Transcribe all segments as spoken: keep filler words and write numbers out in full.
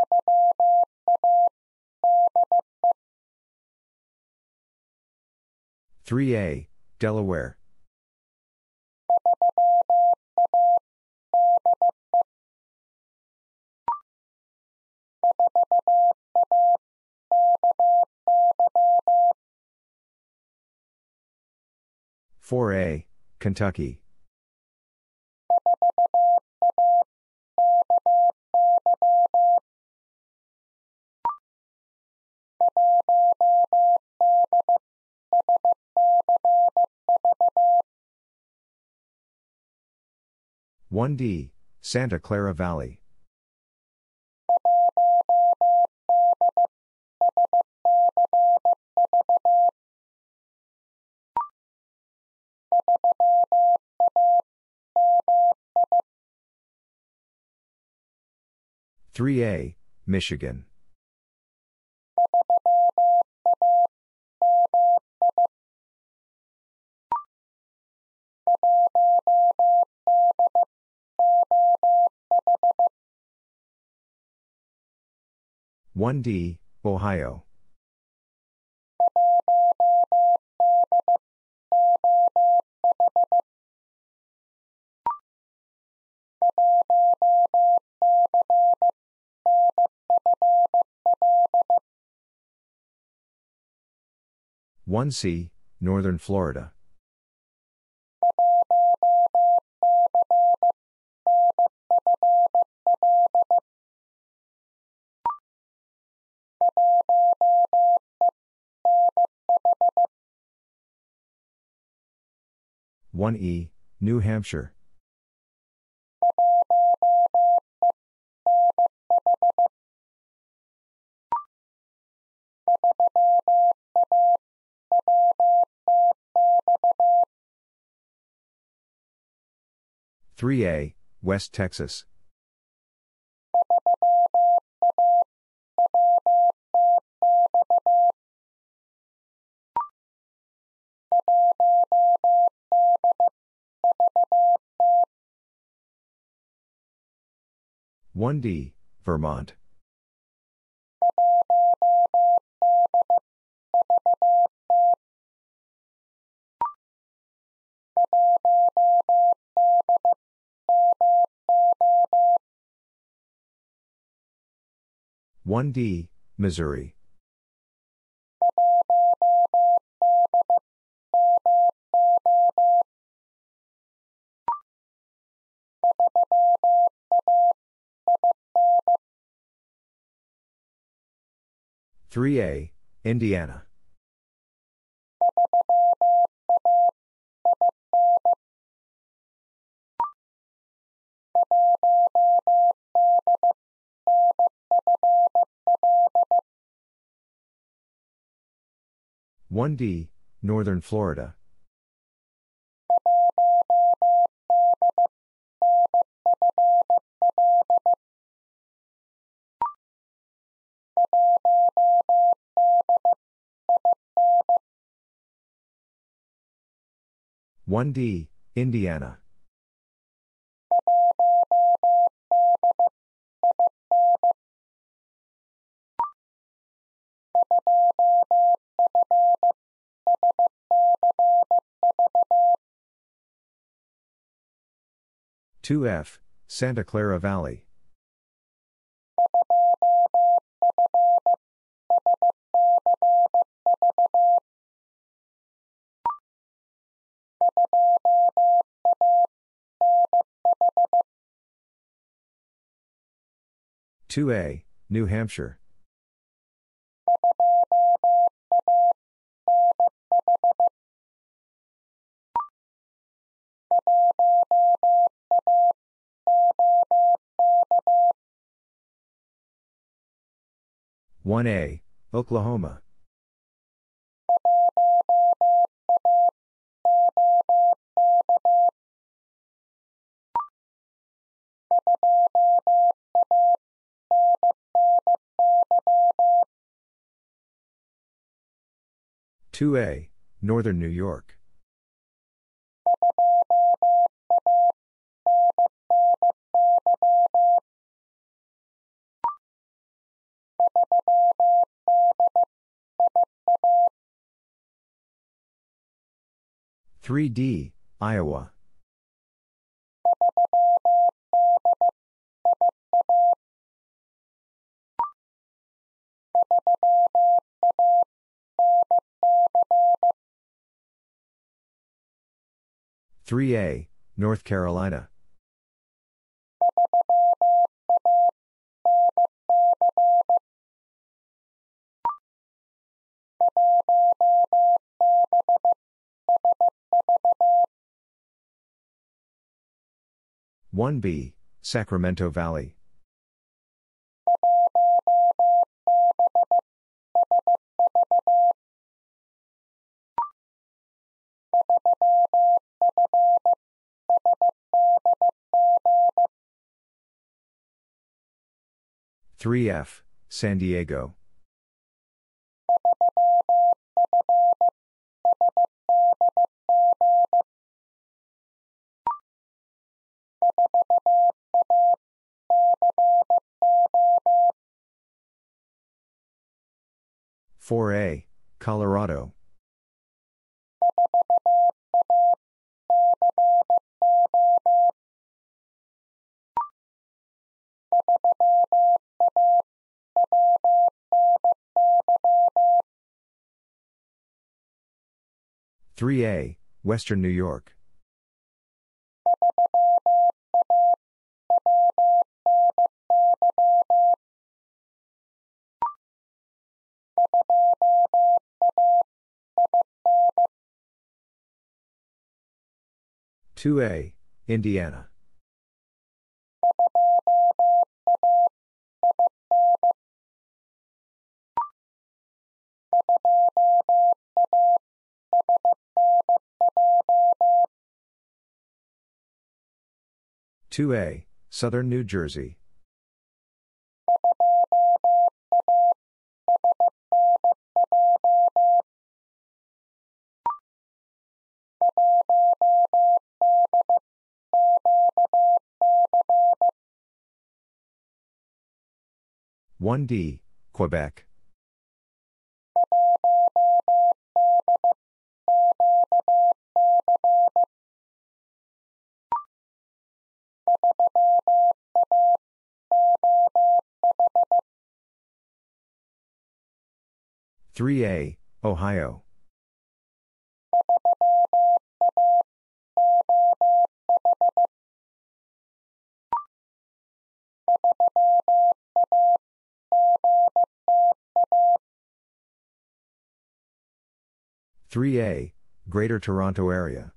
three A, Delaware. four A, Kentucky. one D, Santa Clara Valley. three A, Michigan. one D, Ohio. one C, Northern Florida. one E, New Hampshire. three A, West Texas. one D, Vermont. one D, Missouri. three A, Indiana. one D, Northern Florida. one D, Indiana. two F, Santa Clara Valley. two A, New Hampshire. one A, Oklahoma. two A, Northern New York. three D, Iowa. three A, North Carolina. one B, Sacramento Valley. three F, San Diego. four A, Colorado. three A, Western New York. two A, Indiana. two A, Southern New Jersey. one D, Quebec. three A, Ohio. three A, Greater Toronto Area.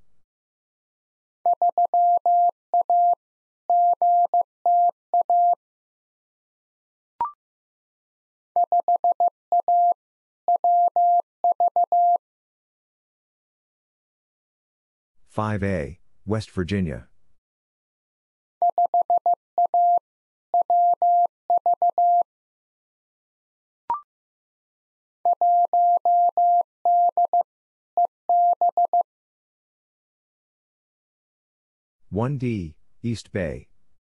five A, West Virginia. one D, East Bay.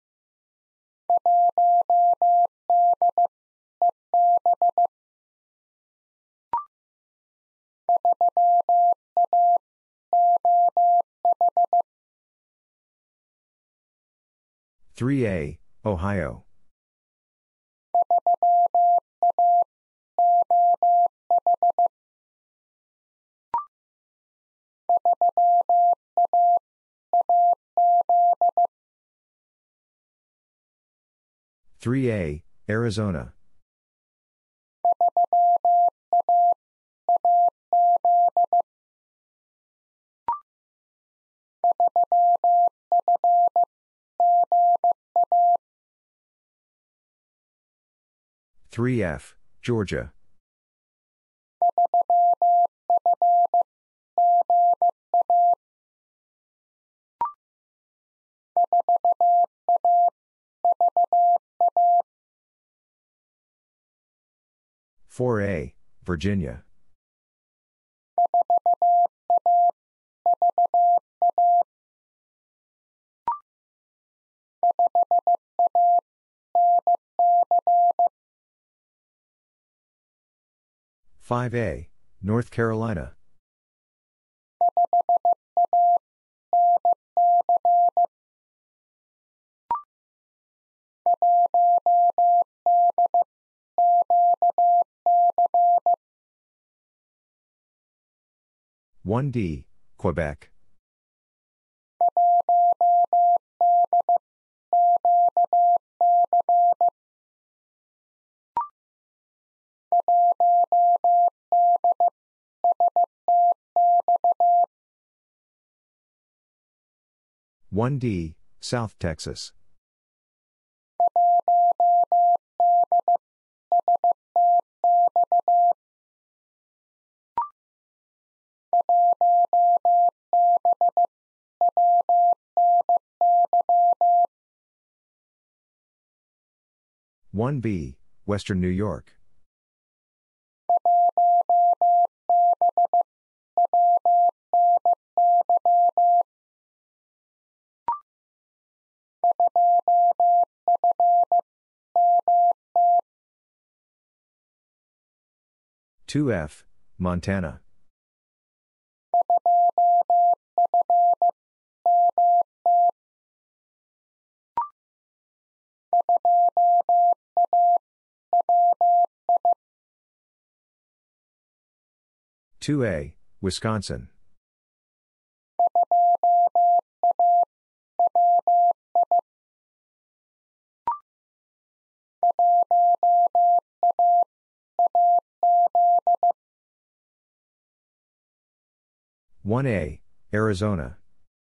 three A, Ohio. three A, Arizona. three F, Georgia. four A, Virginia. five A, North Carolina. one D, Quebec. one D, South Texas. one B, Western New York. two F, Montana. two A, Wisconsin. one A, Arizona.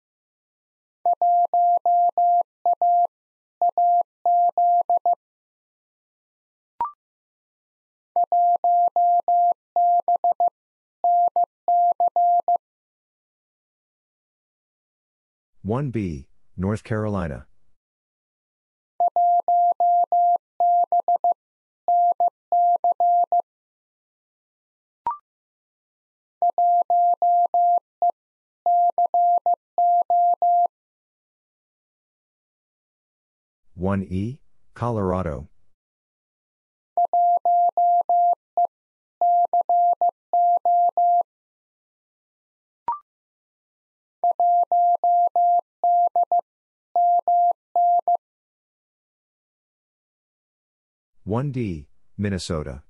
one B, North Carolina. one E, Colorado. one D, Minnesota.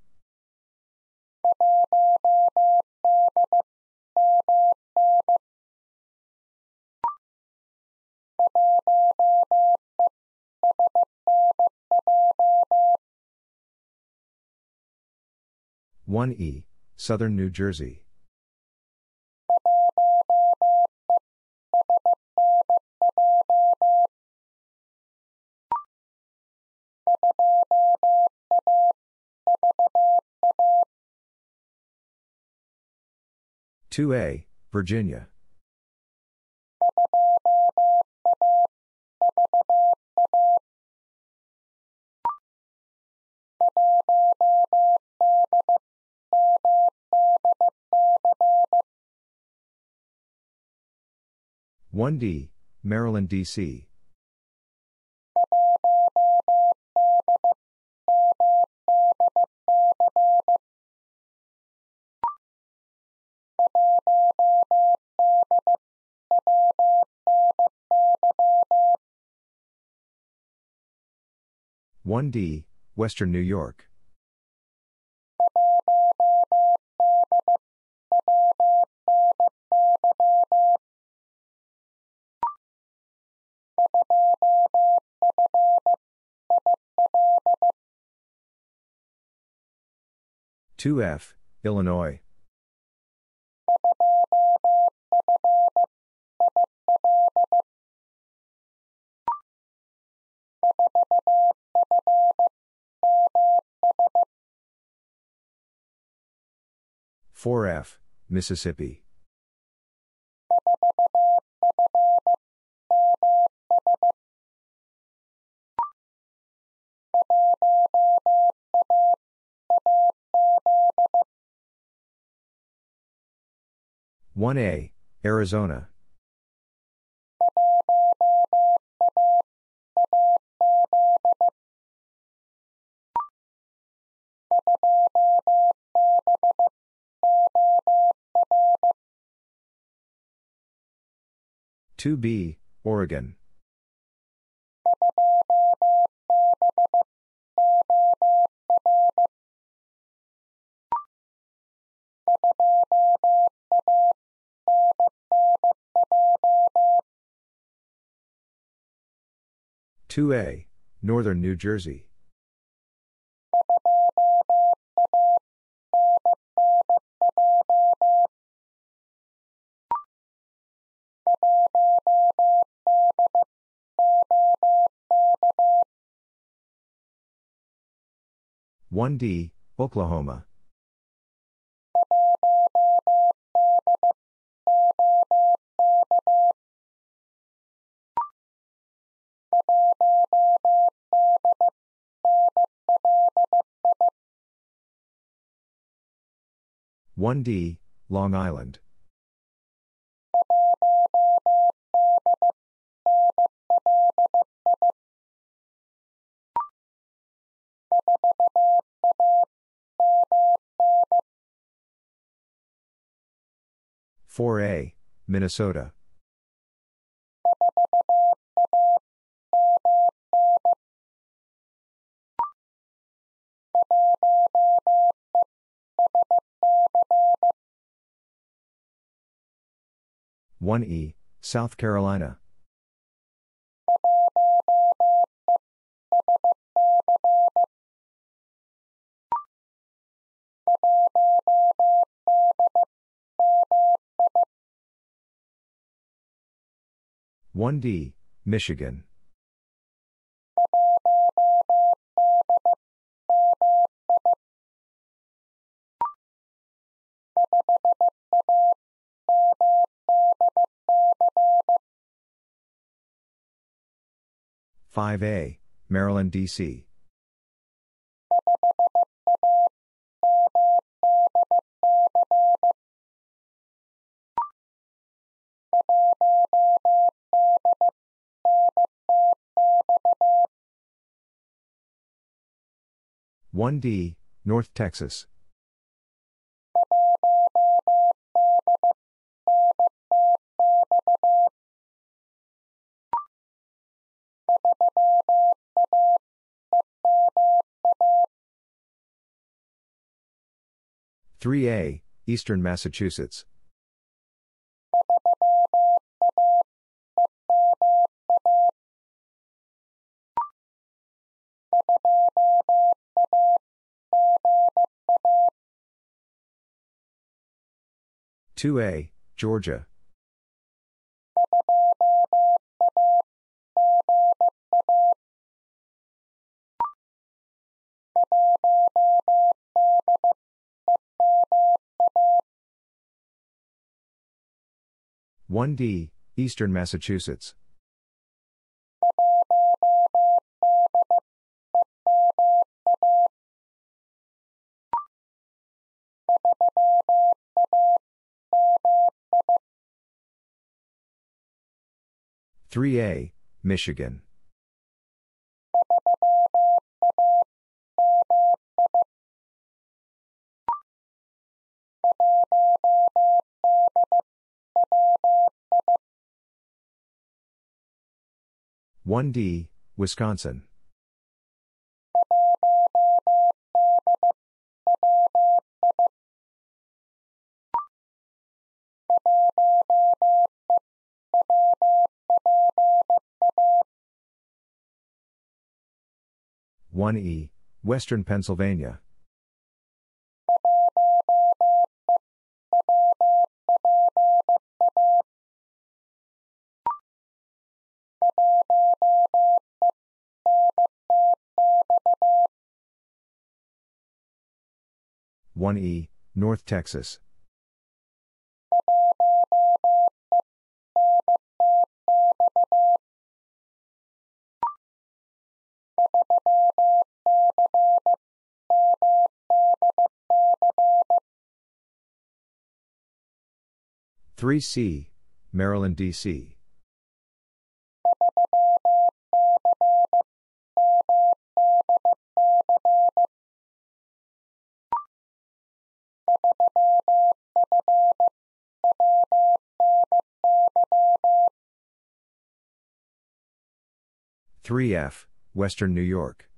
one E, Southern New Jersey. two A, Virginia. one D, Maryland, D C. one D, Western New York. two F, Illinois. four F, Mississippi. one A, Arizona. two B, Oregon. two A, Northern New Jersey. one D, Oklahoma. one D, Long Island. four A, Minnesota. one E, South Carolina. one D, Michigan. five A, Maryland, D C. one D, North Texas. three A, Eastern Massachusetts. two A, Georgia. one D, Eastern Massachusetts. three A, Michigan. one D, Wisconsin. one E, Western Pennsylvania. one E, North Texas. three C, Maryland, D C. three F, Western New York.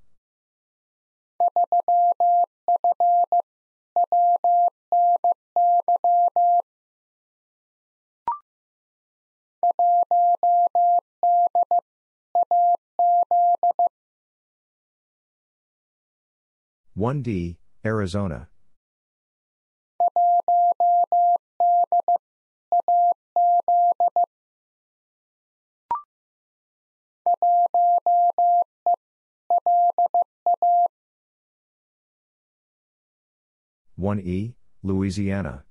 one D, Arizona. one E, Louisiana.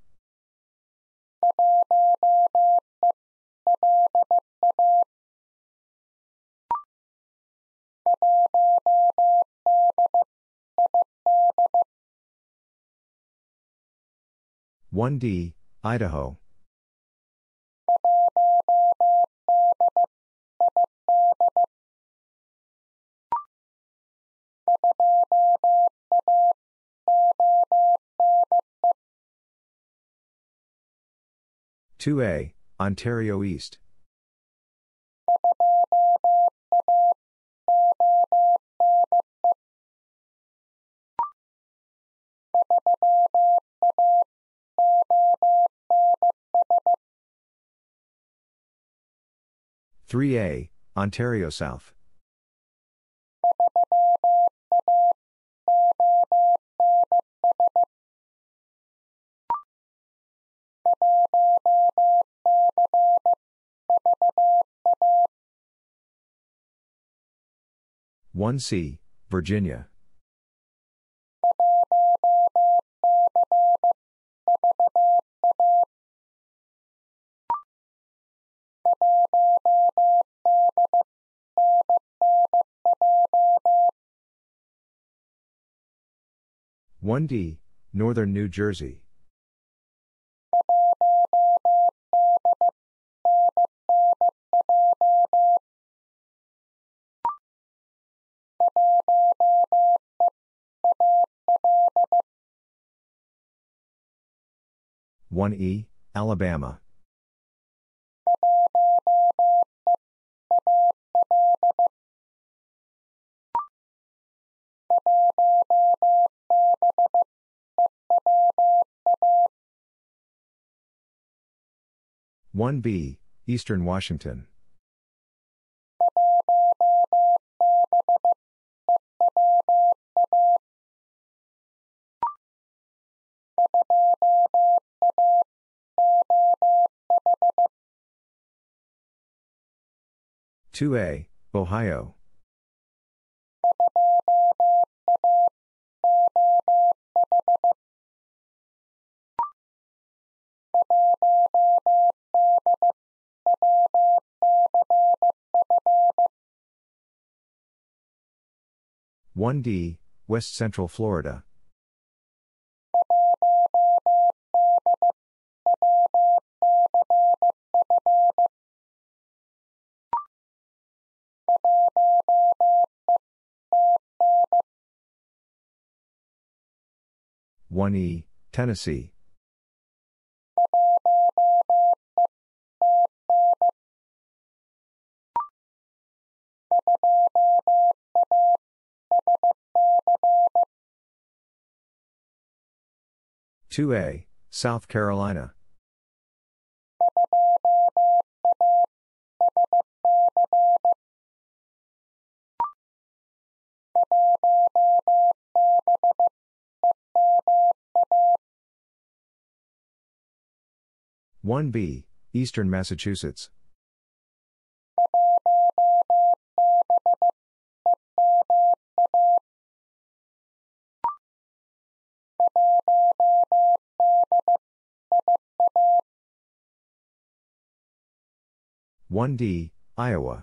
one D, Idaho. two A, Ontario East. three A, Ontario South. one C, Virginia. one D, Northern New Jersey. one E, Alabama. one B, Eastern Washington. two A, Ohio. one D, West Central Florida. one E, Tennessee. two A, South Carolina. one B, Eastern Massachusetts. one D, Iowa.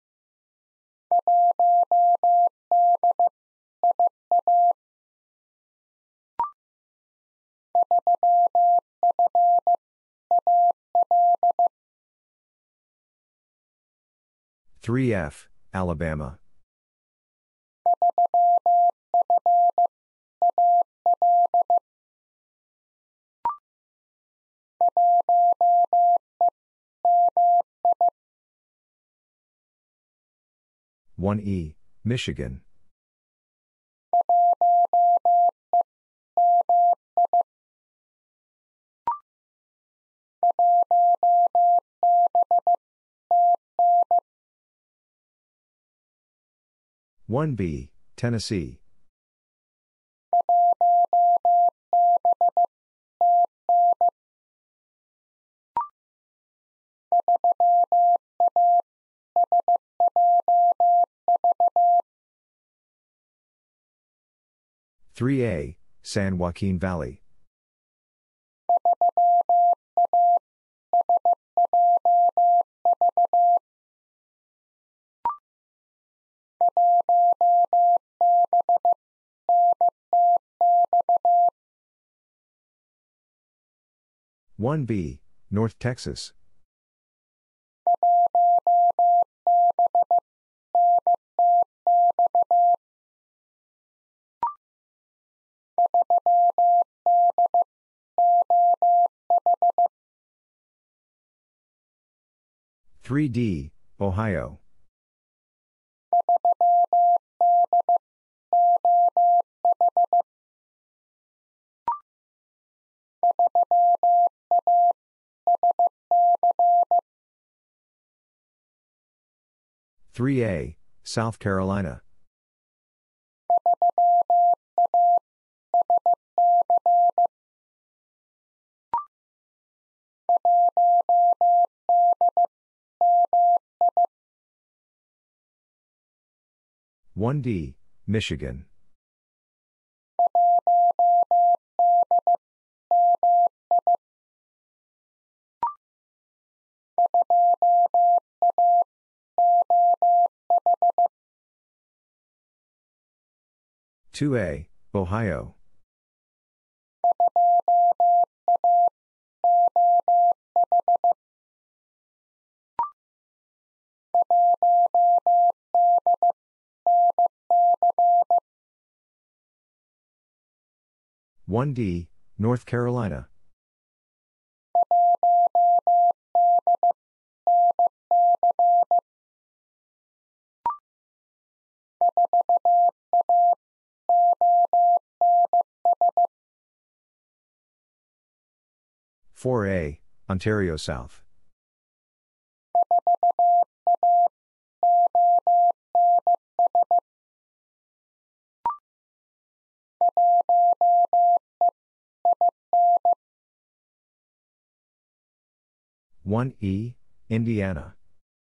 three F, Alabama. one E, Michigan. one B, Tennessee. three A, San Joaquin Valley. one B, North Texas. three D, Ohio. three A, South Carolina. one D, Michigan. two A, Ohio. one D, North Carolina. four A, Ontario South. one E, Indiana.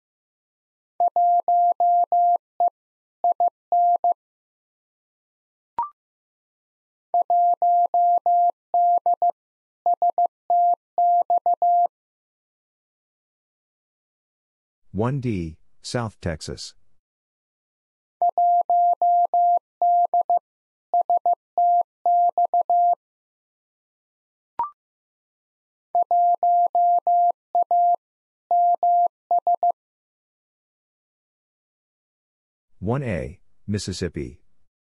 one D, South Texas. one A, Mississippi.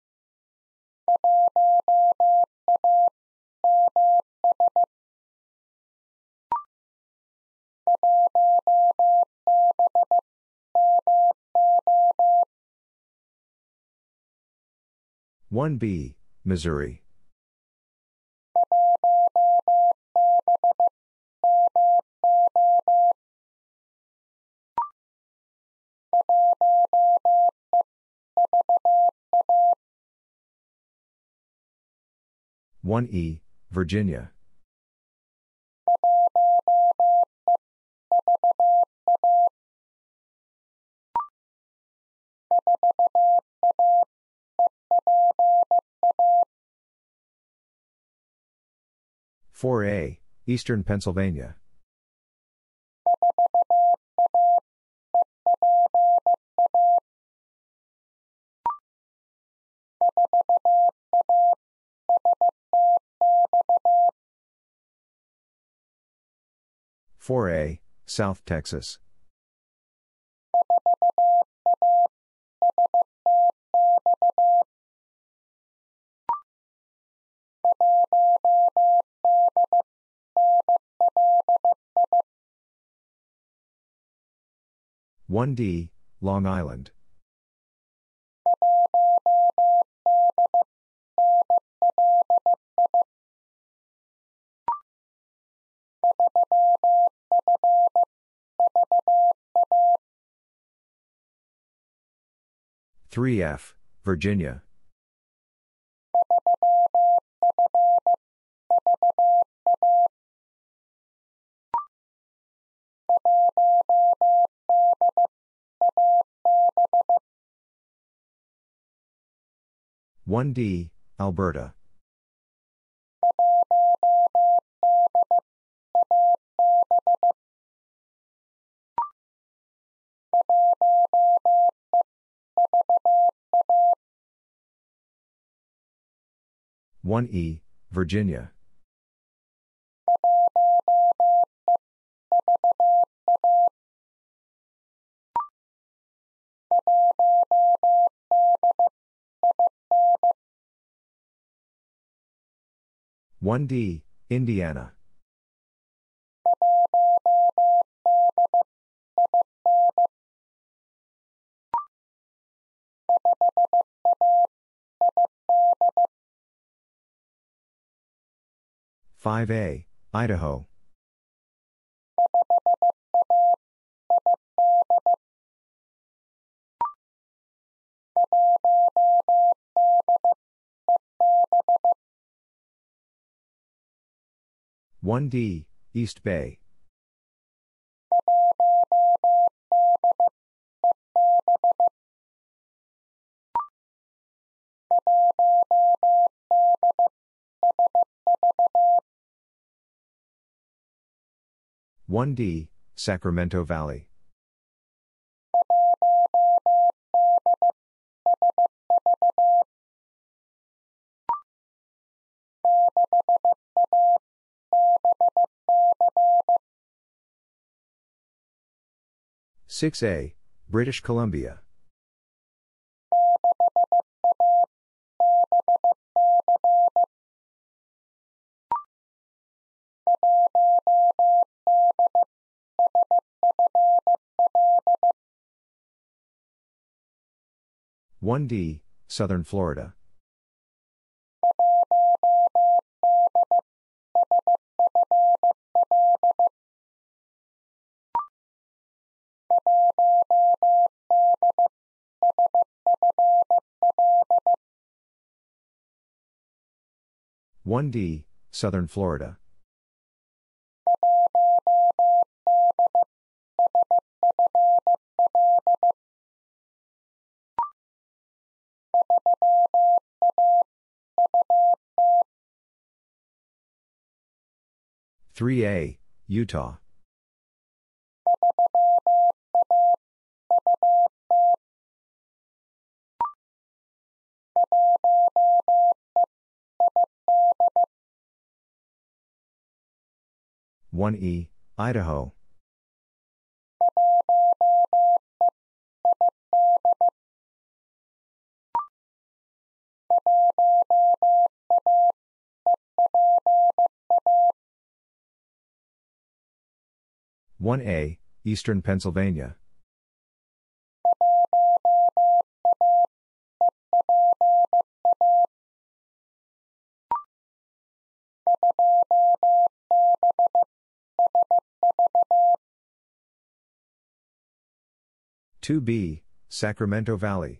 one B, Missouri. one E, Virginia. four A, Eastern Pennsylvania. four A, South Texas. one D, Long Island. three F, Virginia. one D, Alberta. one E, Virginia. one D, Indiana. five A, Idaho. one D, East Bay. one D, Sacramento Valley. six A, British Columbia. one D, Southern Florida. one D, Southern Florida. three A, Utah. one E, Idaho. one A, Eastern Pennsylvania. two B, Sacramento Valley.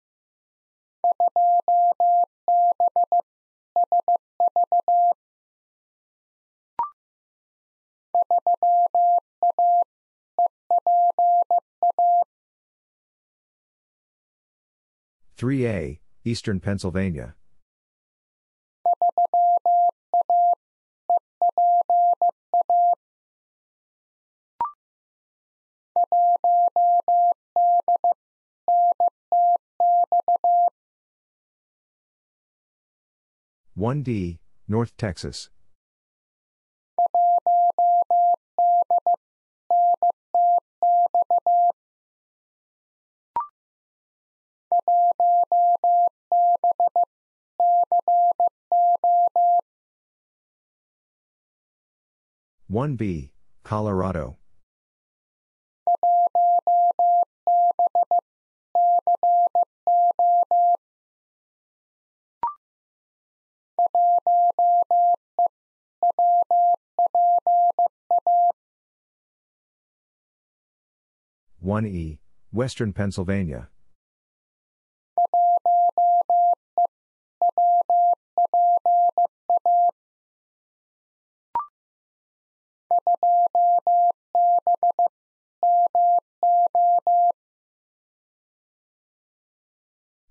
three A, Eastern Pennsylvania. one D, North Texas. one B, Colorado. one E, Western Pennsylvania.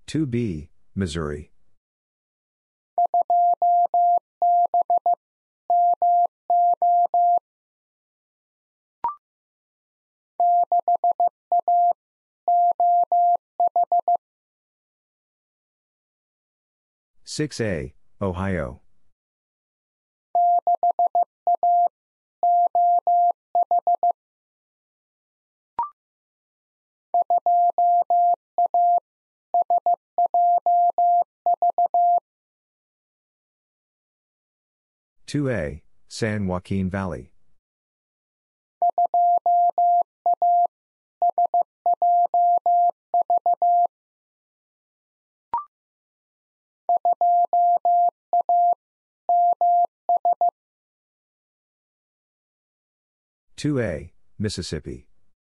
two B, Missouri. six A, Ohio. two A, San Joaquin Valley. two A, Mississippi.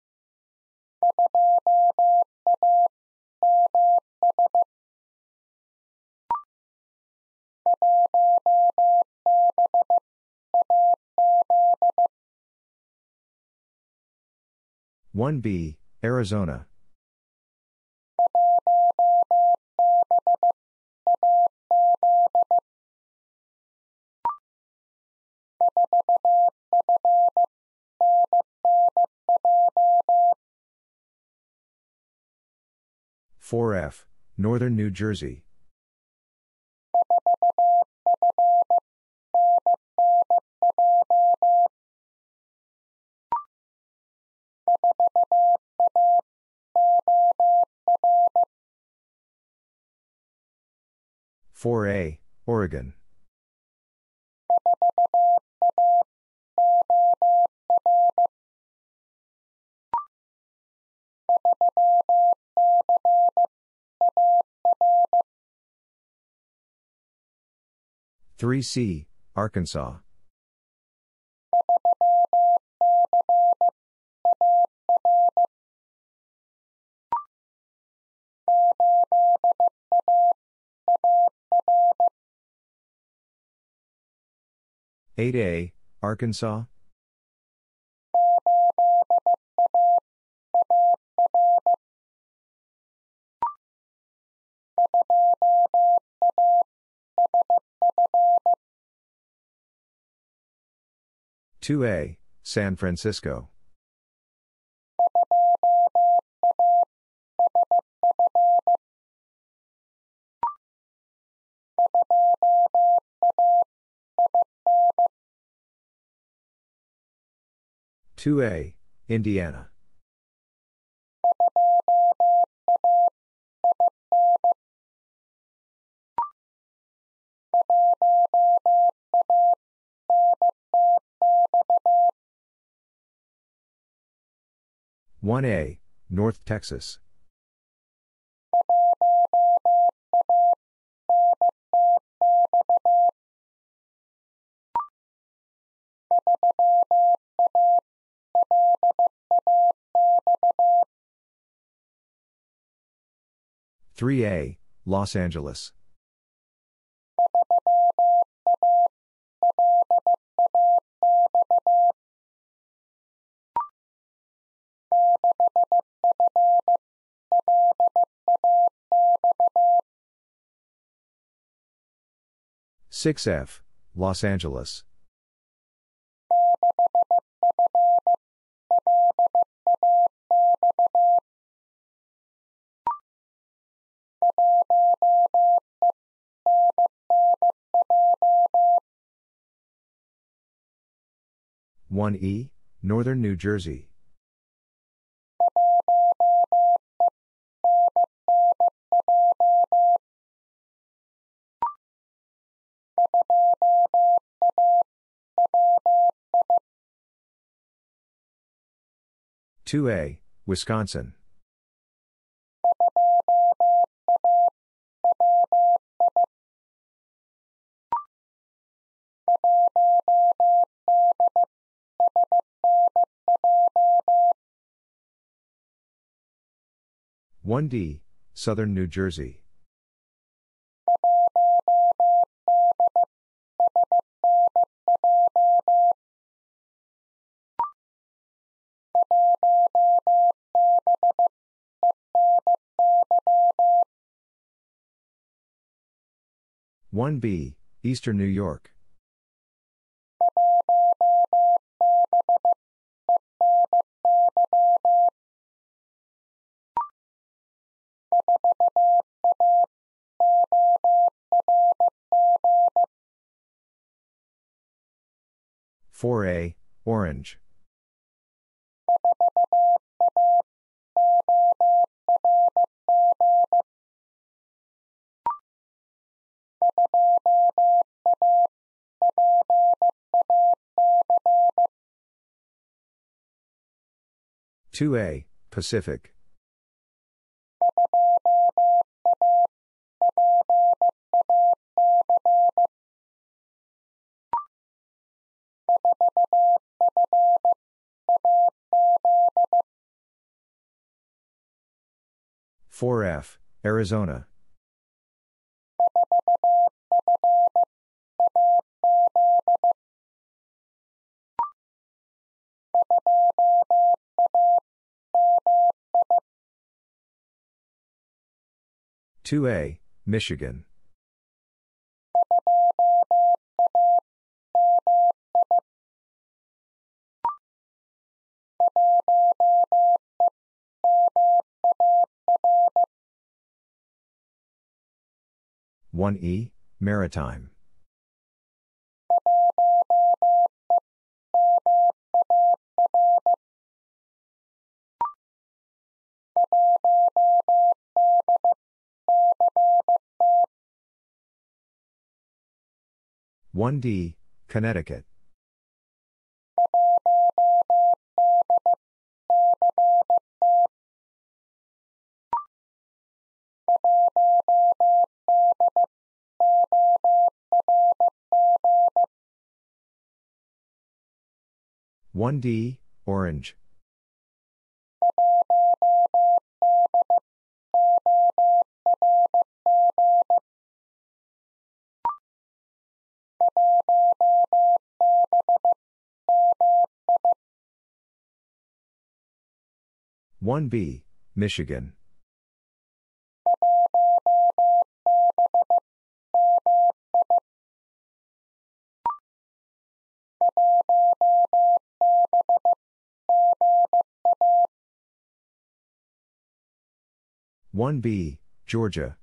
one B, Arizona. four F, Northern New Jersey. four A, Oregon. three C, Arkansas. eight A, Arkansas. two A, San Francisco. two A, Indiana. one A, North Texas. three A, Los Angeles. six F, Los Angeles. one E, Northern New Jersey. two A, Wisconsin. one D, Southern New Jersey. one B, Eastern New York. four A, Orange. two A, Pacific. four F, Arizona. two A, Michigan. one E, Maritime. one D, Connecticut. one D, Orange. one B, Michigan. one B, Georgia.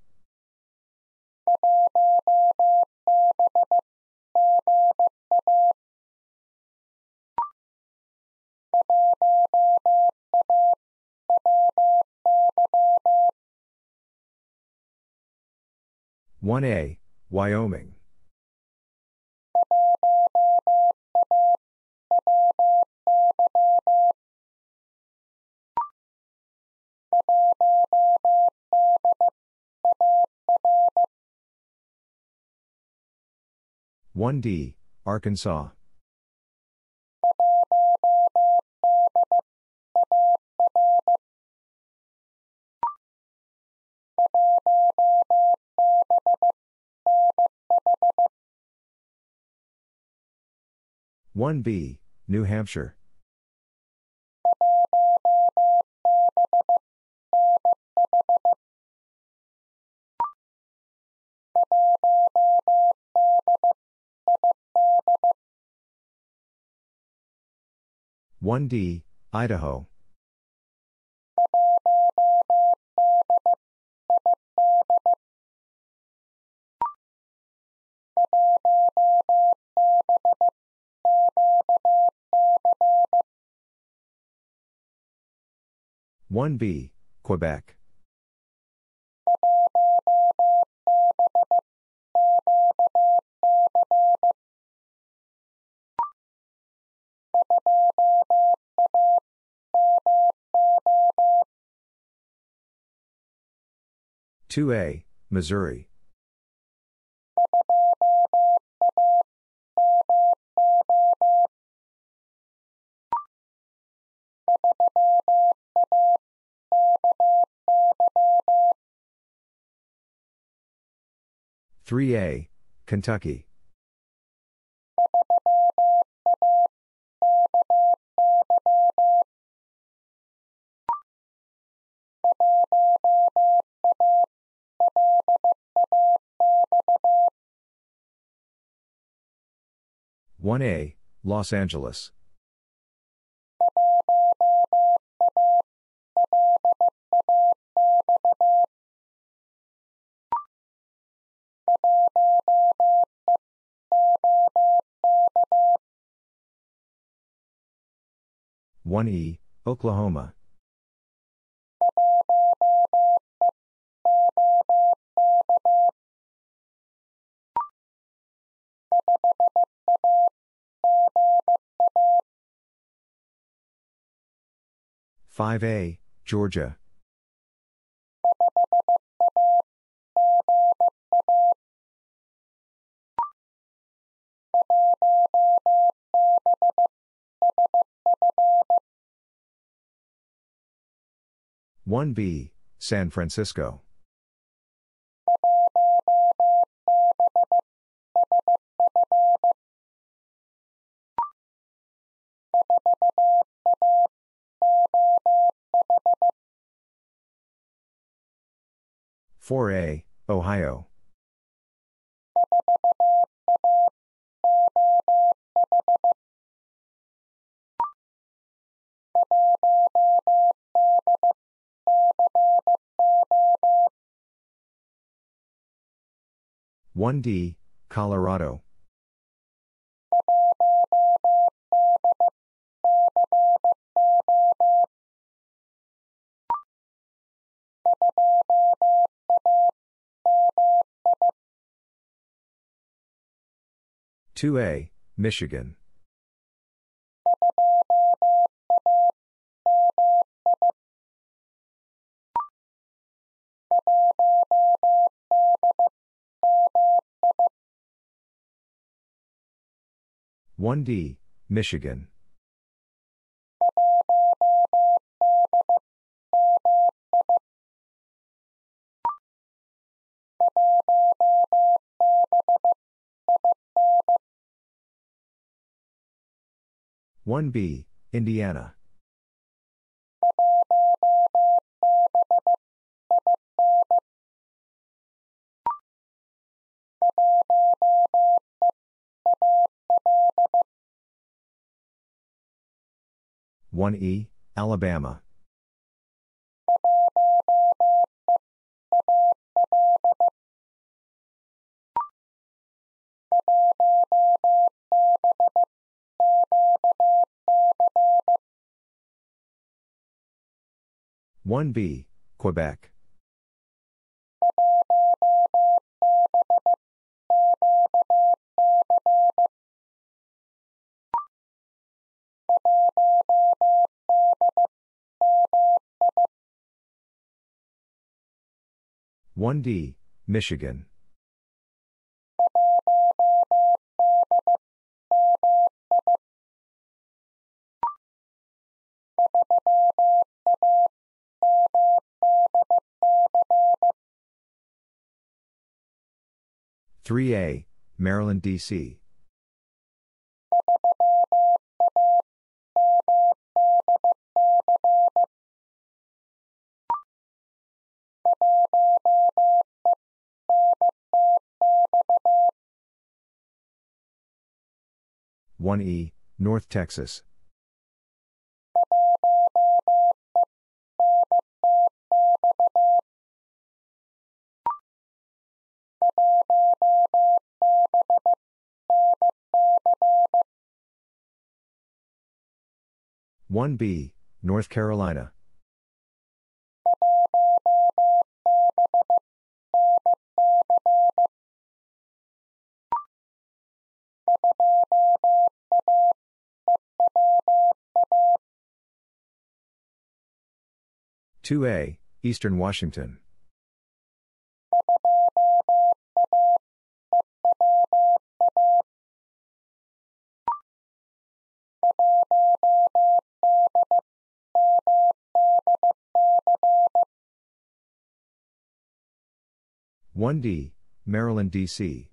one A, Wyoming. one D, Arkansas. one B, New Hampshire. one D, Idaho. one B, Quebec. two A, Missouri. three A, Kentucky. one A, Los Angeles. one E, Oklahoma. five A, Georgia. one B, San Francisco. four A, Ohio. one D, Colorado. two A, Michigan. one D, Michigan. one B, Indiana. one E, Alabama. one B, Quebec. one D, Michigan. three A, Maryland, D C. one E, North Texas. one B, North Carolina. two A, Eastern Washington. one D, Maryland, D C.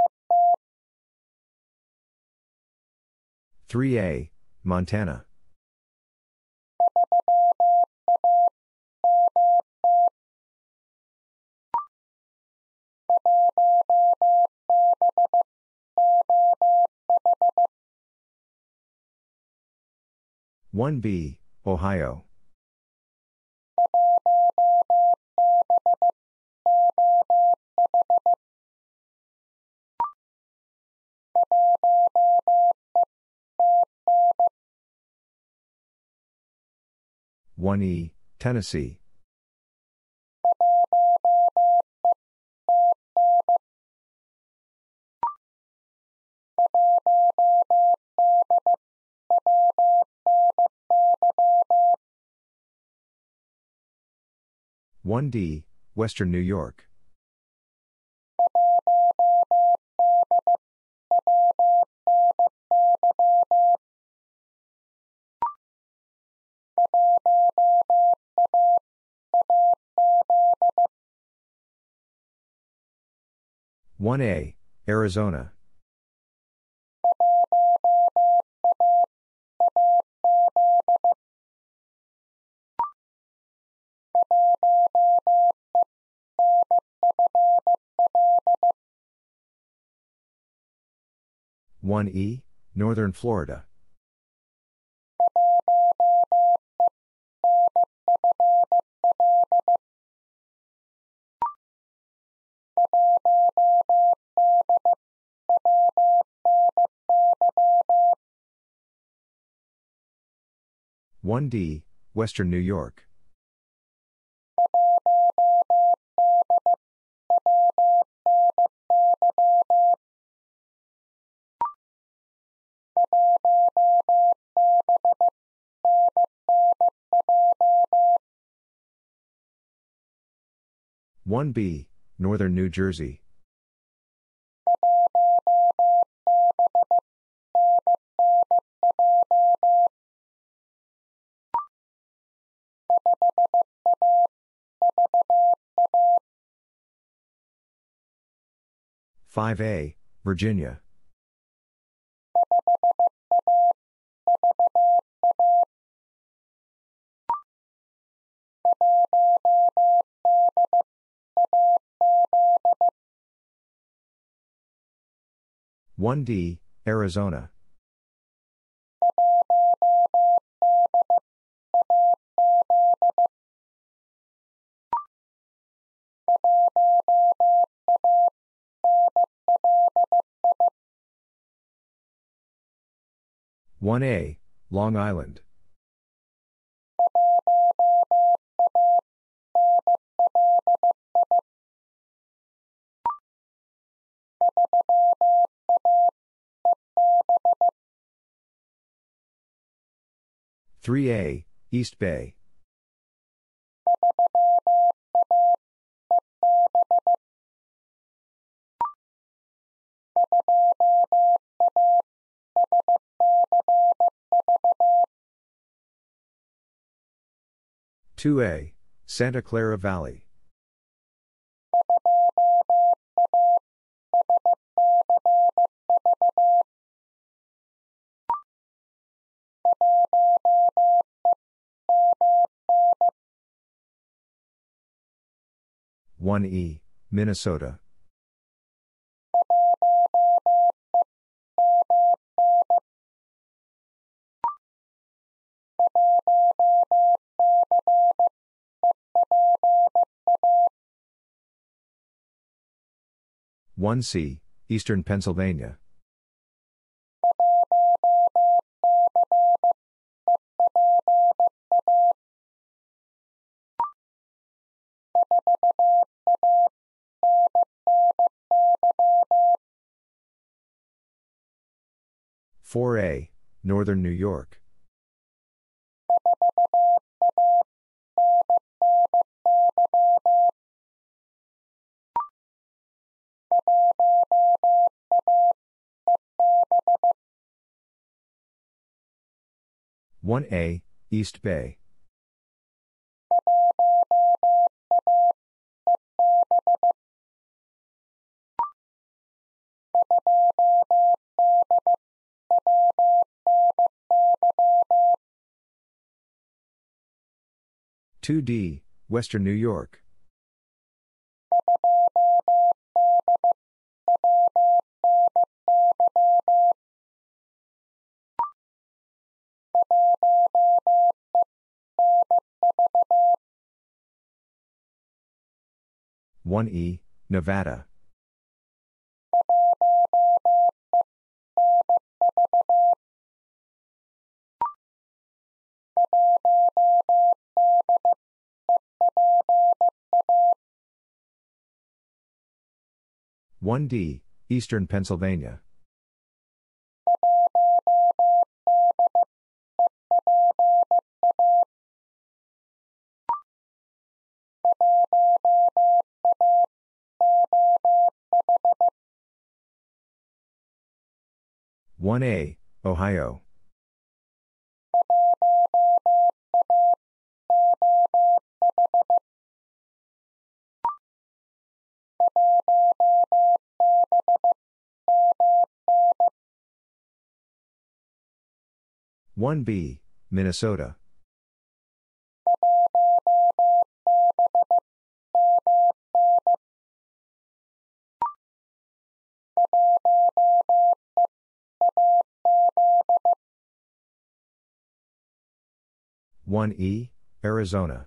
three A, Montana. one B, Ohio. one E, Tennessee. one D, Western New York. one A, Arizona. one E, Northern Florida. one D, Western New York. one B, Northern New Jersey. five A, Virginia. one D, Arizona. one A, Long Island. three A, East Bay. two A, Santa Clara Valley. one E, Minnesota. one C, Eastern Pennsylvania. four A, Northern New York. one A, East Bay. two D, Western New York. one E, Nevada. one D, Eastern Pennsylvania. one A, Ohio. one B, Minnesota. one E, Arizona.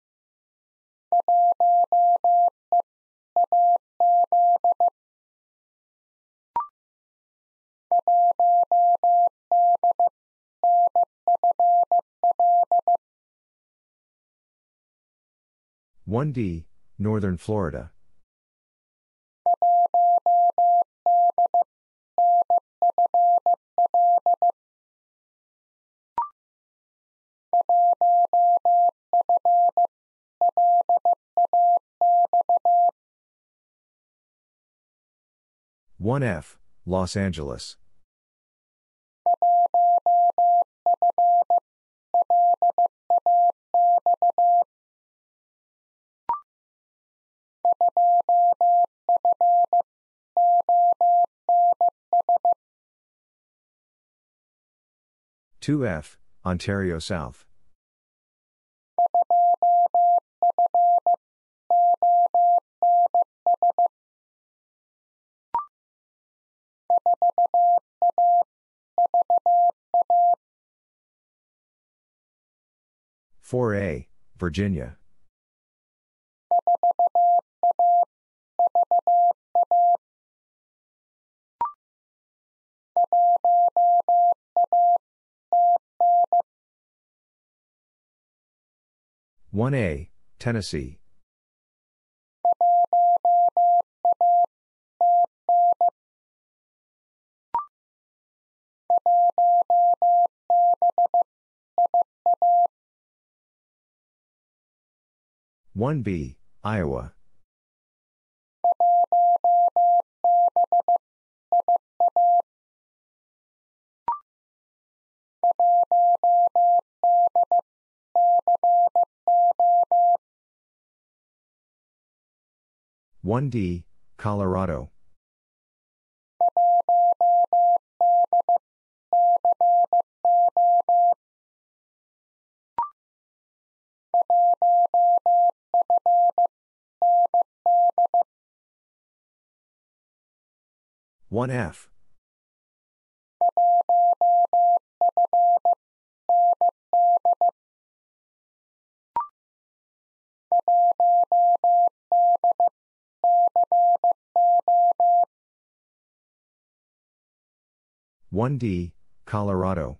one D, Northern Florida. one F, Los Angeles. two F, Ontario South. four A, Virginia. one A, Tennessee. one B, Iowa. one D, Colorado. one F. one D, Colorado.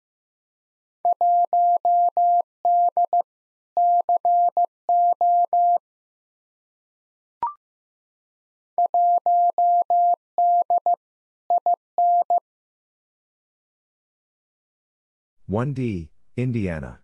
one D, Indiana.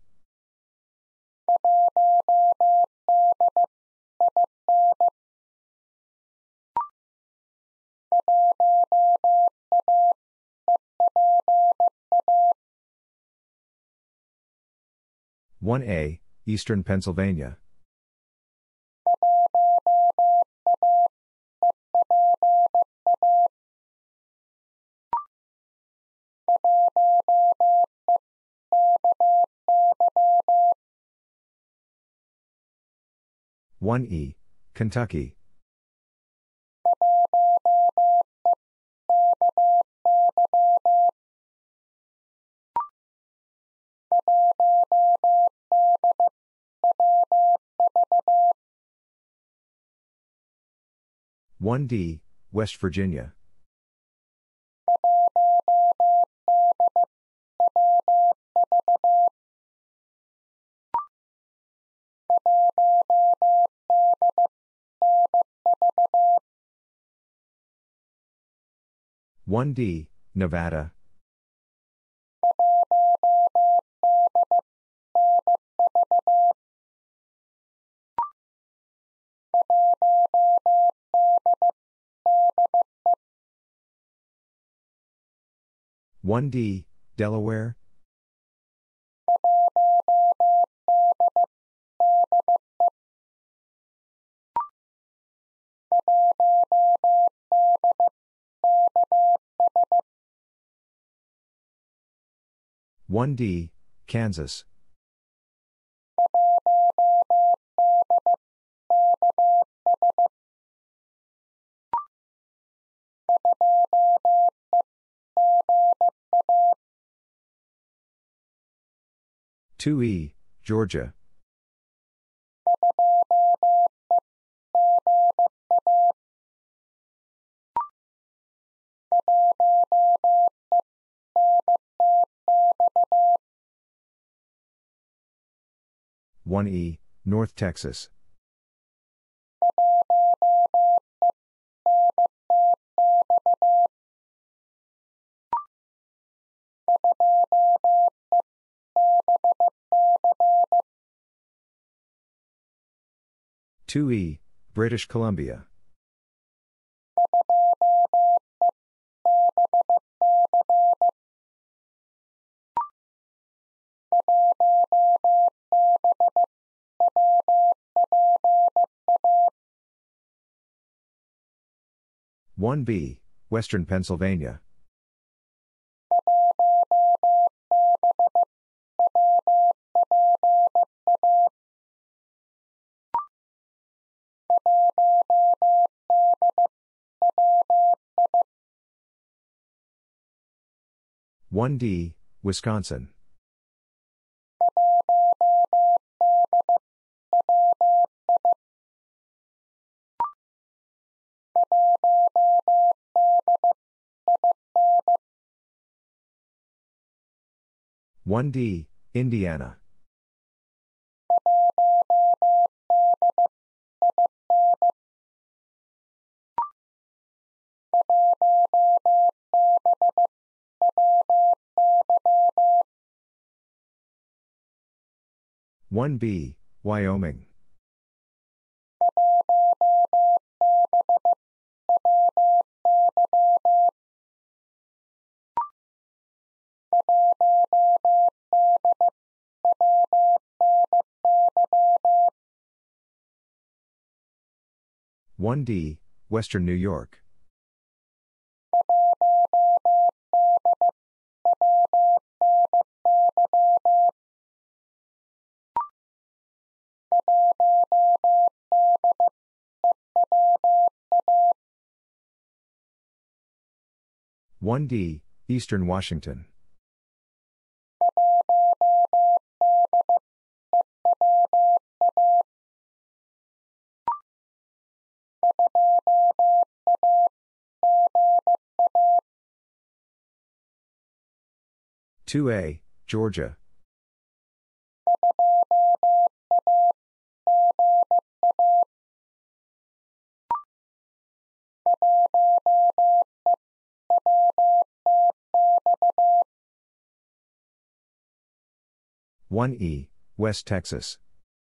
one A, Eastern Pennsylvania. one E, Kentucky. one D, West Virginia. one D, Nevada. one D, Delaware. one D, Kansas. two E, Georgia. one E, North Texas. two E, British Columbia. one B, Western Pennsylvania. one D, Wisconsin. one D, Indiana. one B, Wyoming. one D, Western New York. one D, Eastern Washington. two A, Georgia. one E, West Texas.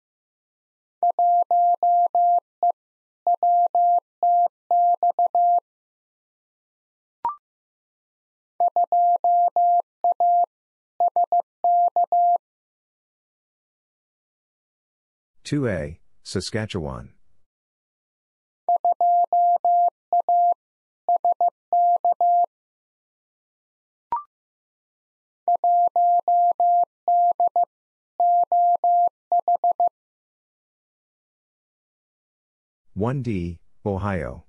two A, Saskatchewan. one D, Ohio.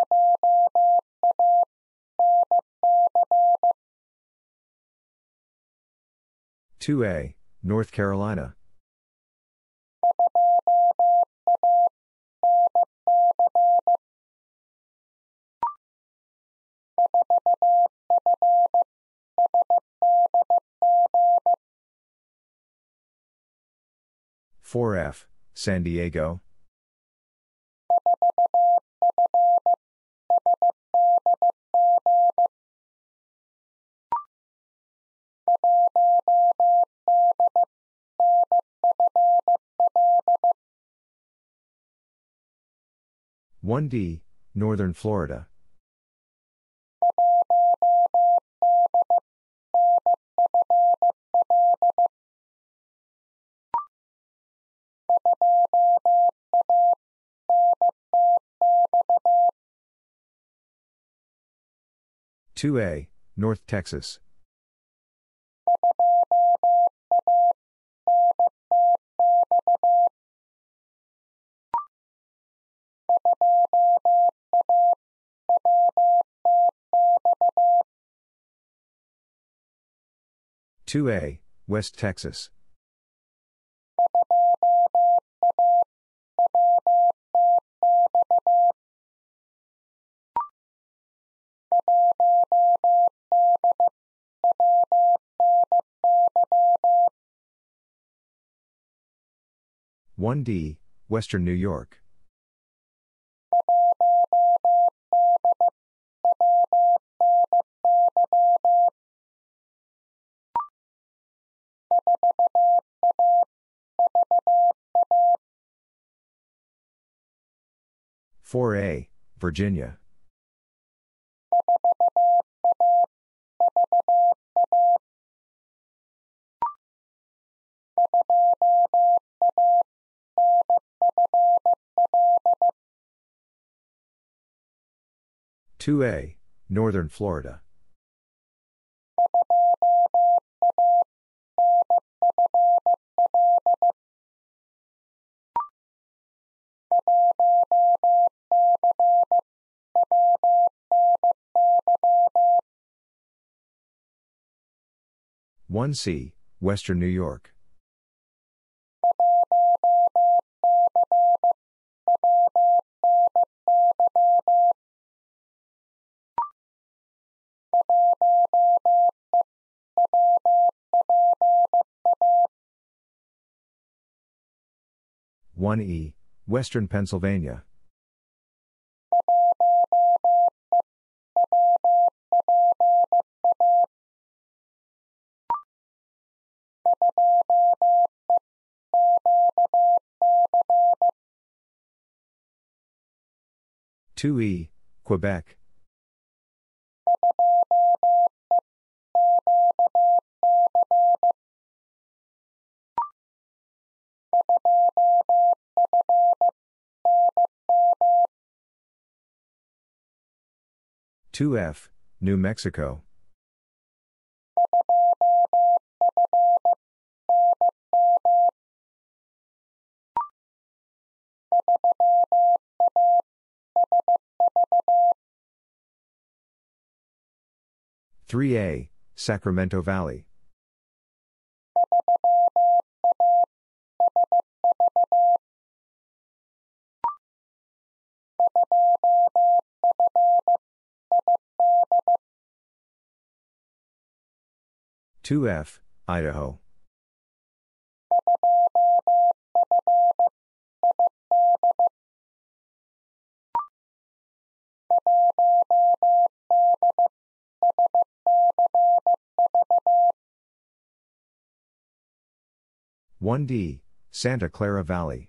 two A, North Carolina. four F, San Diego. one D, Northern Florida. two A, North Texas. two A, West Texas. one D, Western New York. four A, Virginia. two A, Northern Florida. one C, Western New York. one E, Western Pennsylvania. two E, Quebec. two F, New Mexico. three A, Sacramento Valley. two F, Idaho. one D, Santa Clara Valley.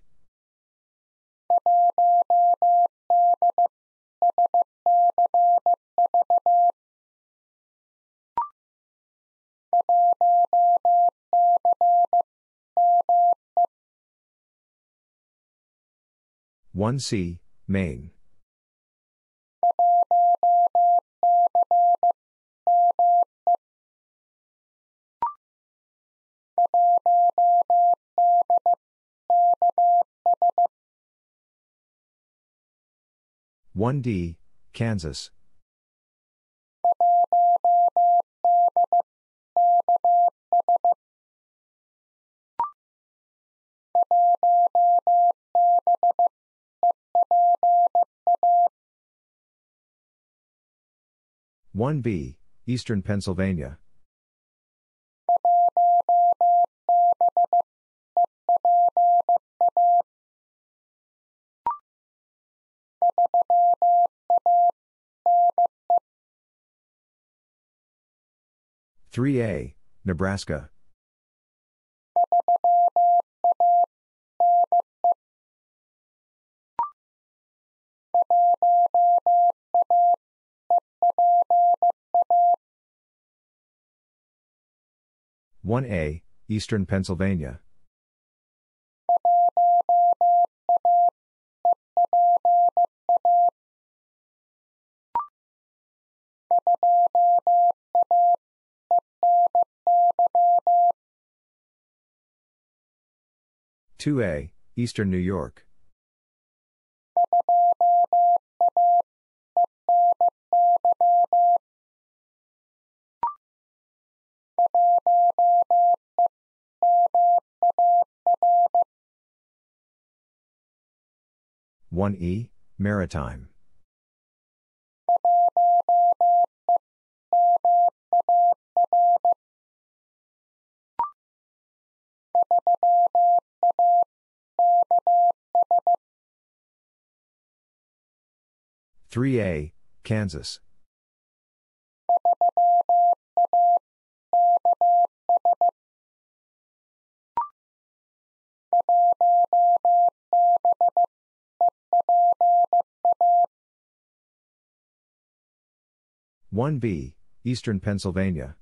one C, Maine. one D, Kansas. one B, Eastern Pennsylvania. three A, Nebraska. one A, Eastern Pennsylvania. two A, Eastern New York. one E, Maritime. three A, Kansas. one B, Eastern Pennsylvania.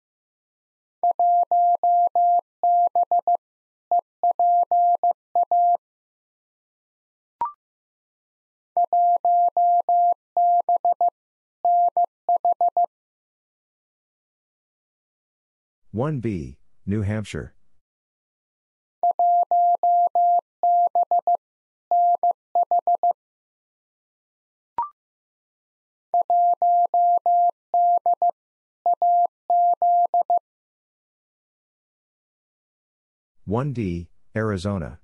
one B, New Hampshire. one D, Arizona.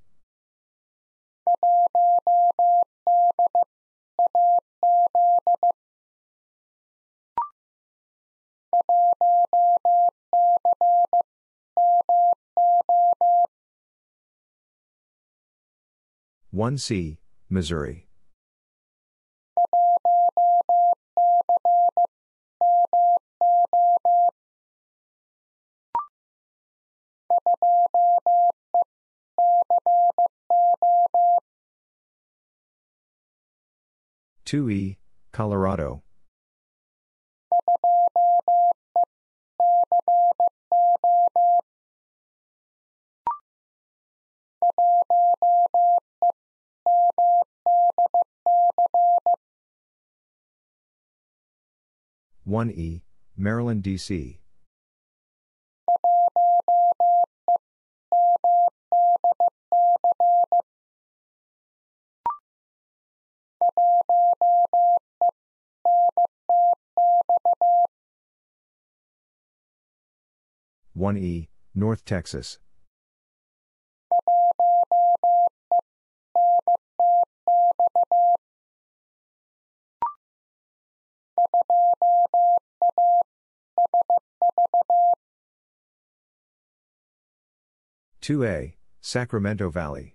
one C, Missouri. two E, Colorado. one E, Maryland, D C. one E, North Texas. two A, Sacramento Valley.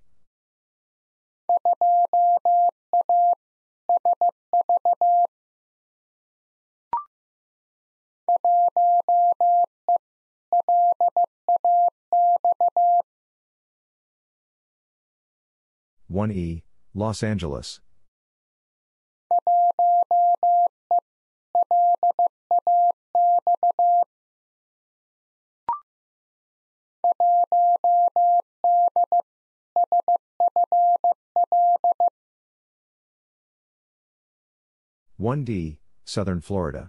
one E, Los Angeles. one D, Southern Florida.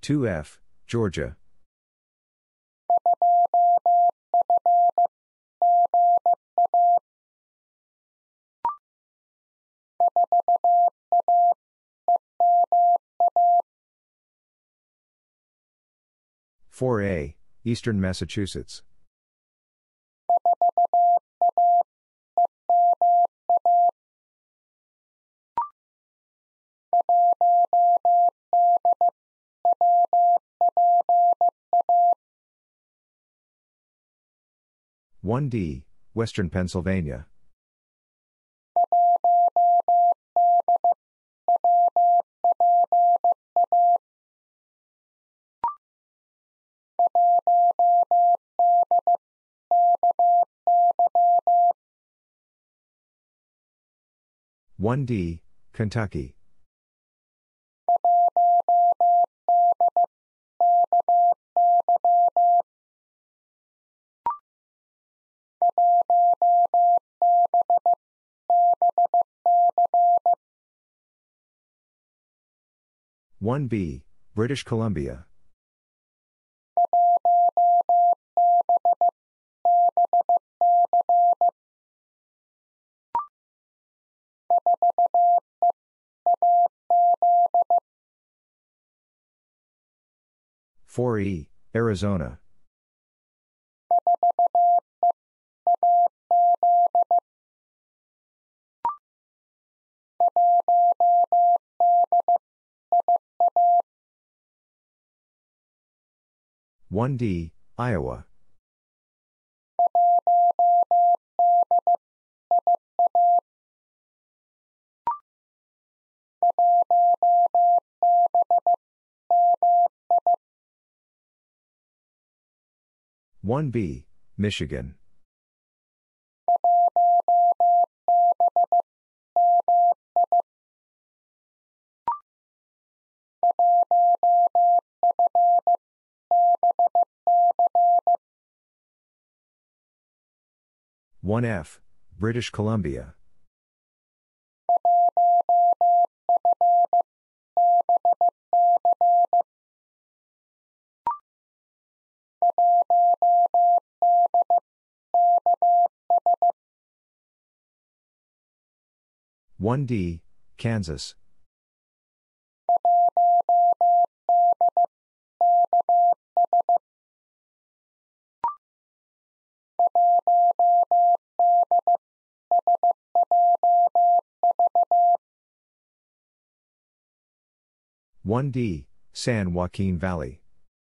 two F, Georgia. four A, Eastern Massachusetts. one D, Western Pennsylvania. one D, Kentucky. one B, British Columbia. four E, Arizona. one D, Iowa. one B, Michigan. one F, British Columbia. one D, Kansas. one D, San Joaquin Valley.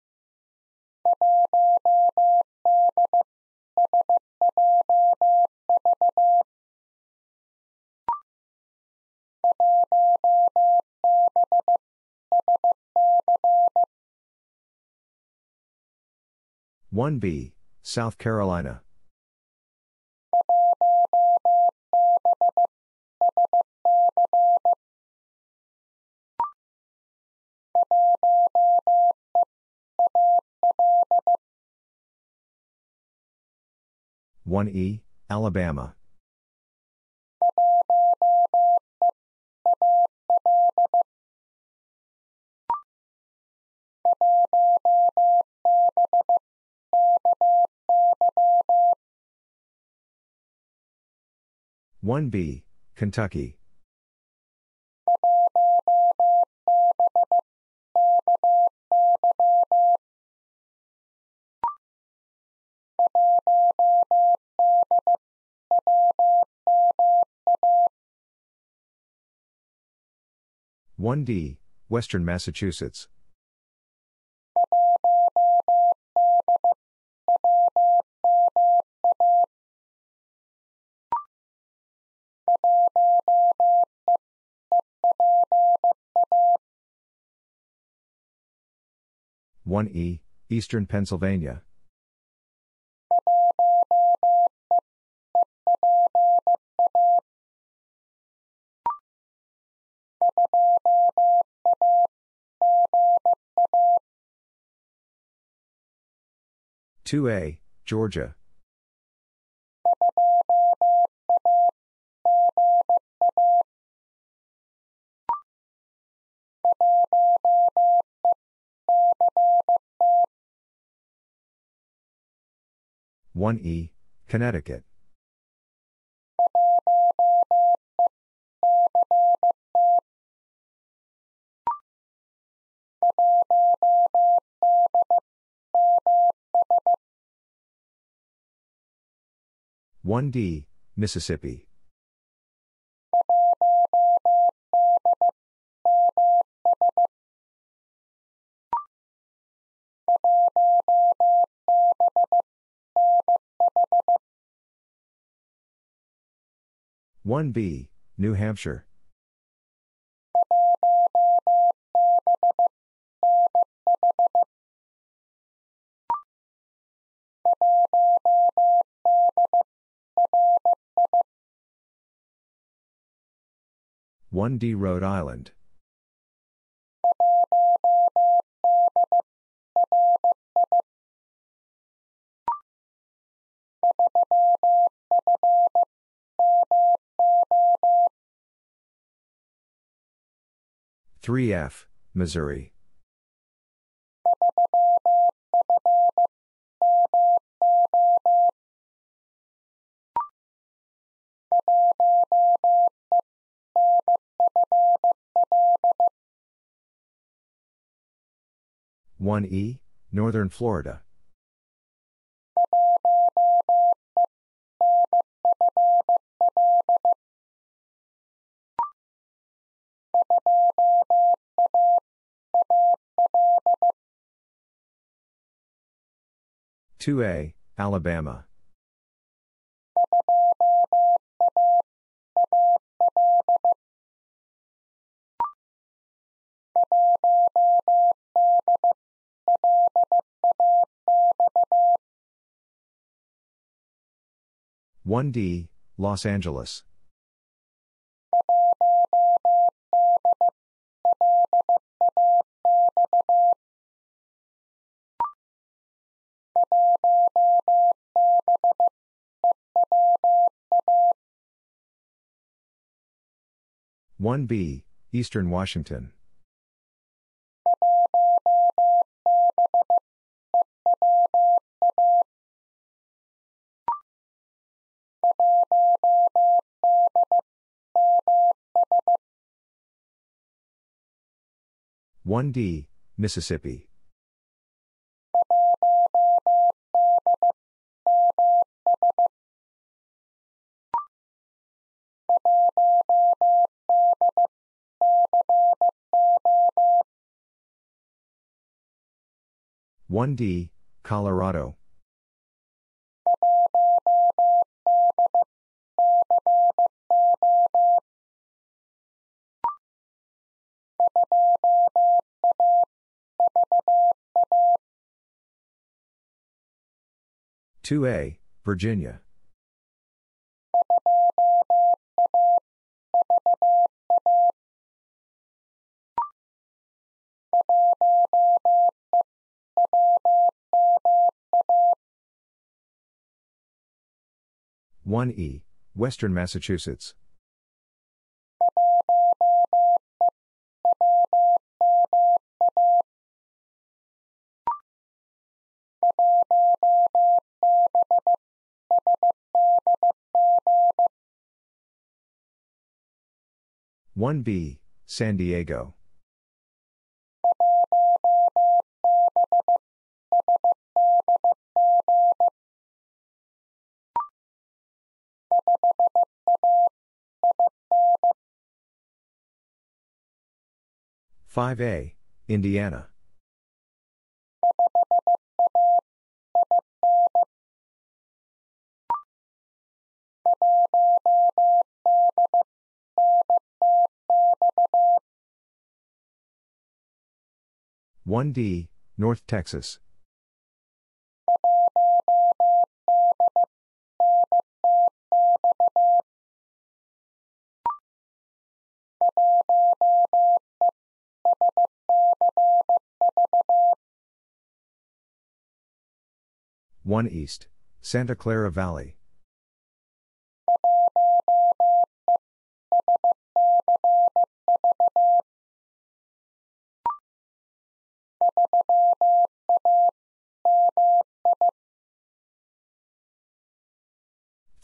one B, South Carolina. one E, Alabama. one B, Kentucky. one D, Western Massachusetts. one E, Eastern Pennsylvania. two A, Georgia. one E, Connecticut. one D, Mississippi. one B, New Hampshire. one D, Rhode Island. three F, Missouri. one E, Northern Florida. two A, Alabama. one D, Los Angeles. one B, Eastern Washington. one D, Mississippi. one D, Colorado. two A, Virginia. one E, Western Massachusetts. one B, San Diego. five A, Indiana. one D, North Texas. one East, Santa Clara Valley.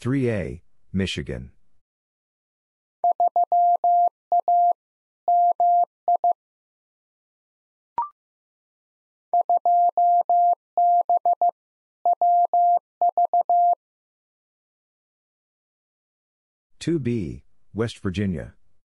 three A, Michigan. two B, West Virginia.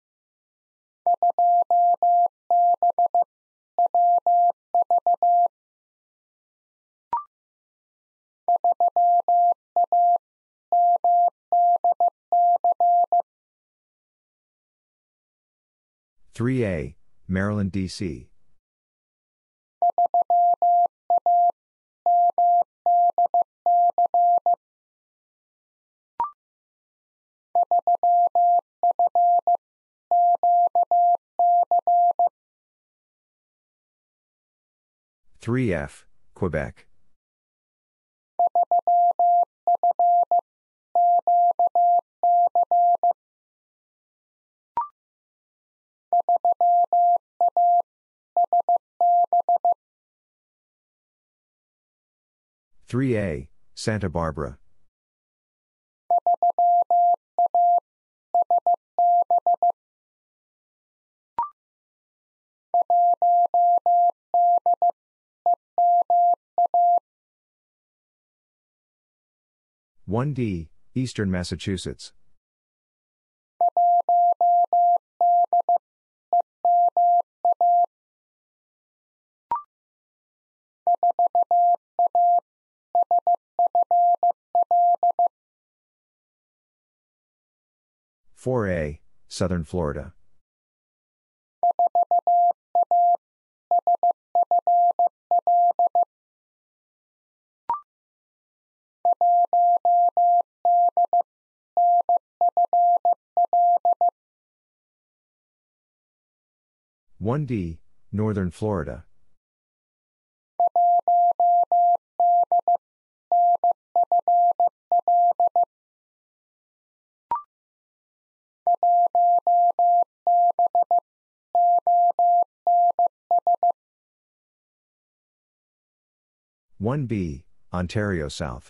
three A, Maryland, D C. three F, Quebec. three A, Santa Barbara. one D, Eastern Massachusetts. four A, Southern Florida. one D, Northern Florida. one B, Ontario South.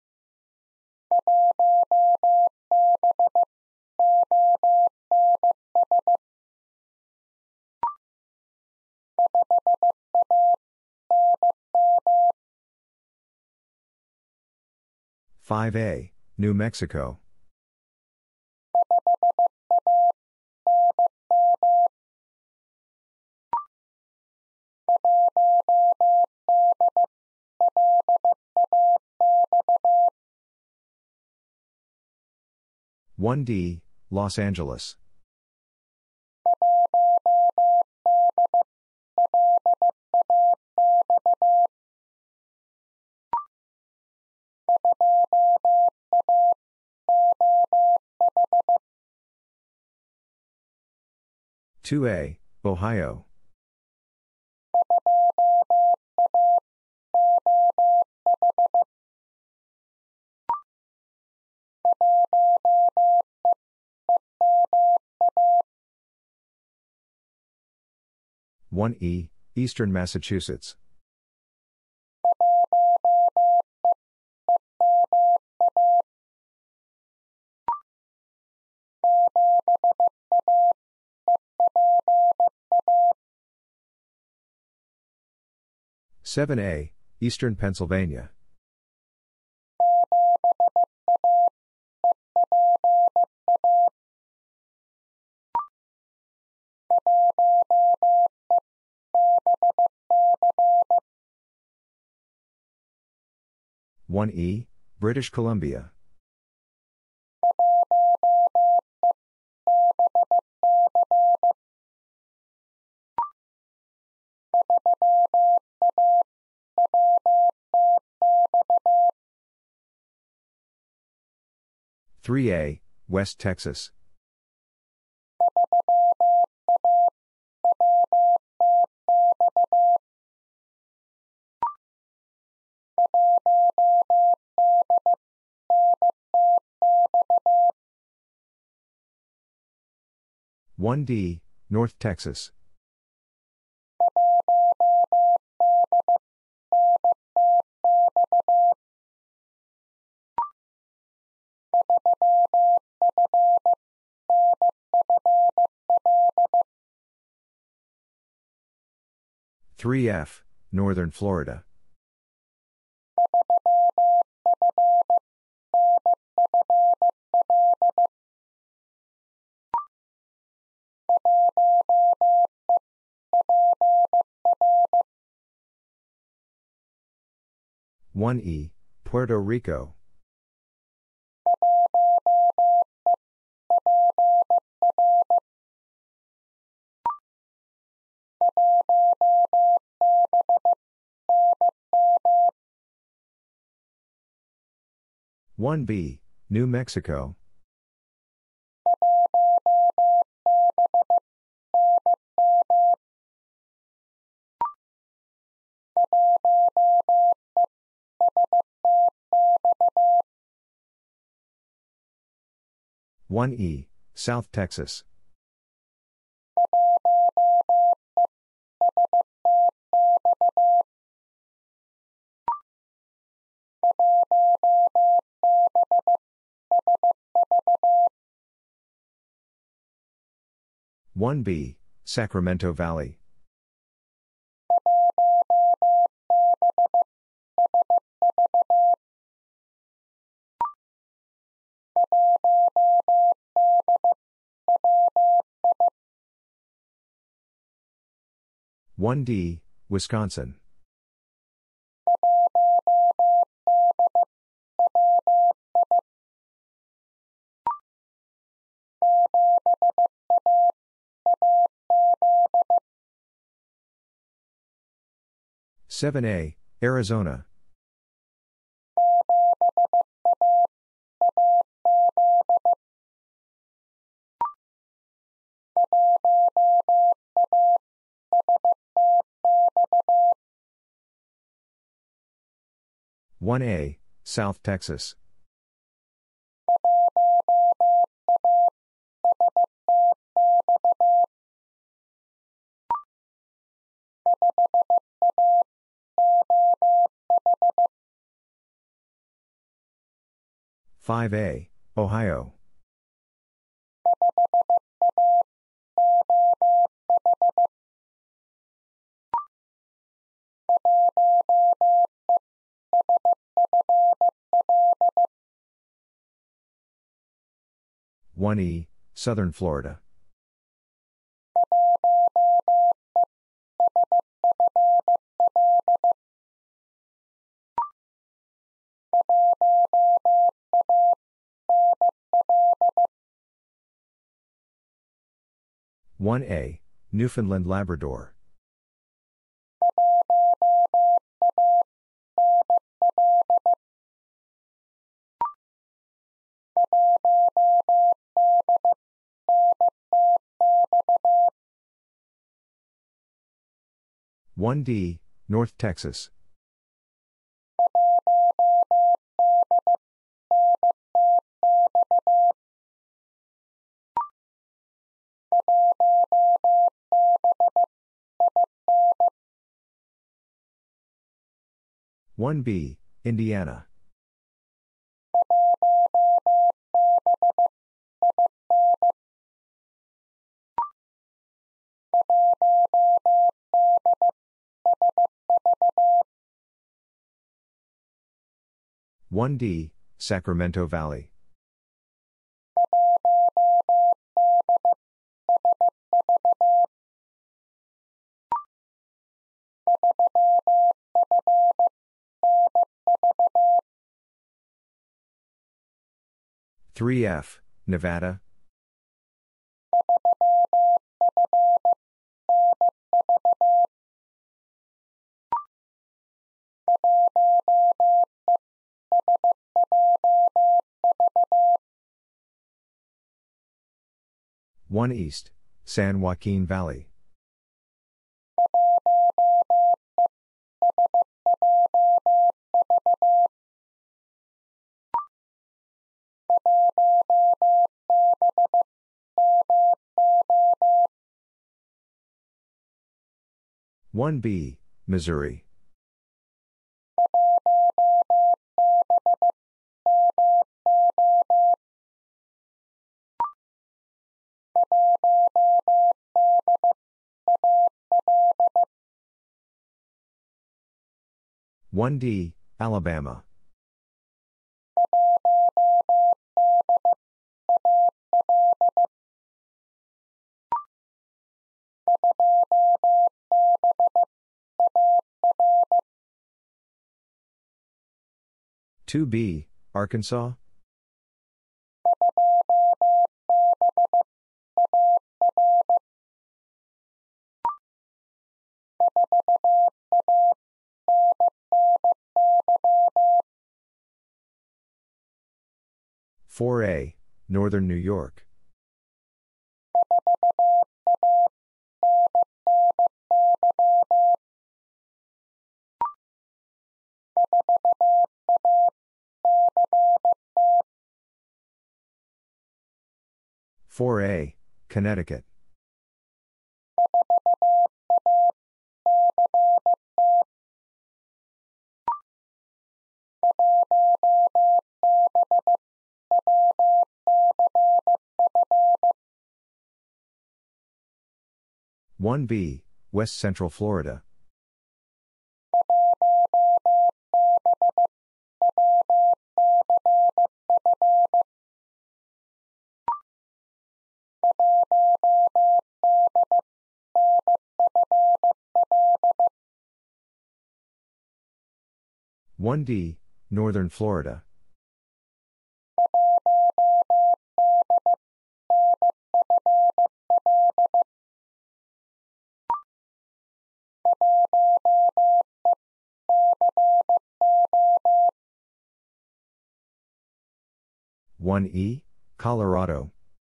five A, New Mexico. one D, Los Angeles. two A, Ohio. one E, Eastern Massachusetts. seven A, Eastern Pennsylvania. one E, British Columbia. three A, West Texas. one D, North Texas. three F, Northern Florida. one E, Puerto Rico. one B, New Mexico. one E, South Texas. one B, Sacramento Valley. one D, Wisconsin. seven A, Arizona. one A, South Texas. five A, Ohio. one E, Southern Florida. one A, Newfoundland Labrador. one D, North Texas. one B, Indiana. one D, Sacramento Valley. three F, Nevada. one East, San Joaquin Valley. one B, Missouri. one D, Alabama. two B, Arkansas. four A, Northern New York. four A, Connecticut. one B, West Central Florida. one D, Northern Florida. one E, Colorado.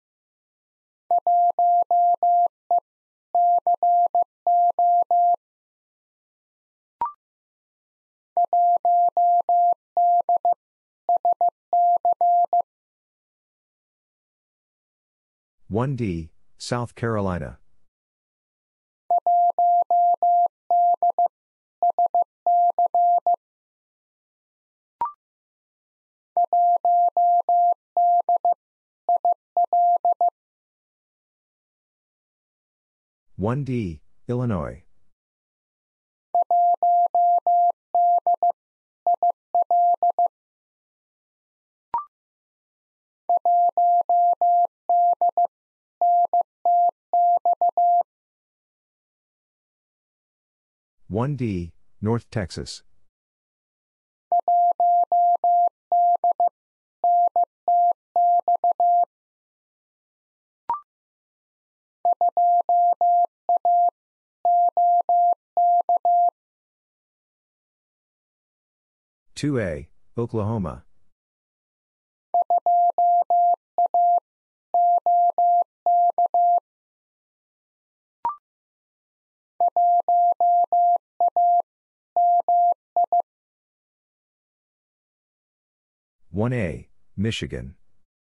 one D, South Carolina. one D, Illinois. one D, North Texas. two A, Oklahoma. one A, Michigan.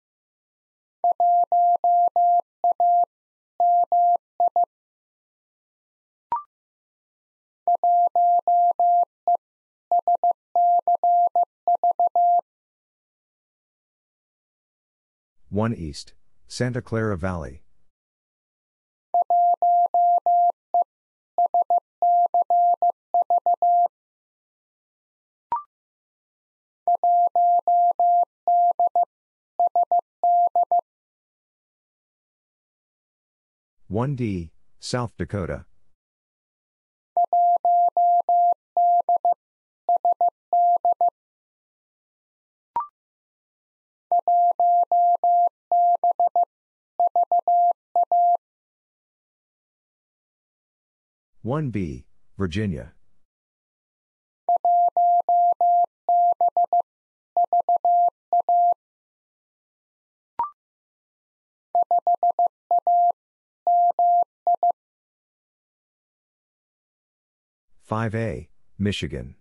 one East, Santa Clara Valley. one D, South Dakota. one B, Virginia. five A, Michigan.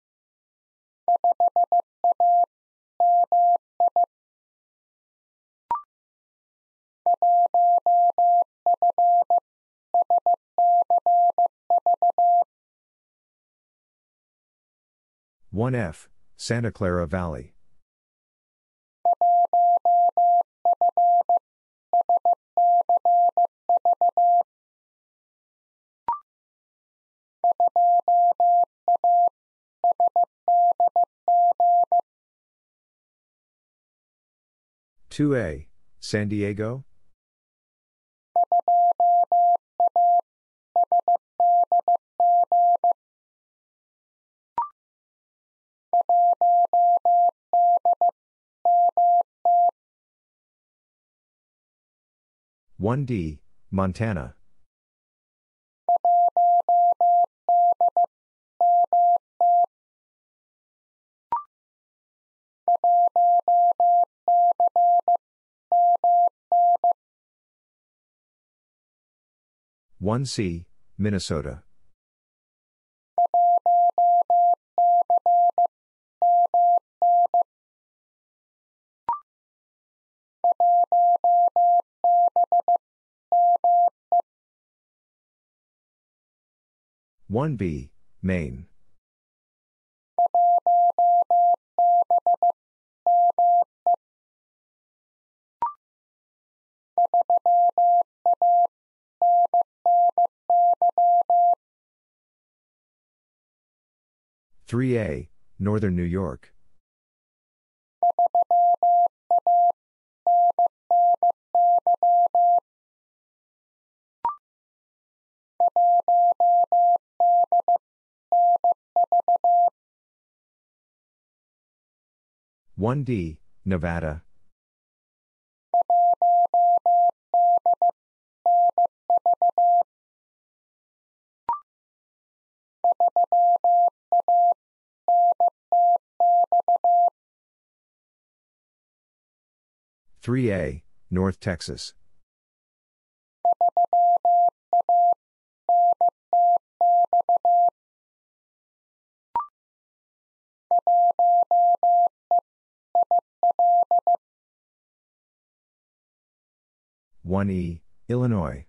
one F, Santa Clara Valley. two A, San Diego? one D, Montana. one C, Minnesota. one B, Maine. three A, Northern New York. one D, Nevada. three A, North Texas. one E, Illinois.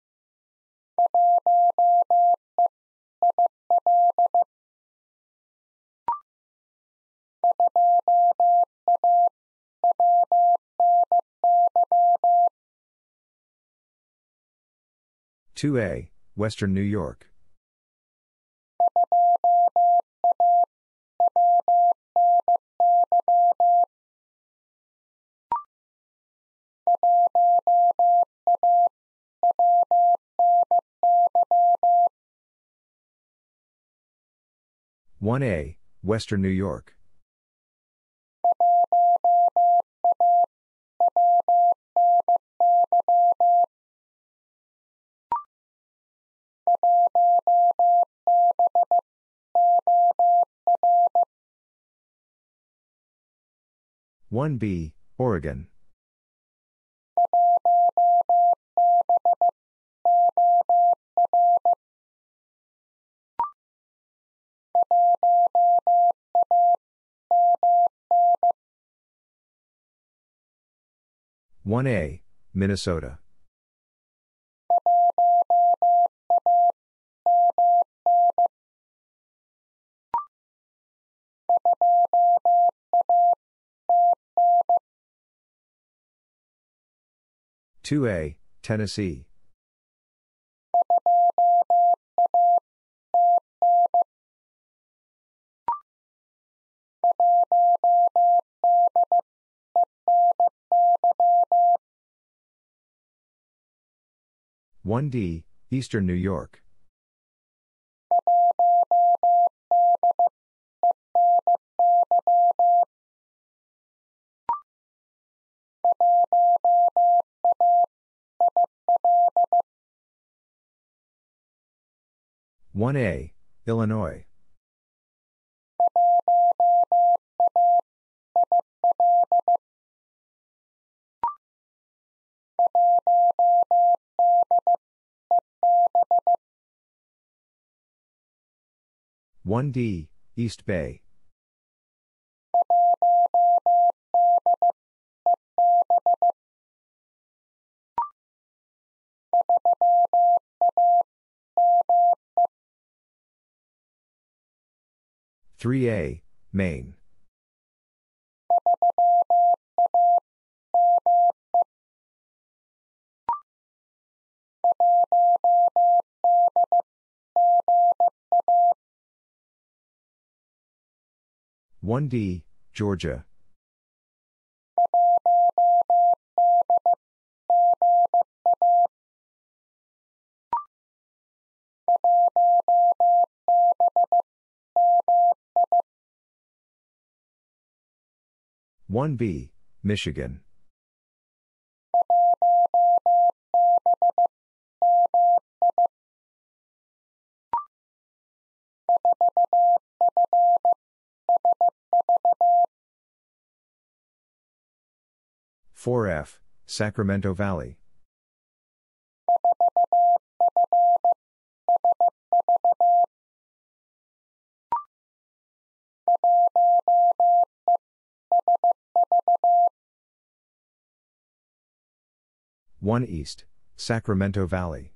two A, Western New York. one A, Western New York. one B, Oregon. one A, Minnesota. two A, Tennessee. one D, Eastern New York. one A, Illinois. one D, East Bay. three A, Maine. one D, Georgia. one B, Michigan. four F, Sacramento Valley. one East, Sacramento Valley.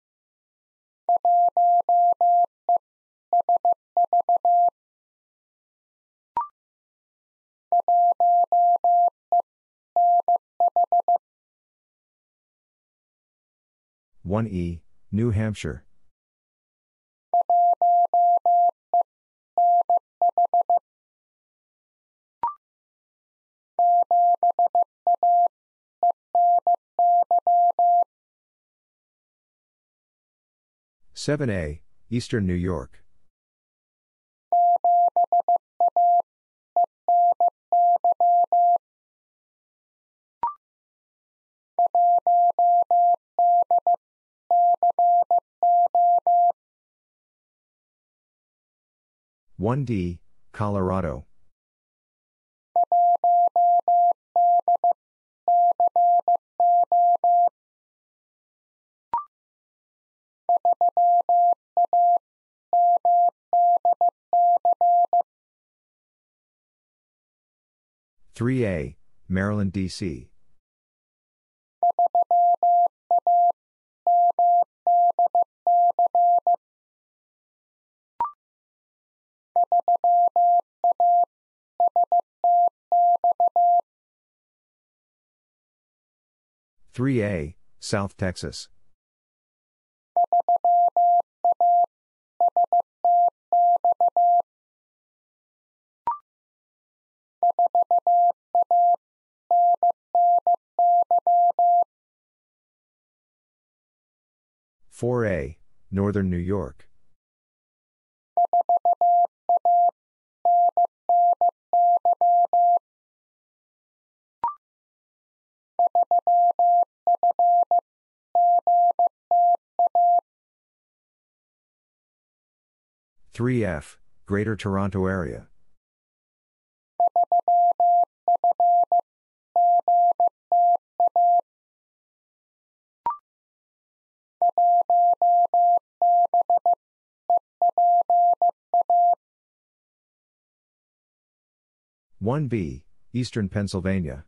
one E, New Hampshire. seven A, Eastern New York. one D, Colorado. three A, Maryland, D C. three A, South Texas. four A, Northern New York. three F, Greater Toronto Area. one B, Eastern Pennsylvania.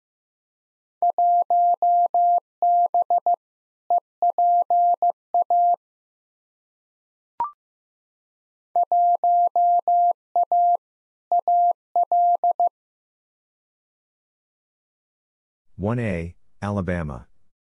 one A, Alabama.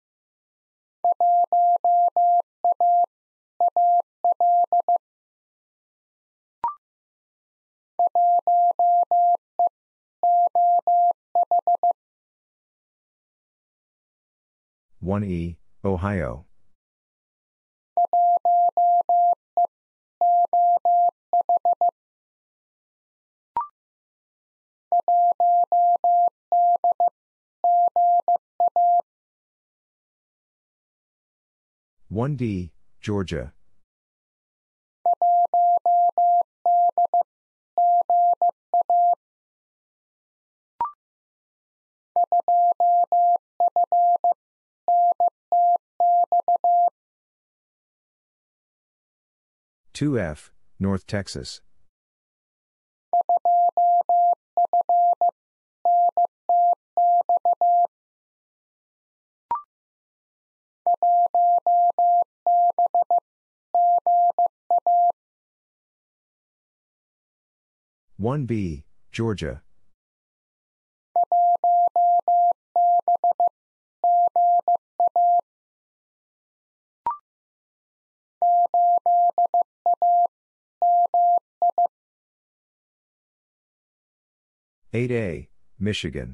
one E, Ohio. one D, Georgia. two F, North Texas. one B, Georgia. eight A, Michigan.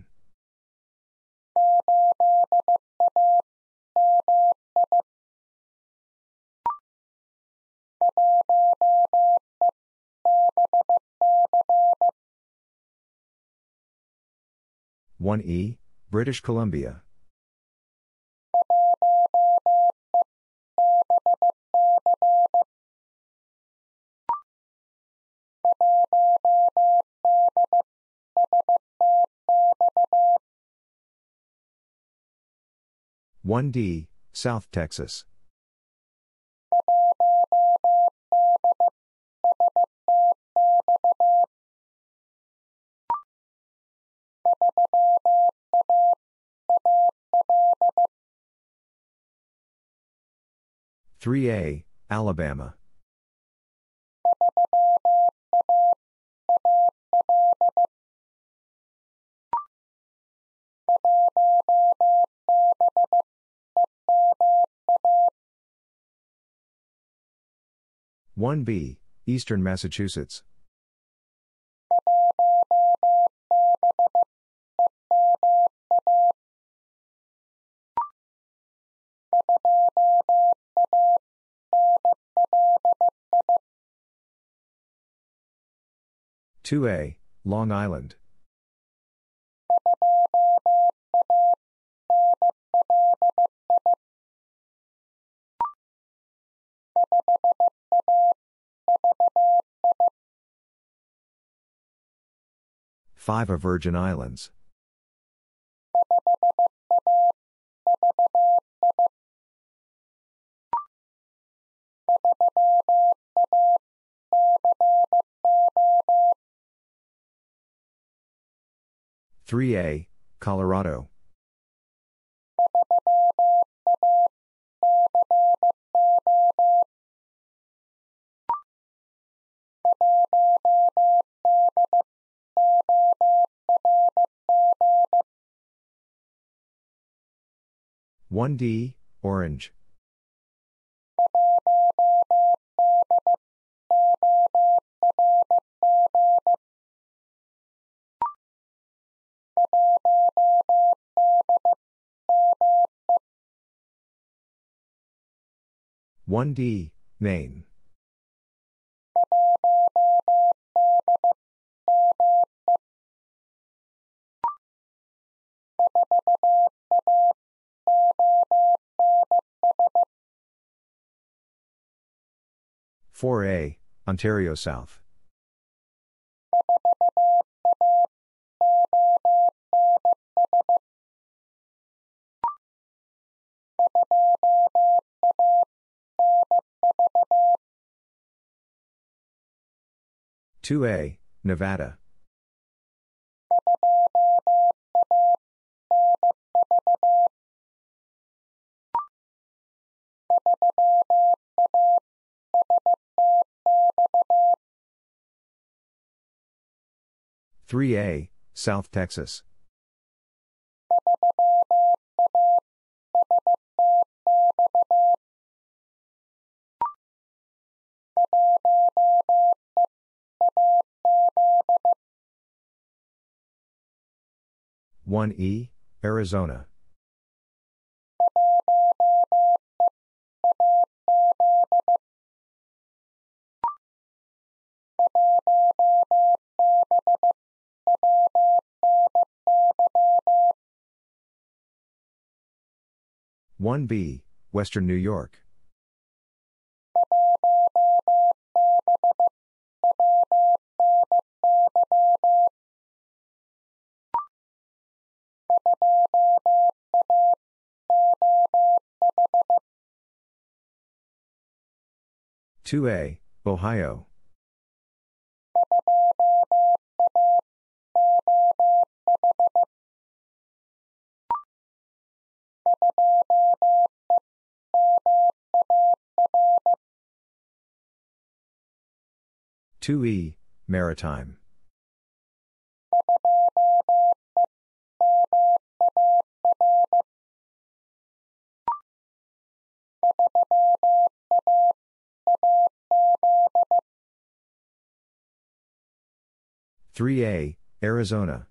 one E, British Columbia. one D, South Texas. three A, Alabama. one B, Eastern Massachusetts. two A, Long Island. five A, Virgin Islands. three A, Colorado. one D, Orange. one D, Maine. four A, Ontario South. two A, Nevada. three A, South Texas. one E, Arizona. one B, Western New York. two A, Ohio. two E, Maritime. three A, Arizona.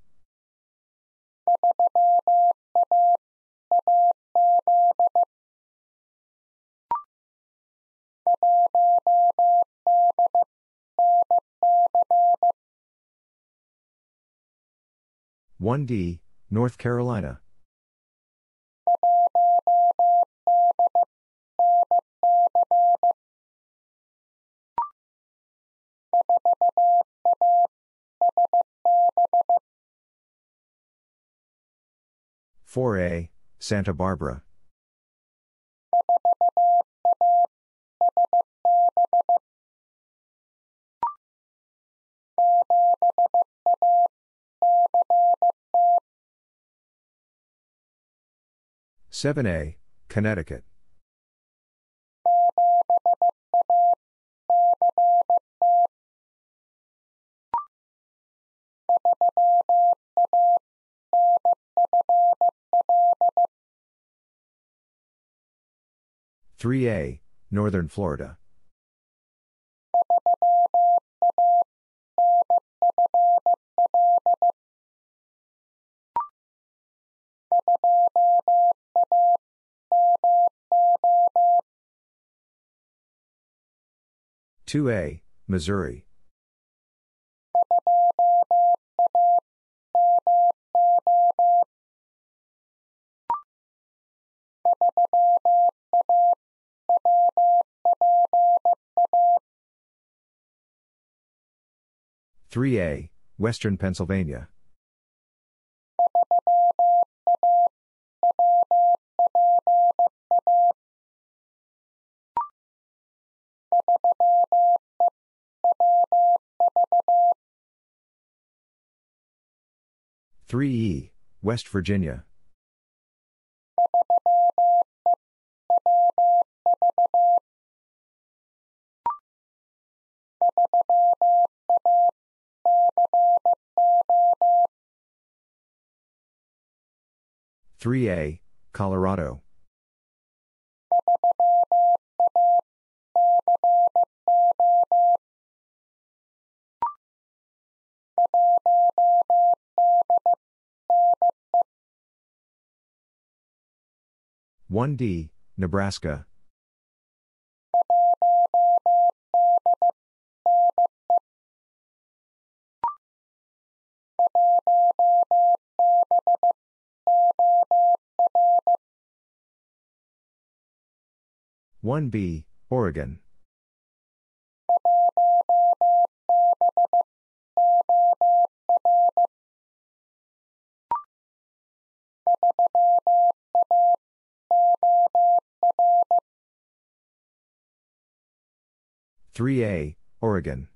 one D, North Carolina. four A, Santa Barbara. seven A, Connecticut. three A, Northern Florida. two A, Missouri. three A, Western Pennsylvania. three E, West Virginia. three A, Colorado. one D, Nebraska. one B, Oregon. three A, Oregon.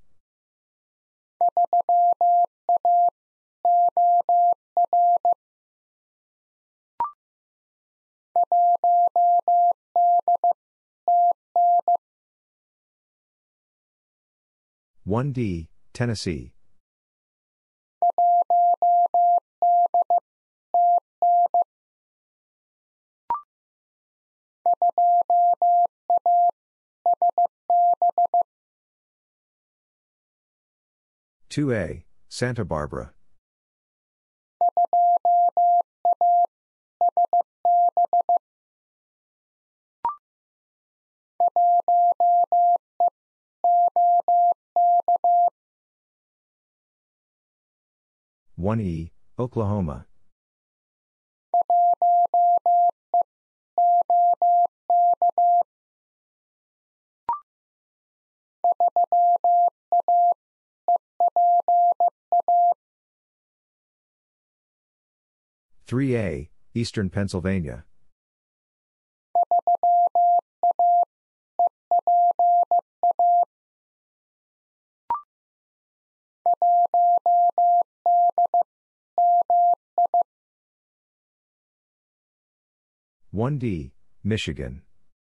one D, Tennessee. two A, Santa Barbara. one E, Oklahoma. three A, Eastern Pennsylvania. one D, Michigan.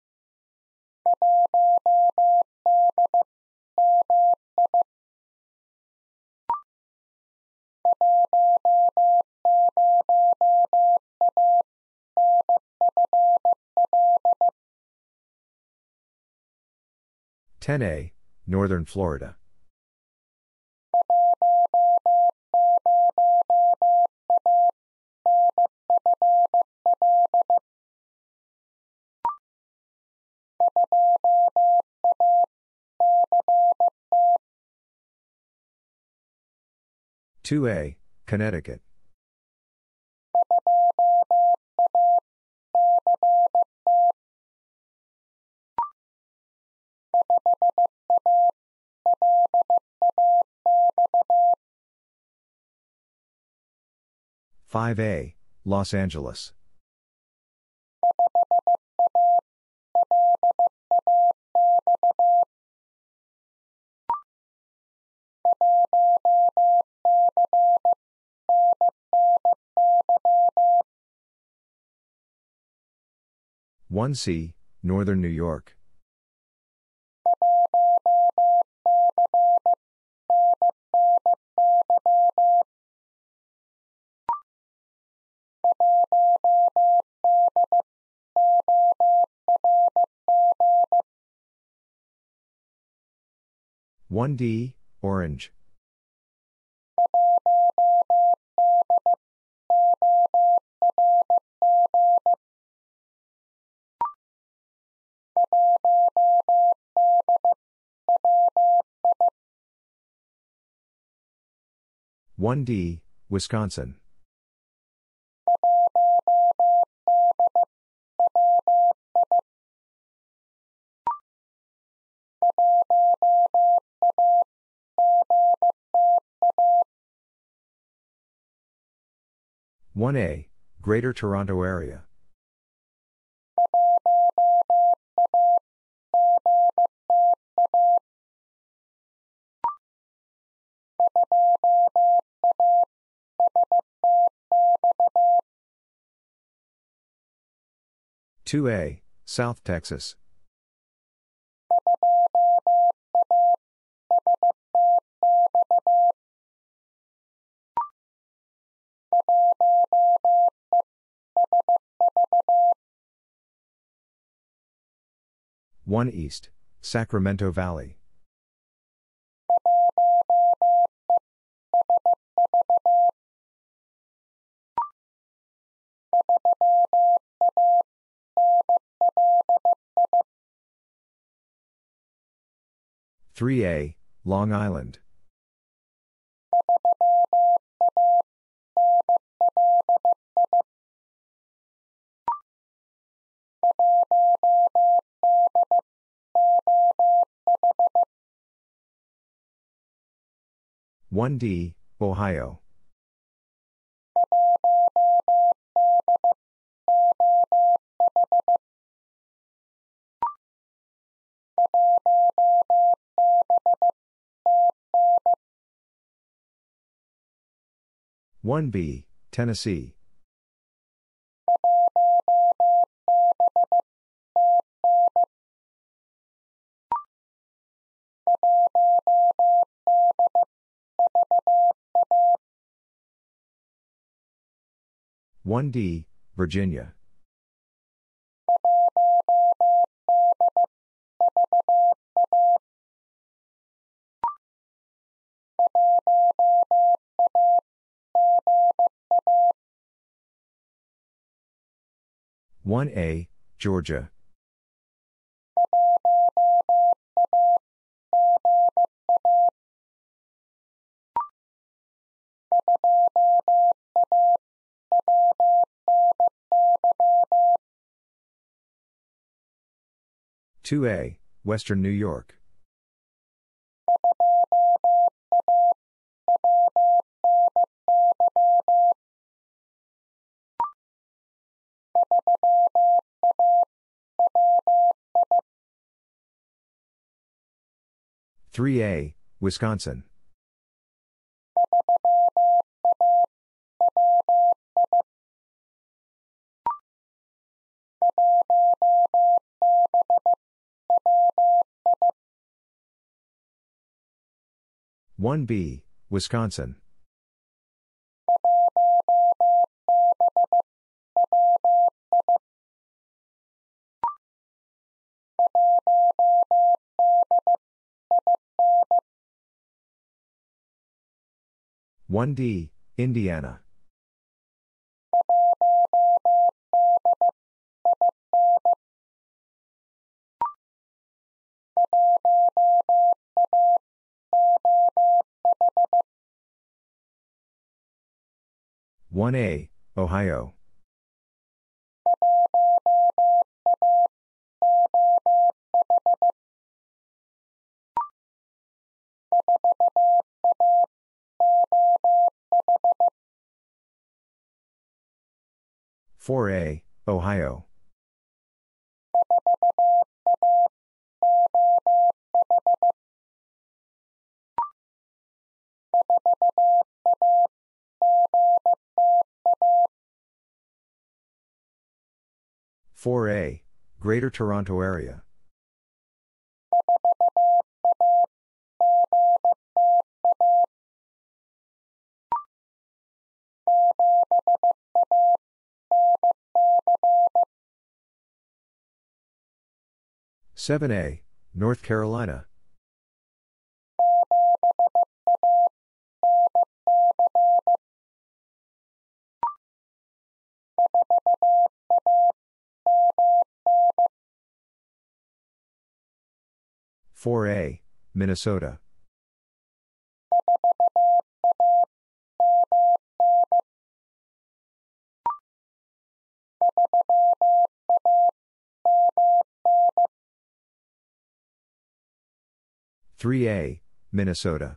ten A, Northern Florida. two A, Connecticut. five A, Los Angeles. one C, Northern New York. one D, Orange. one D, Wisconsin. one A, Greater Toronto Area. two A, South Texas. one East, Sacramento Valley. three A, Long Island. one D, Ohio. one B, Tennessee. one D, Virginia. one A, Georgia. two A, Western New York. three A, Wisconsin. one B, Wisconsin. one D, Indiana. one A, Ohio. four A, Ohio. four A, Greater Toronto Area. seven A, North Carolina. four A, Minnesota. three A, Minnesota.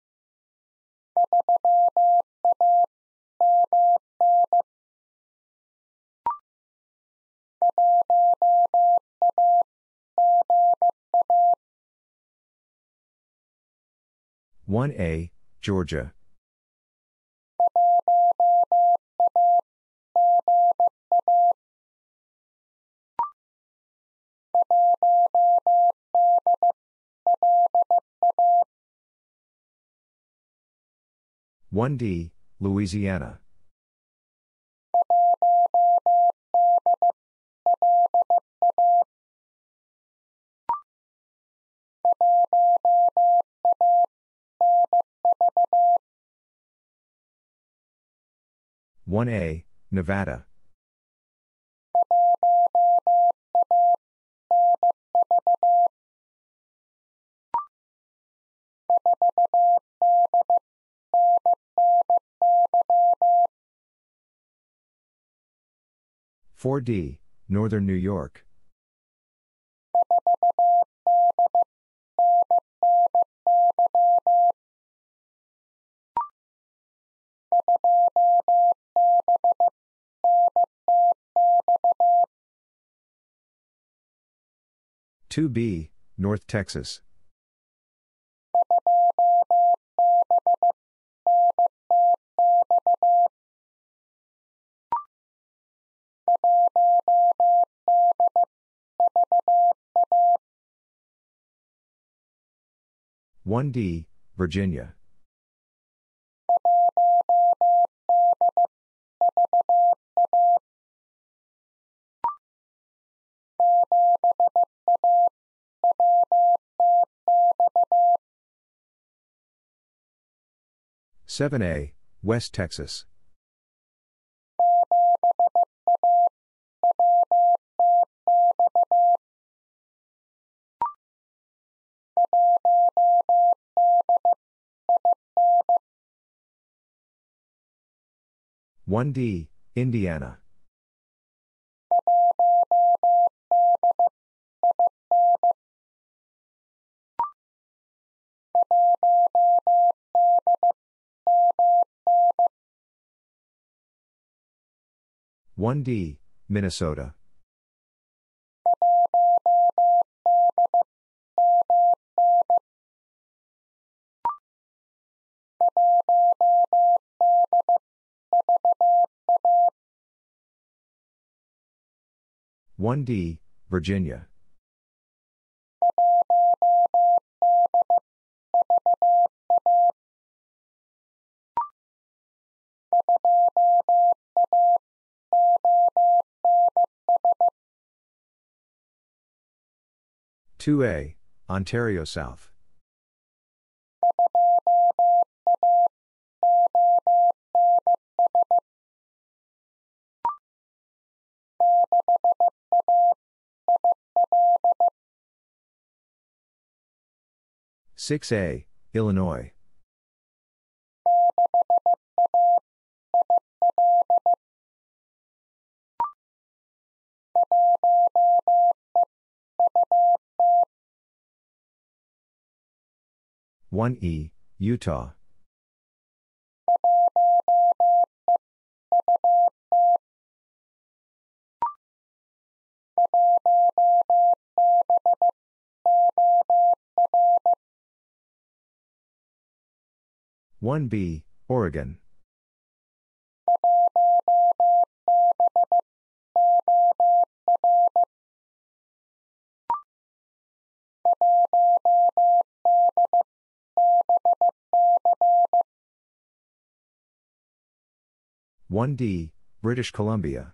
one A, Georgia. one D, Louisiana. one A, Nevada. four D, Northern New York. two B, North Texas. one D, Virginia. seven A, West Texas. one D, Indiana. one D, Minnesota. one D, Virginia. two A, Ontario South. six A, Illinois. one E, Utah. one B, Oregon. one D, British Columbia.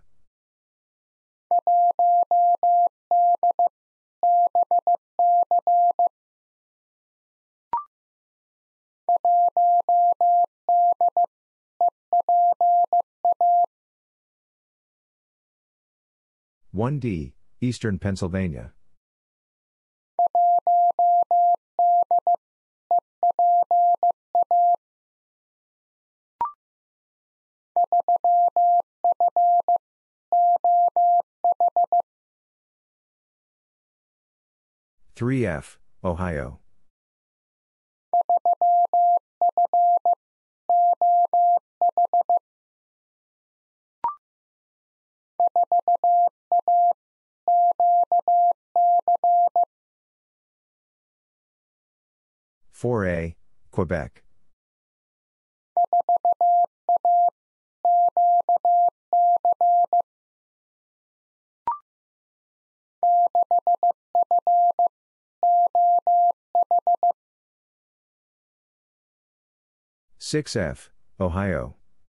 one D, Eastern Pennsylvania. three F, Ohio. four A, Quebec. six F, Ohio.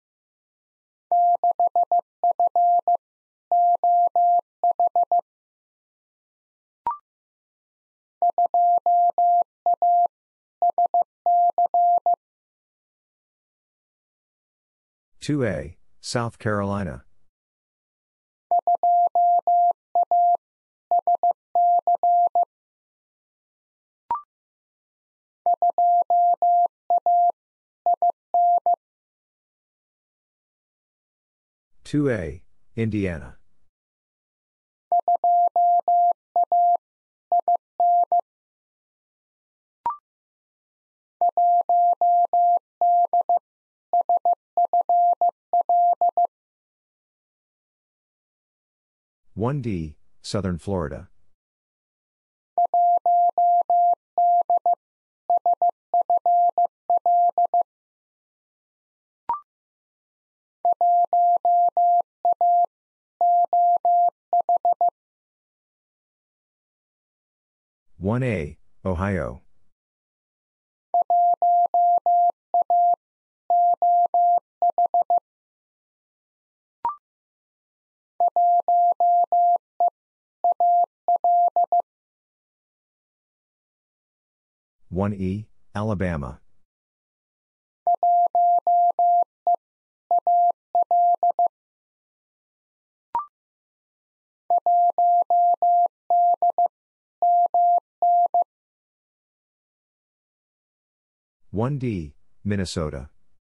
two A, South Carolina. two A, Indiana. one D, Southern Florida. one A, Ohio. one E, Alabama. one D, Minnesota.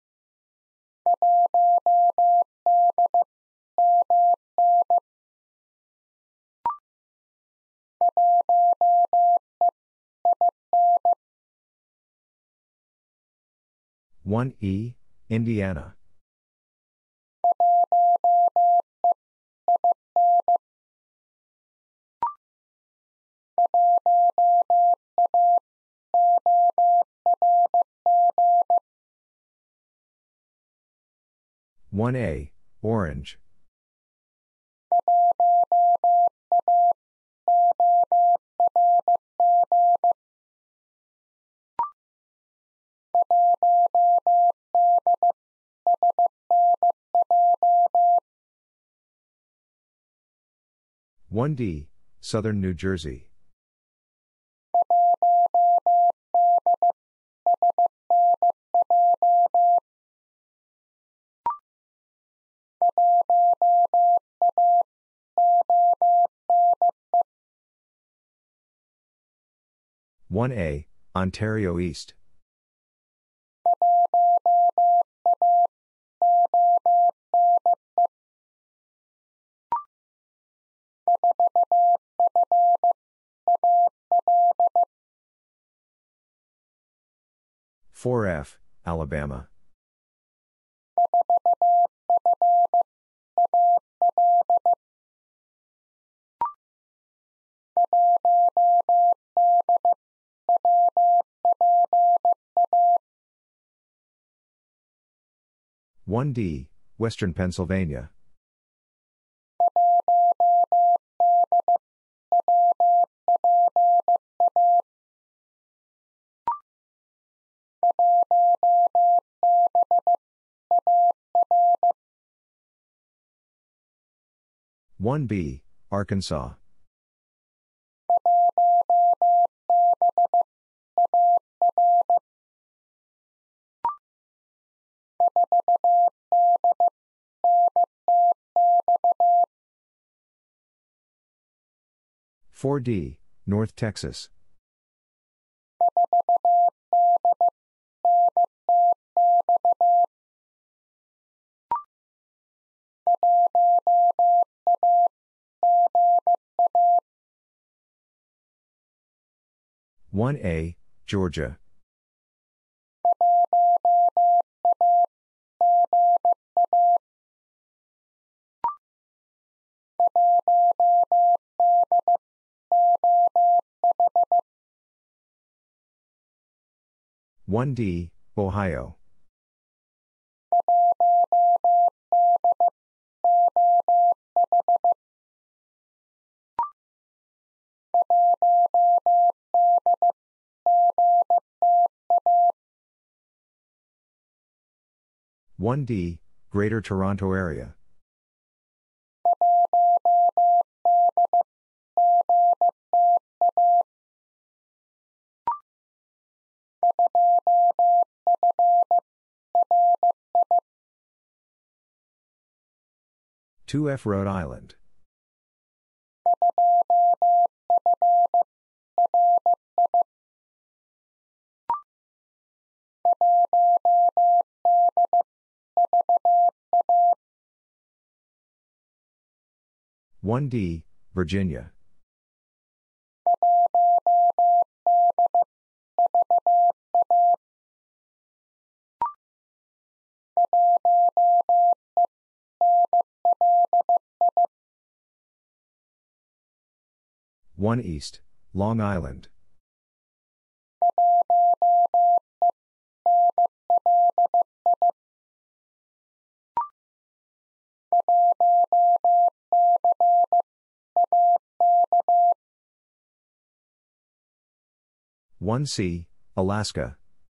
one E, Indiana. one A, Orange. one D, Southern New Jersey. one A, Ontario East. four F, Alabama. one D, Western Pennsylvania. one B, Arkansas. four D, North Texas. one A, Georgia. one D, Ohio. one D, Greater Toronto Area. two F, Rhode Island. one D, Virginia. one East, Long Island. one C, Alaska.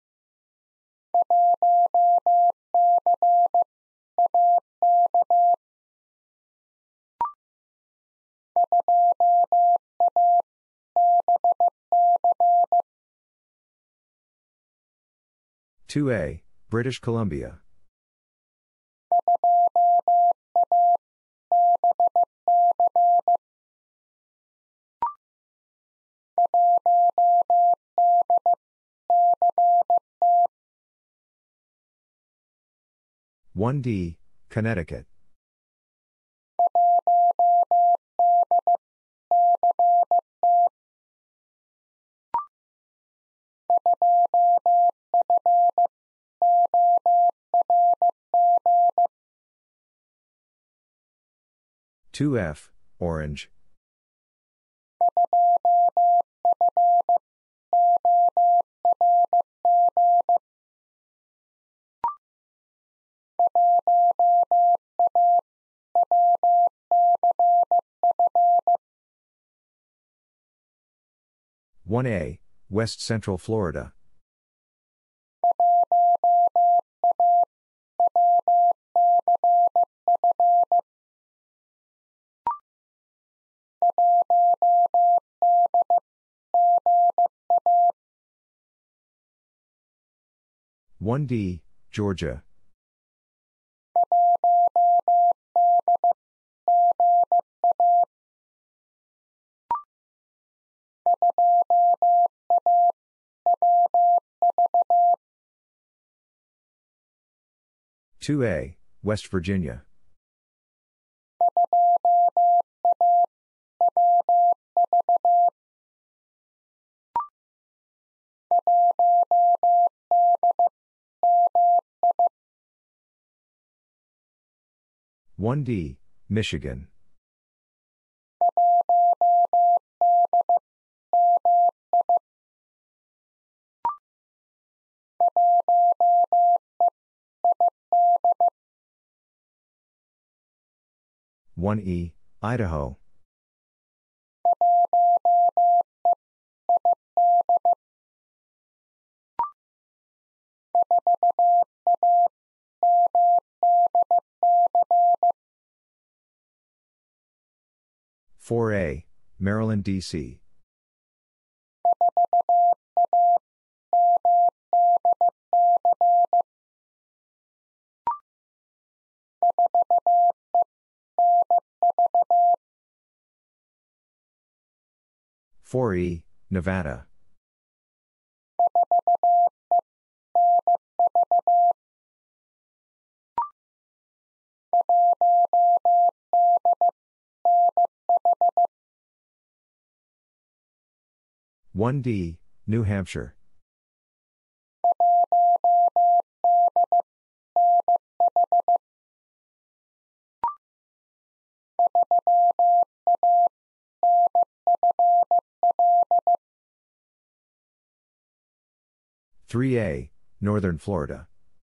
two A, British Columbia. one D, Connecticut. two F, Orange. one A, West Central Florida. one D, Georgia. two A, West Virginia. one D, Michigan. one E, Idaho. four A, Maryland, D C. four E, Nevada. one D, New Hampshire. three A, Northern Florida.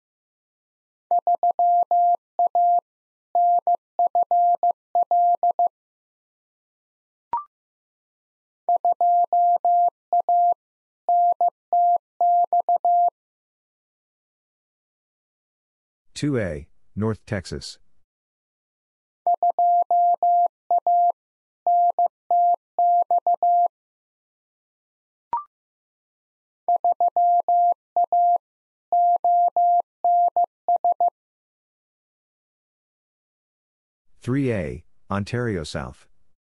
two A, North Texas. three A, Ontario South.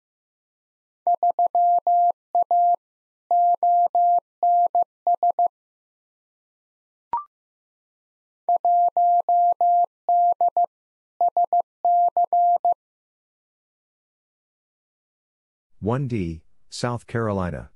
one D, South Carolina.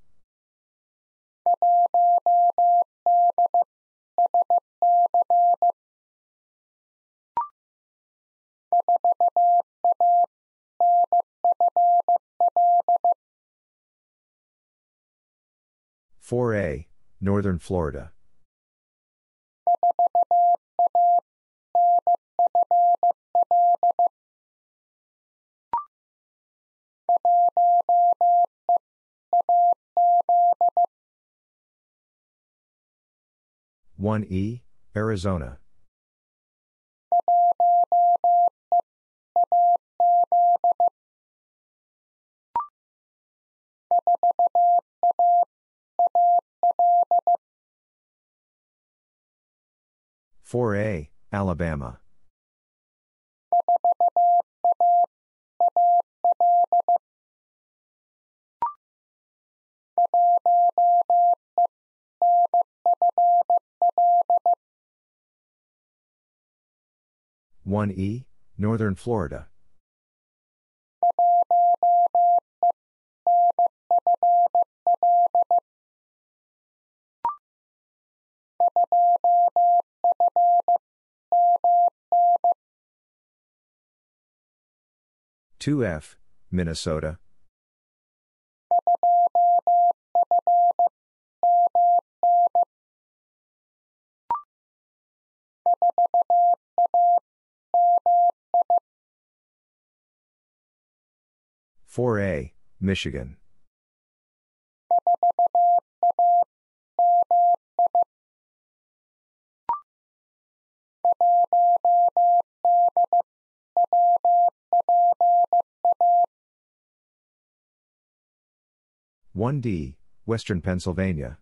four A, Northern Florida. one E, Arizona. four A, Alabama. one E, Northern Florida. two F, Minnesota. four A, Michigan. one D, Western Pennsylvania.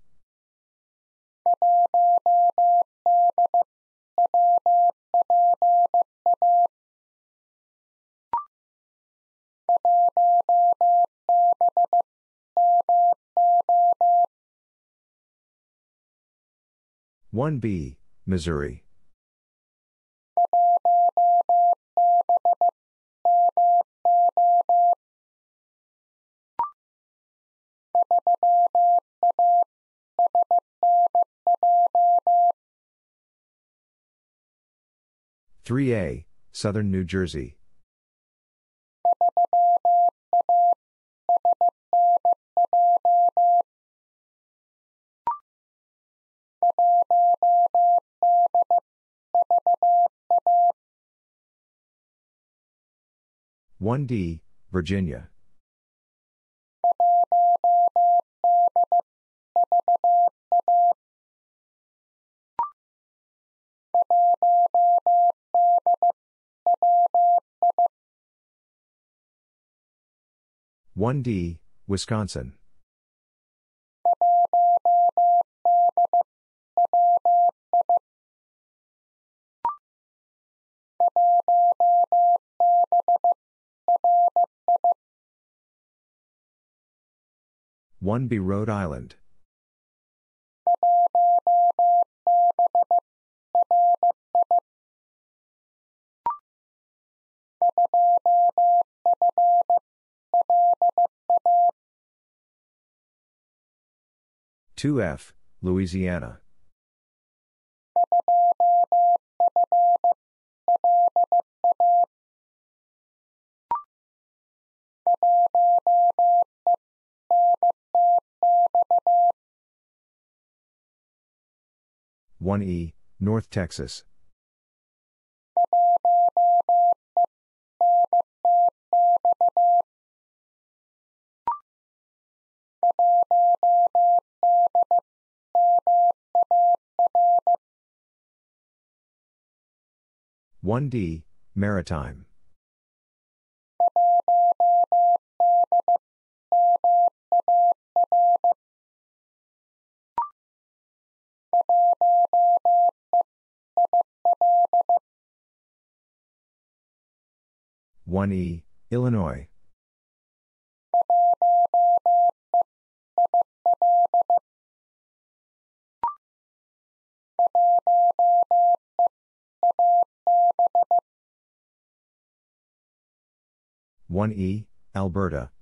one B, Missouri. three A, Southern New Jersey. one D, Virginia. one D, Wisconsin. one B, Rhode Island. two F, Louisiana. one E, North Texas. one D, Maritime. one E, Illinois. one E, Alberta.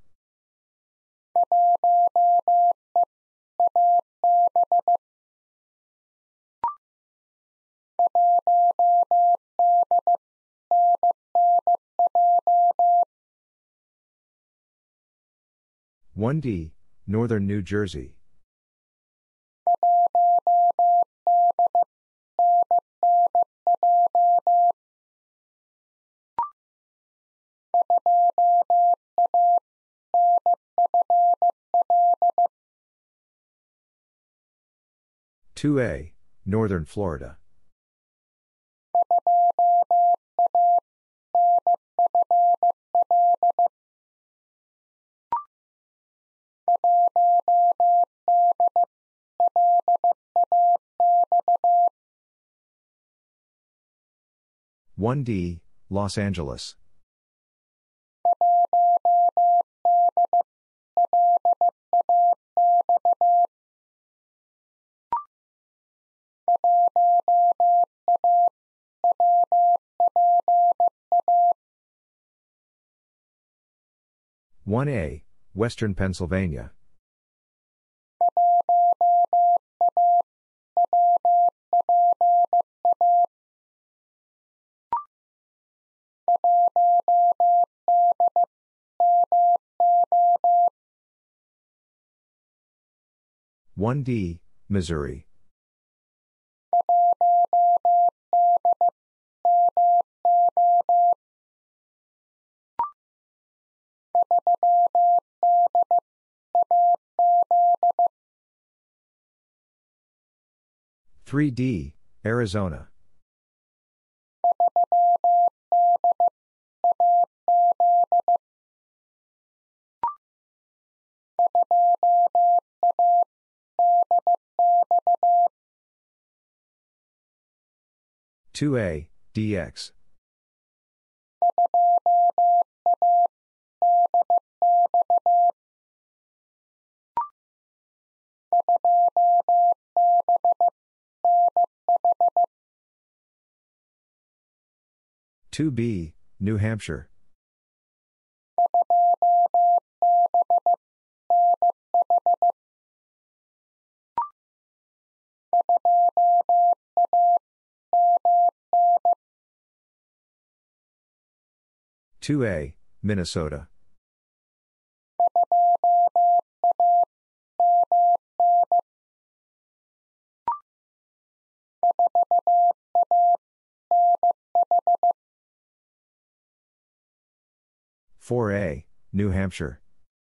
one D, Northern New Jersey. two A, Northern Florida. one D, Los Angeles. one A, Western Pennsylvania. one D, Missouri. three D, Arizona. two A, D X. two B, New Hampshire. two A, Minnesota. four A, New Hampshire.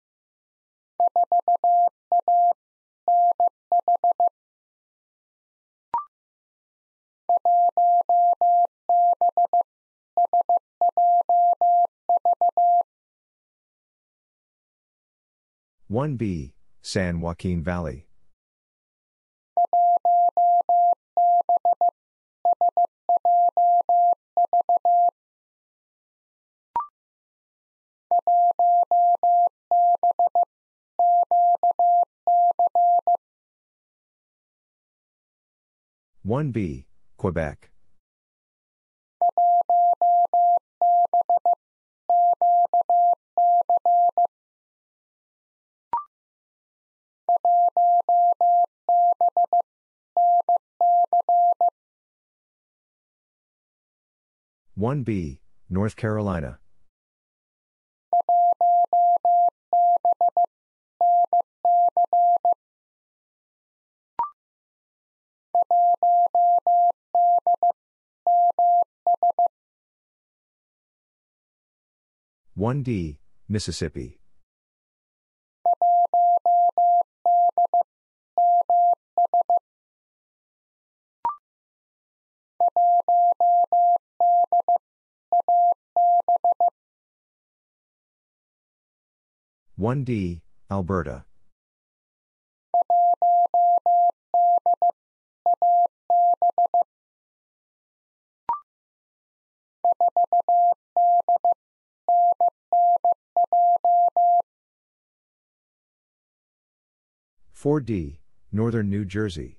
one B, San Joaquin Valley. one B, Quebec. one B, North Carolina. one D, Mississippi. one D, Alberta. four D, Northern New Jersey.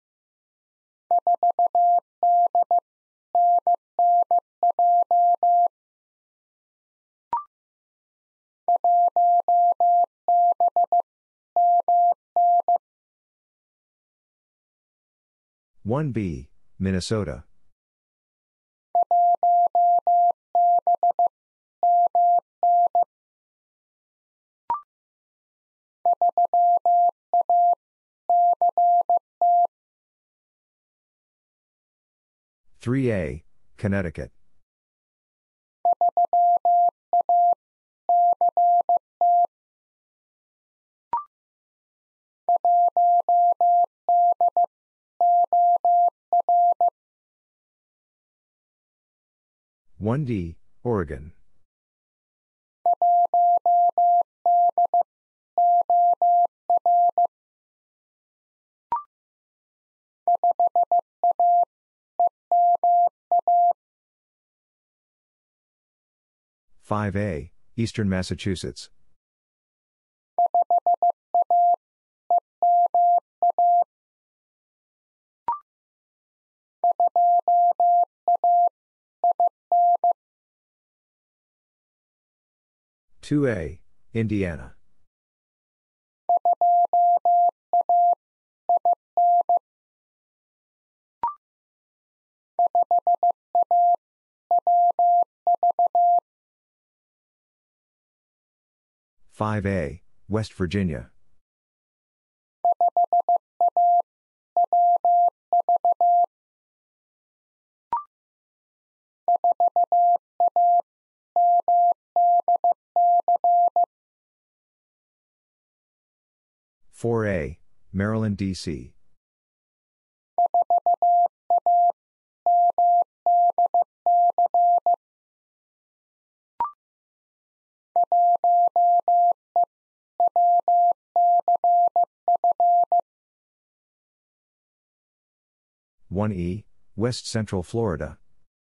one B, Minnesota. three A, Connecticut. one D, Oregon. five A, Eastern Massachusetts. two A, Indiana. five A, West Virginia. four A, Maryland, D C. one E, West Central Florida.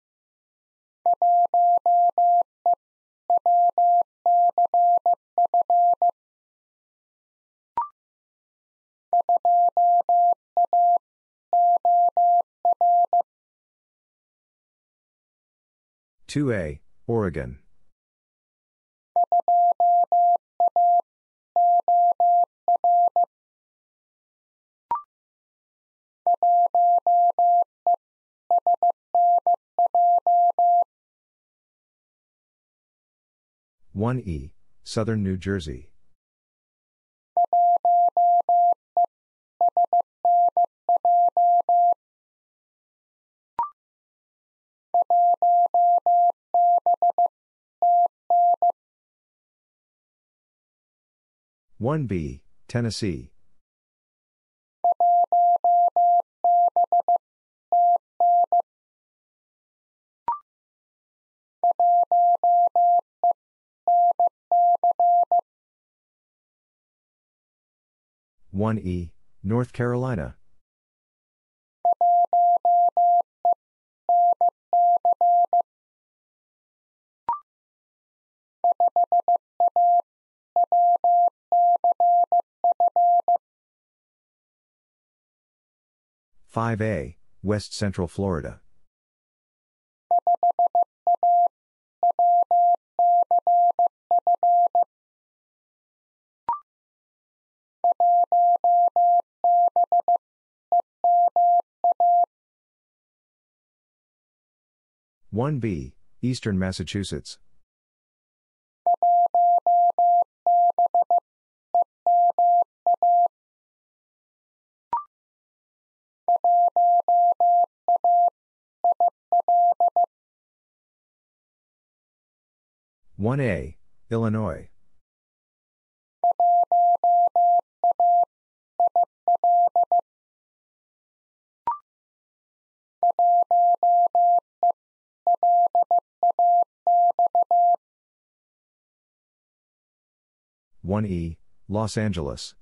two A, Oregon. one E, Southern New Jersey. one B, Tennessee. one E, North Carolina. five A, West Central Florida. one B, Eastern Massachusetts. one A, Illinois. one E, Los Angeles.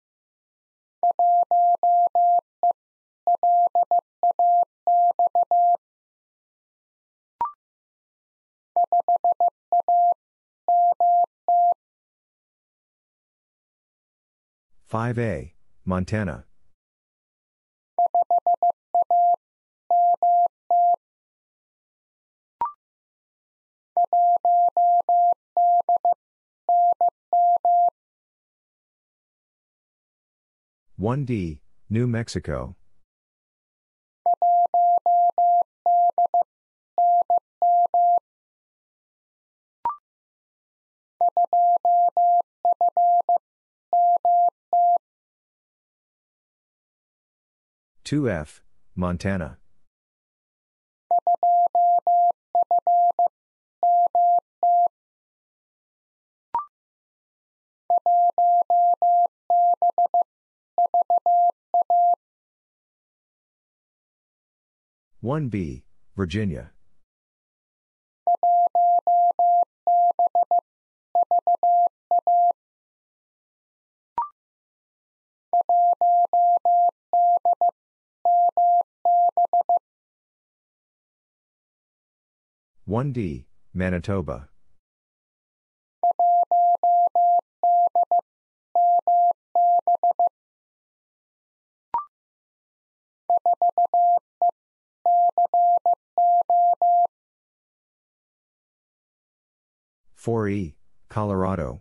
five A, Montana. one D, New Mexico. two F, Montana. one B, Virginia. one D, Manitoba. four E, Colorado.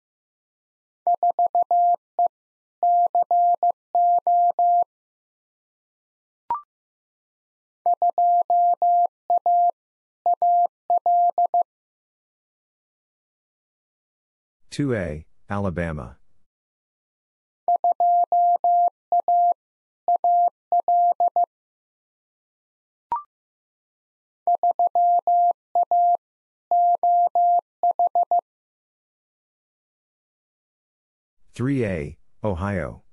two A, Alabama. three A, Ohio.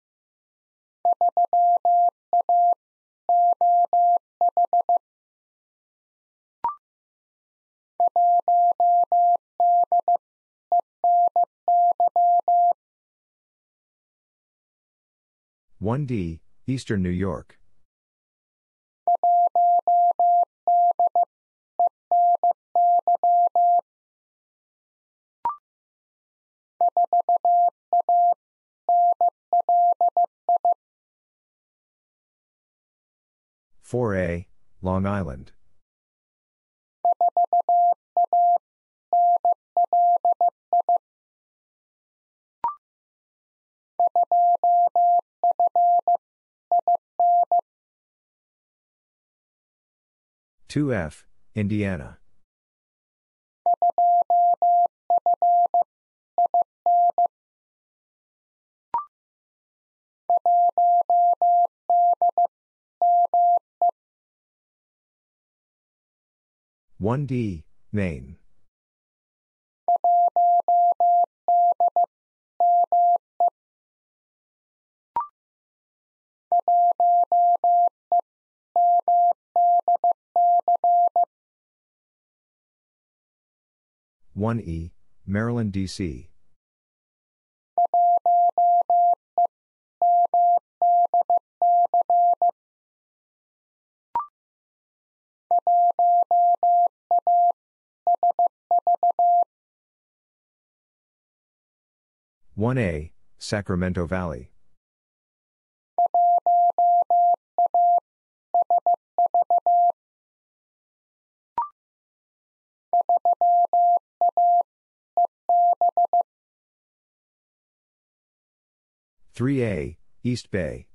one D, Eastern New York. four A, Long Island. two F, Indiana. one D, Maine. one E, Maryland, D C one A, Sacramento Valley. three A, East Bay.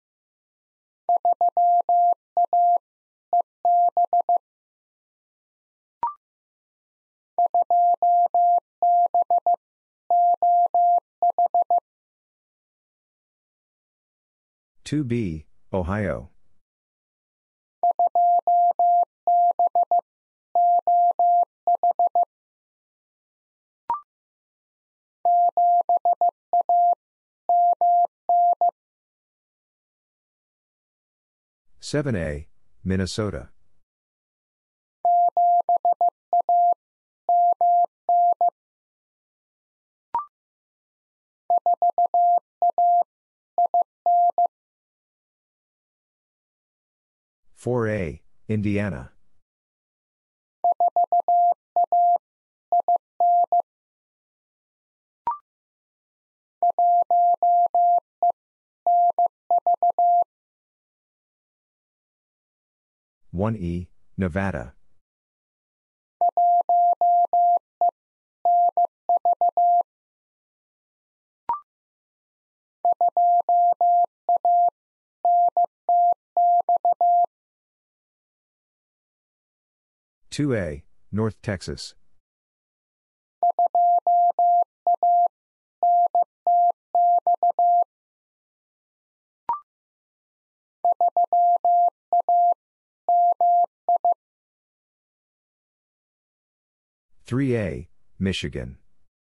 two B, Ohio. seven A, Minnesota. four A, Indiana. one E, Nevada. two A, North Texas. three A, Michigan.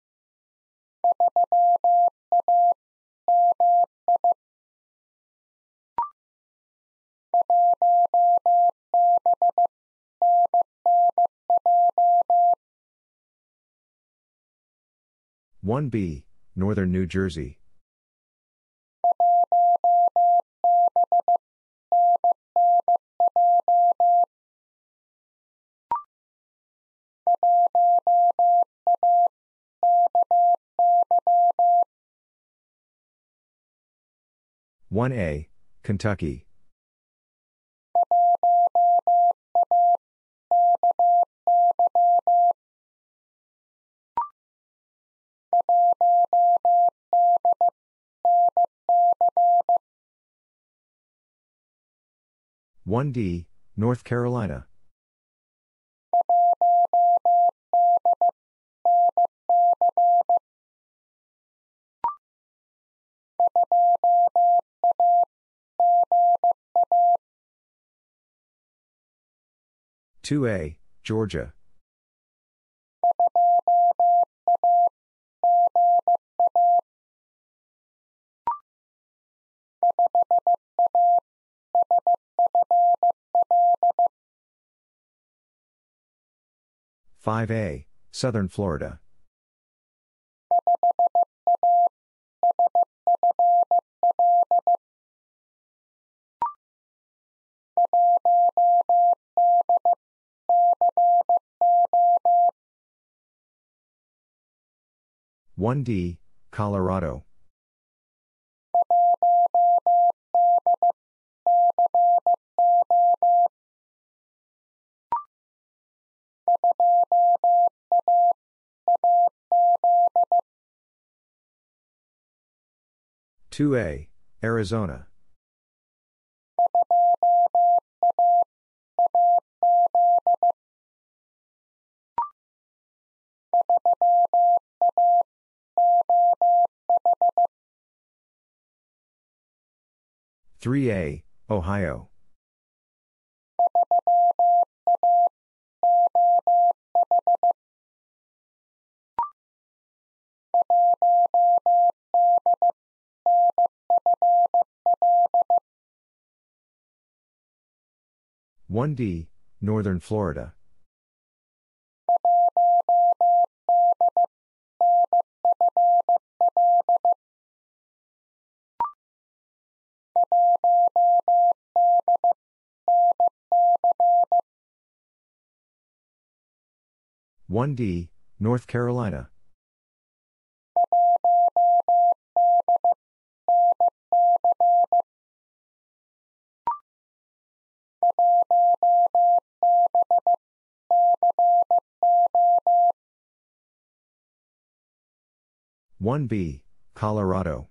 one B, Northern New Jersey. one A, Kentucky. one D, North Carolina. two A, Georgia. five A, Southern Florida. one D, Colorado. two A, Arizona. three A, Ohio. one D, Northern Florida. one D, North Carolina. one B, Colorado.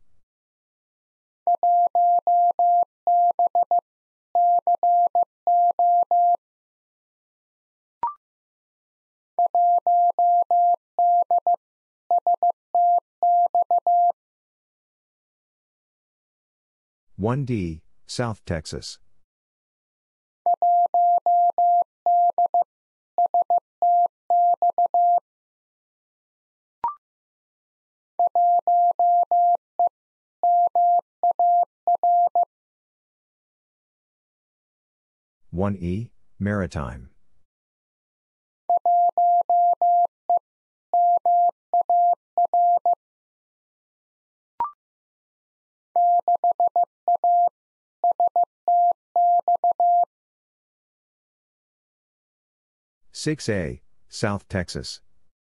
one D, South Texas. one E, Maritime. six A, South Texas.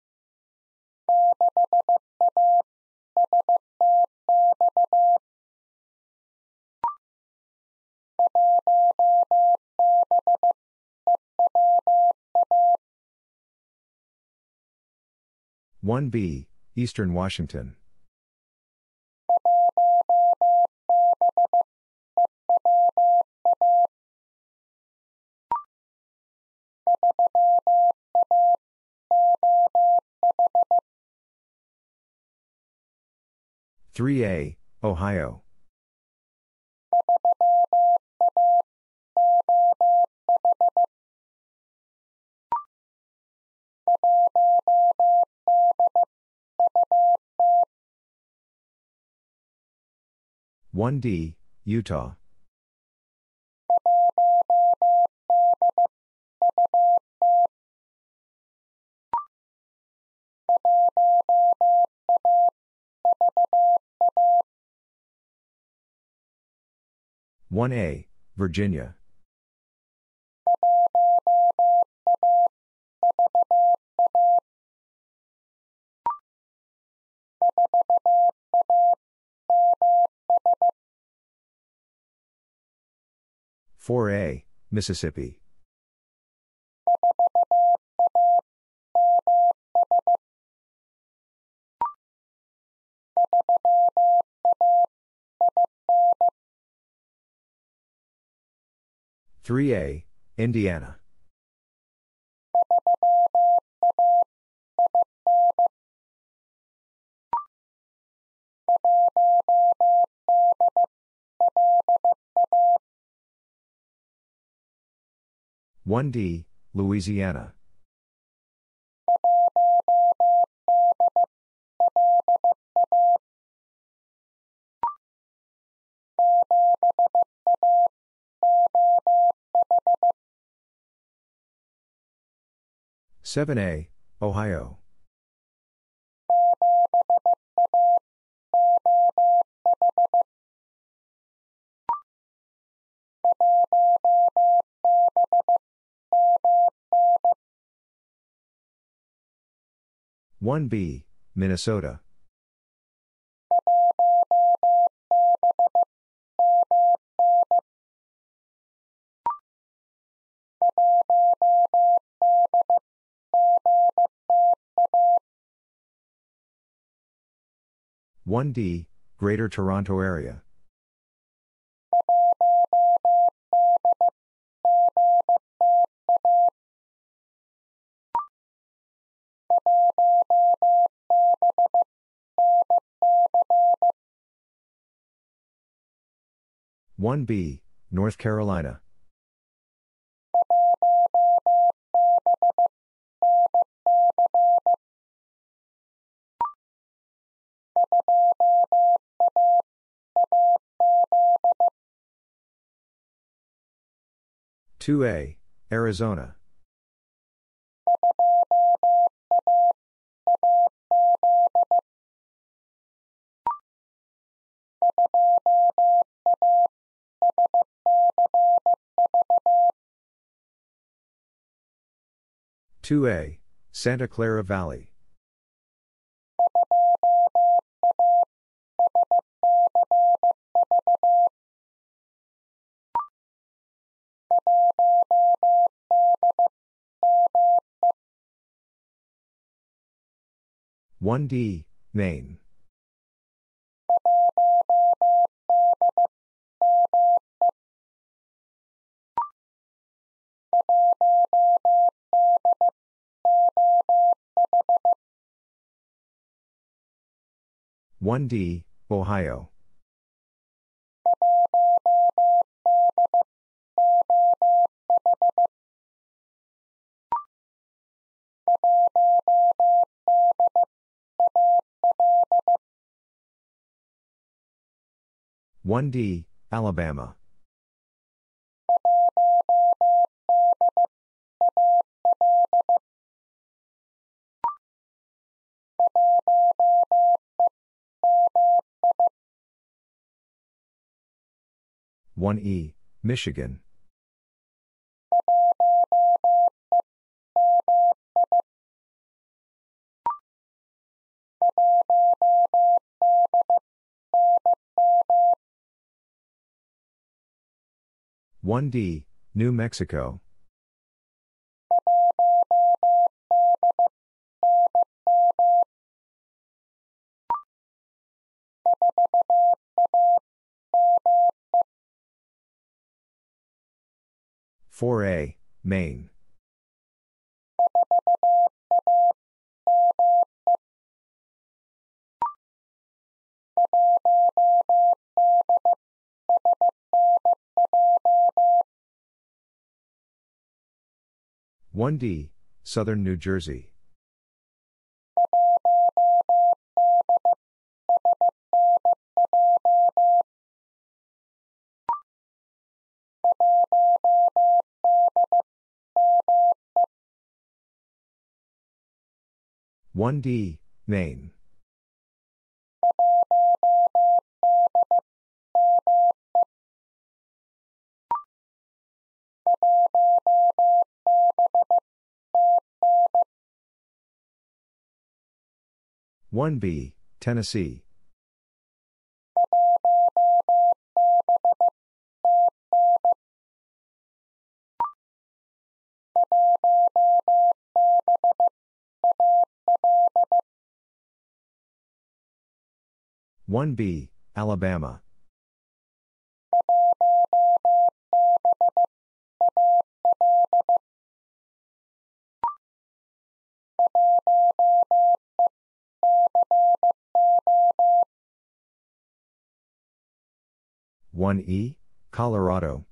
one B, Eastern Washington. three A, Ohio. one D, Utah. one A, Virginia. four A, Mississippi. three A, Indiana. one D, Louisiana. seven A, Ohio. one B, Minnesota. one D, Greater Toronto Area. one B, North Carolina. two A, Arizona. two A, Santa Clara Valley. one D, Maine. one D, Ohio. one D, Alabama. one E, Michigan. one D, New Mexico. four A, Maine. one D, Southern New Jersey. one D, Maine. one B, Tennessee. one B, Alabama. one E, Colorado.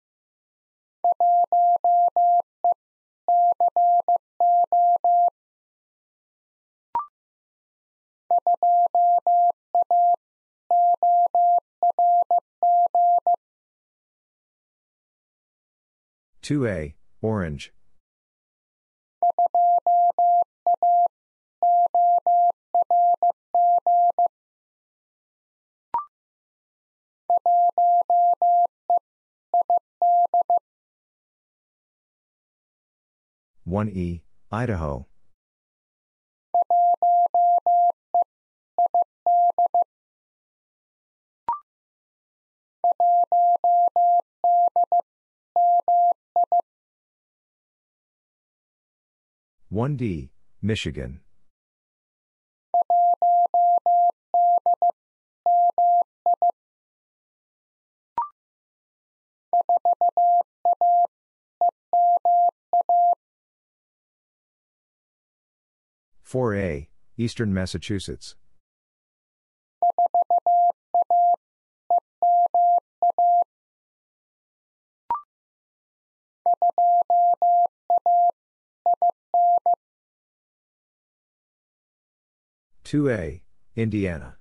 two A, Orange. one E, Idaho. one D, Michigan. four A, Eastern Massachusetts. two A, Indiana.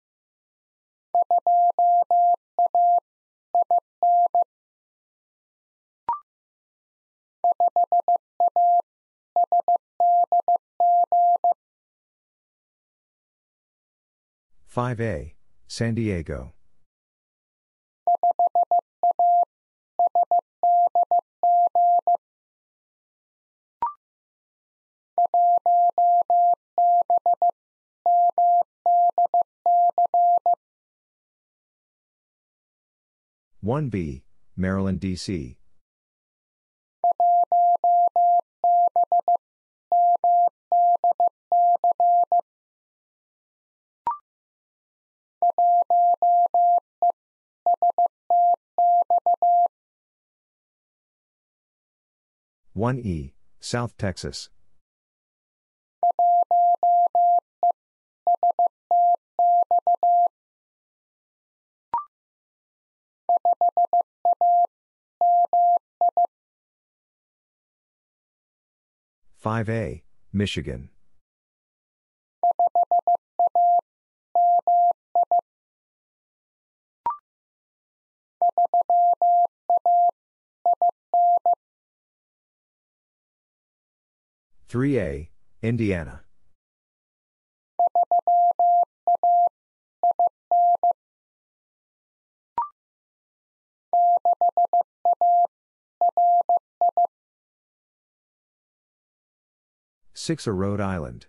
five A, San Diego. one B, Maryland, D C one E, South Texas five A, Michigan three A, Indiana six A, Rhode Island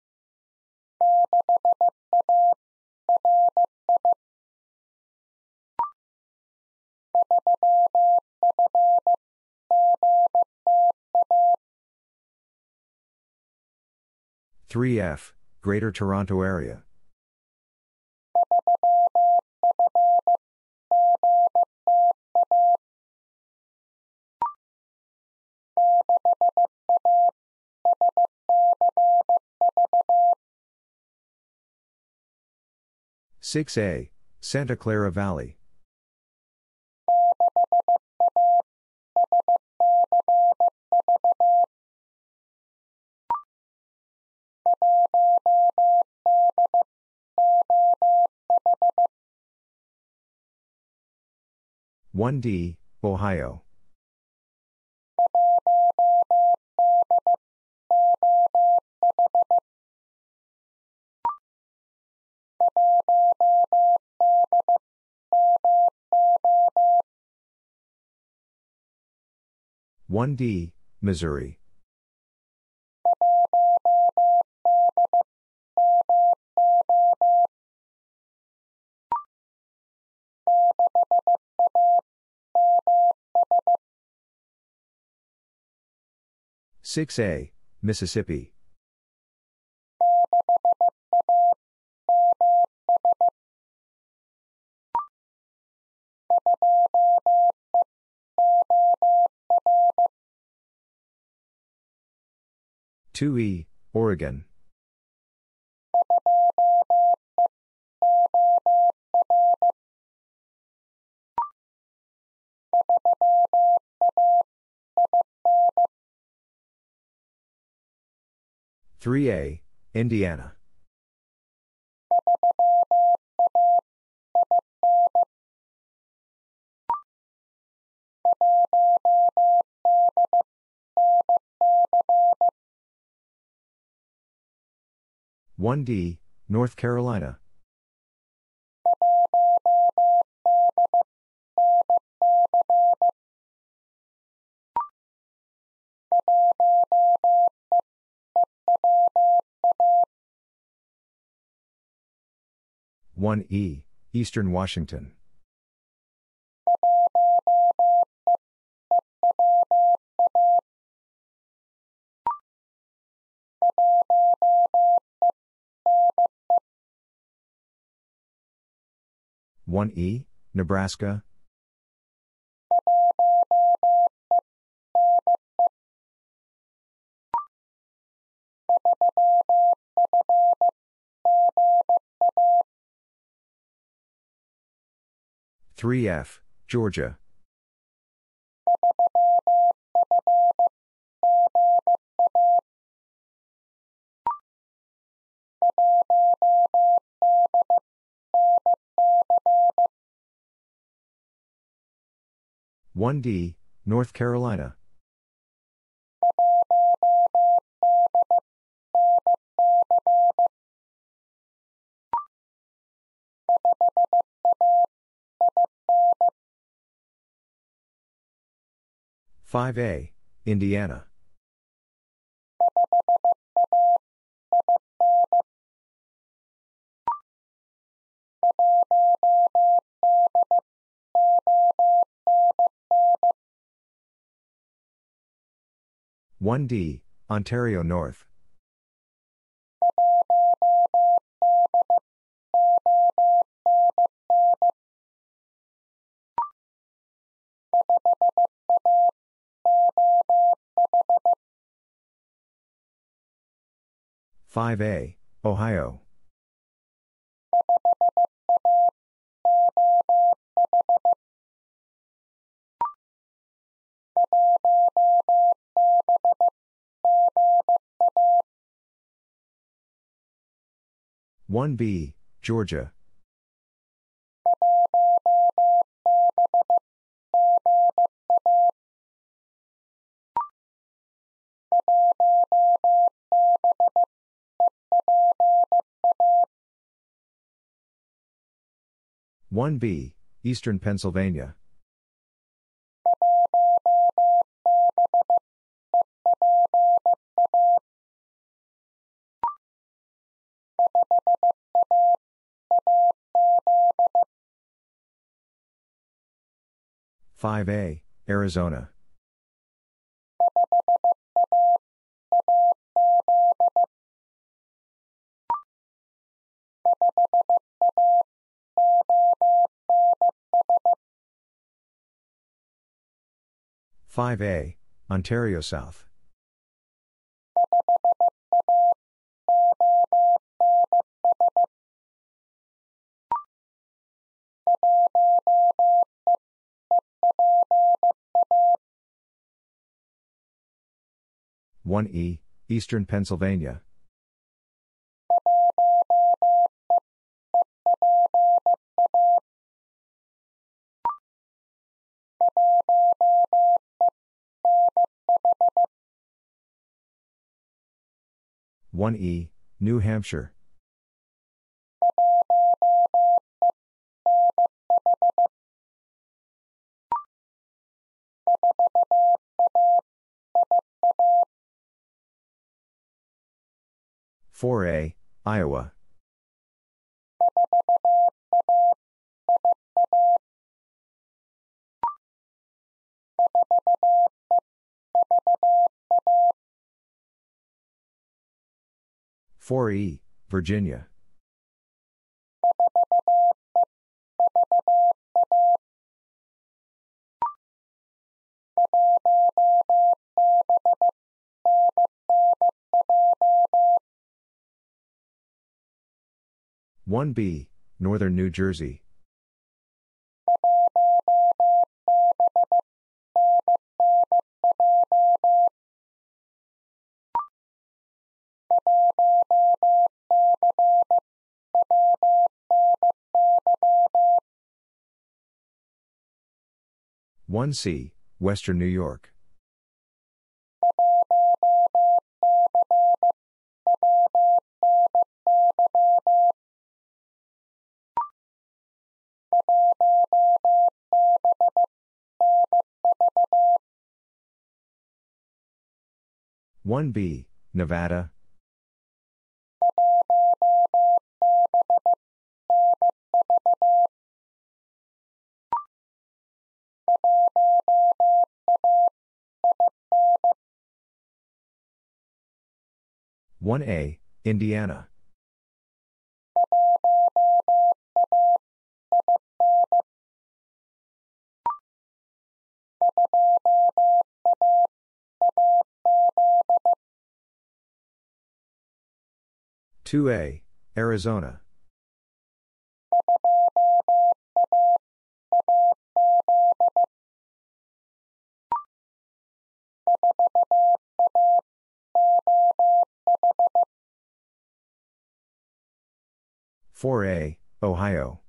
three F, Greater Toronto Area six A, Santa Clara Valley one D, Ohio one D, Missouri six A, Mississippi two E, Oregon three A, Indiana one D, North Carolina one E, Eastern Washington one E, Nebraska three F, Georgia one D, North Carolina five A, Indiana one D, Ontario North. five A, Ohio. one B, Georgia. one B, Eastern Pennsylvania. five A, Arizona. five A, Ontario South. one E, Eastern Pennsylvania. one E, New Hampshire. four A, Iowa. four E, Virginia. one B, Northern New Jersey. one C, Western New York. one B, Nevada. one A, Indiana. two A, Arizona. four A, Ohio.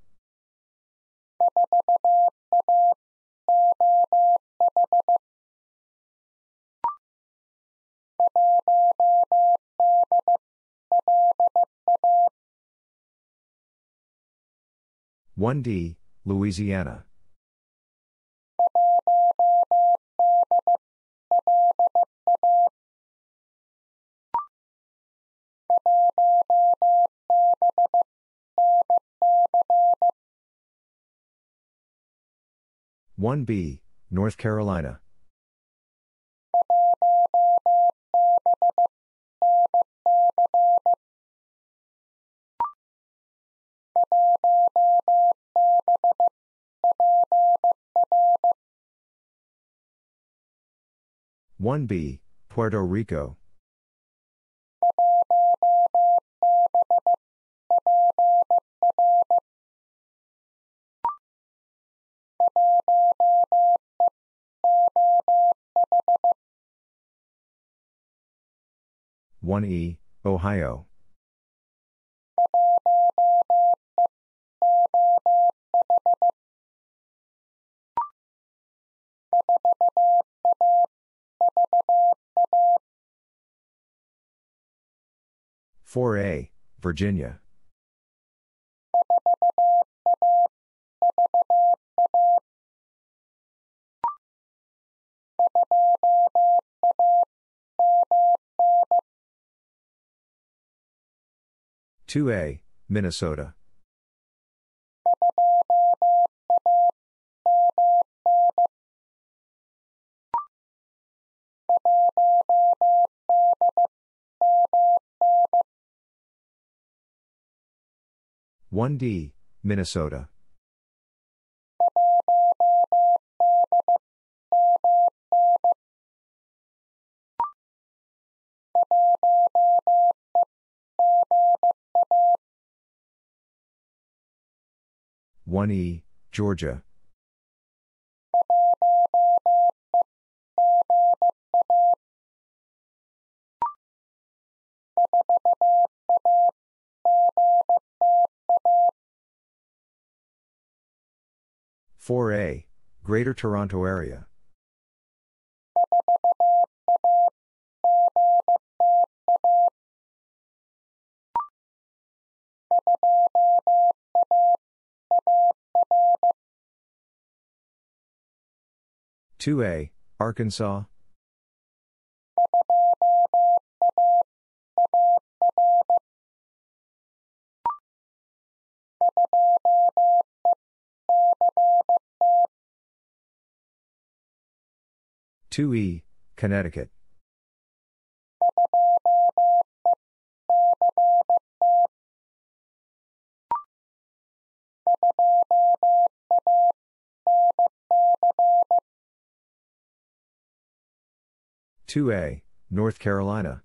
one D, Louisiana. one B, North Carolina. one B, Puerto Rico. one E, Ohio. four A, Virginia. two A, Minnesota. one D, Minnesota. one E, Georgia. four A, Greater Toronto Area. two A, Arkansas. two E, Connecticut. two A, North Carolina.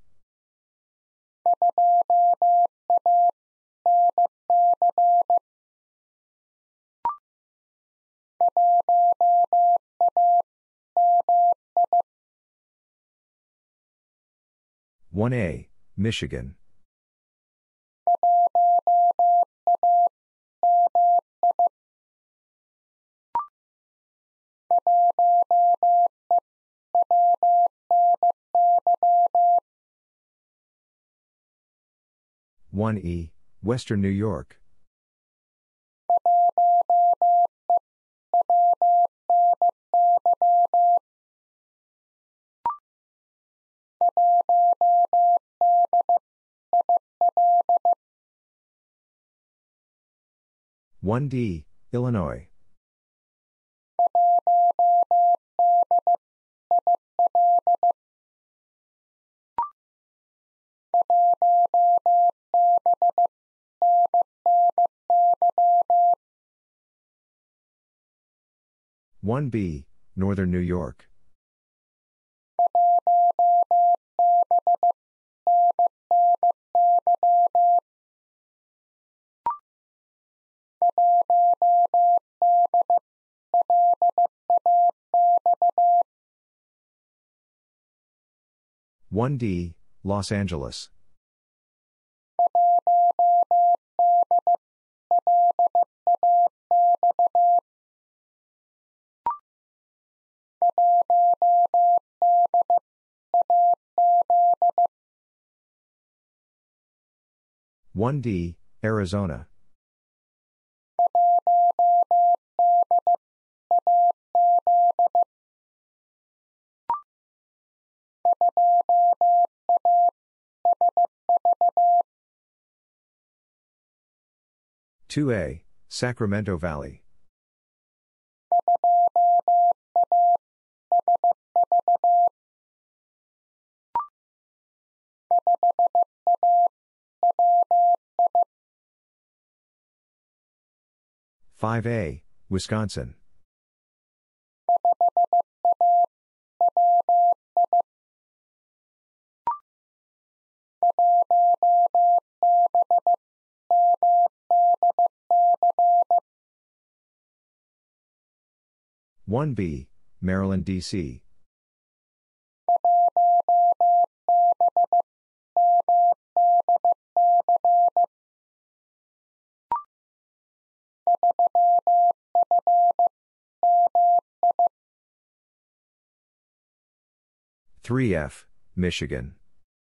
one A, Michigan. one E, Western New York. one D, Illinois. one B, Northern New York. one D, Los Angeles. one D, Arizona. two A, Sacramento Valley. five A, Wisconsin. one B, Maryland, D C three F, Michigan.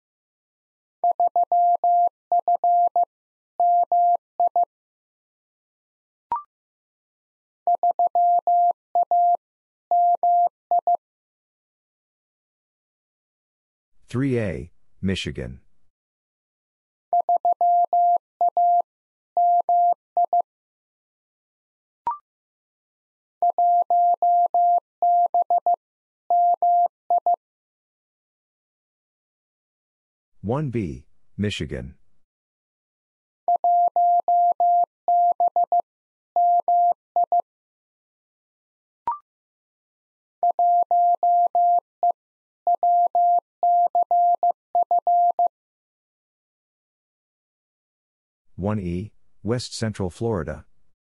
three A, Michigan. one B, Michigan. one E, West Central Florida.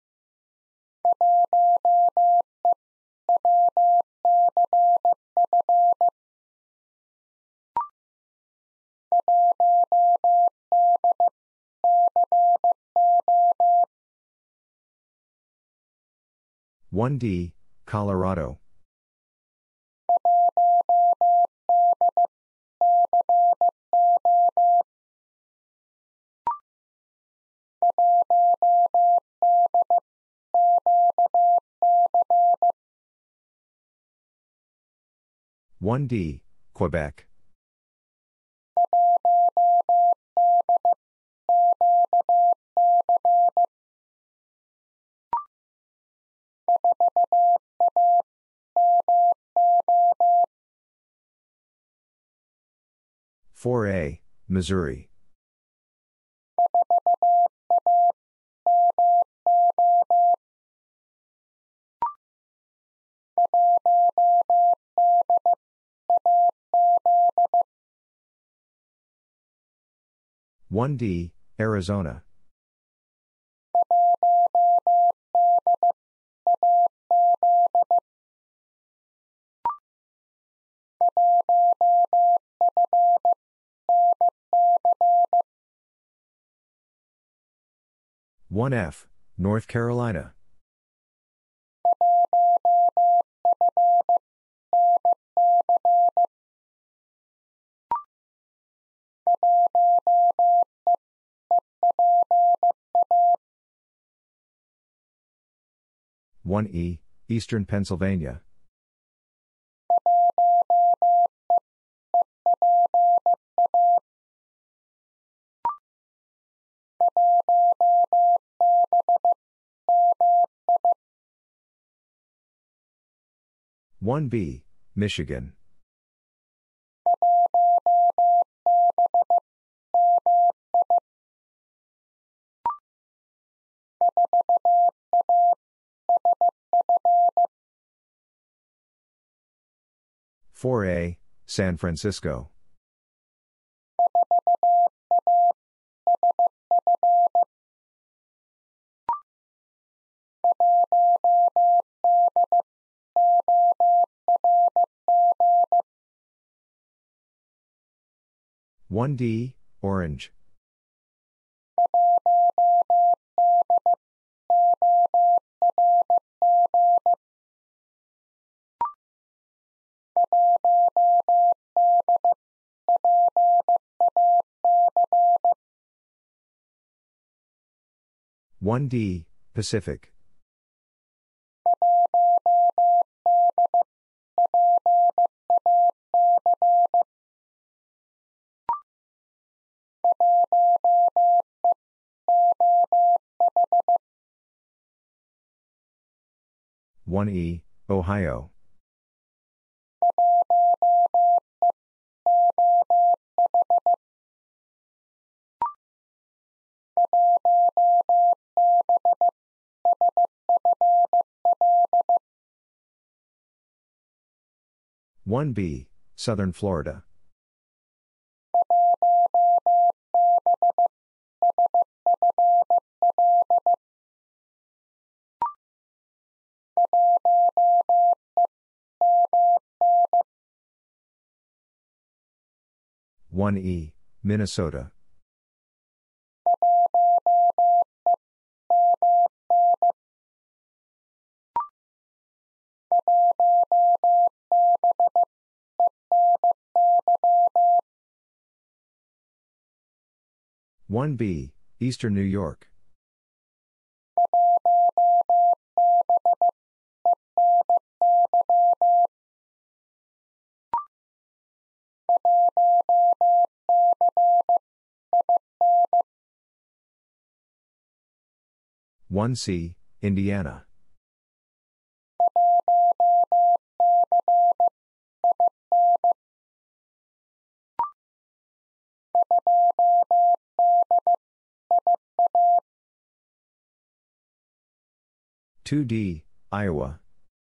one D, Colorado. one D, Quebec. four A, Missouri. one D, Arizona. one F, North Carolina. one E, Eastern Pennsylvania. one B, Michigan. four A, San Francisco. one D, Orange. one D, Pacific. one E, Ohio. one B, Southern Florida. one E, Minnesota. one B, Eastern New York. one C, Indiana. two D, Iowa.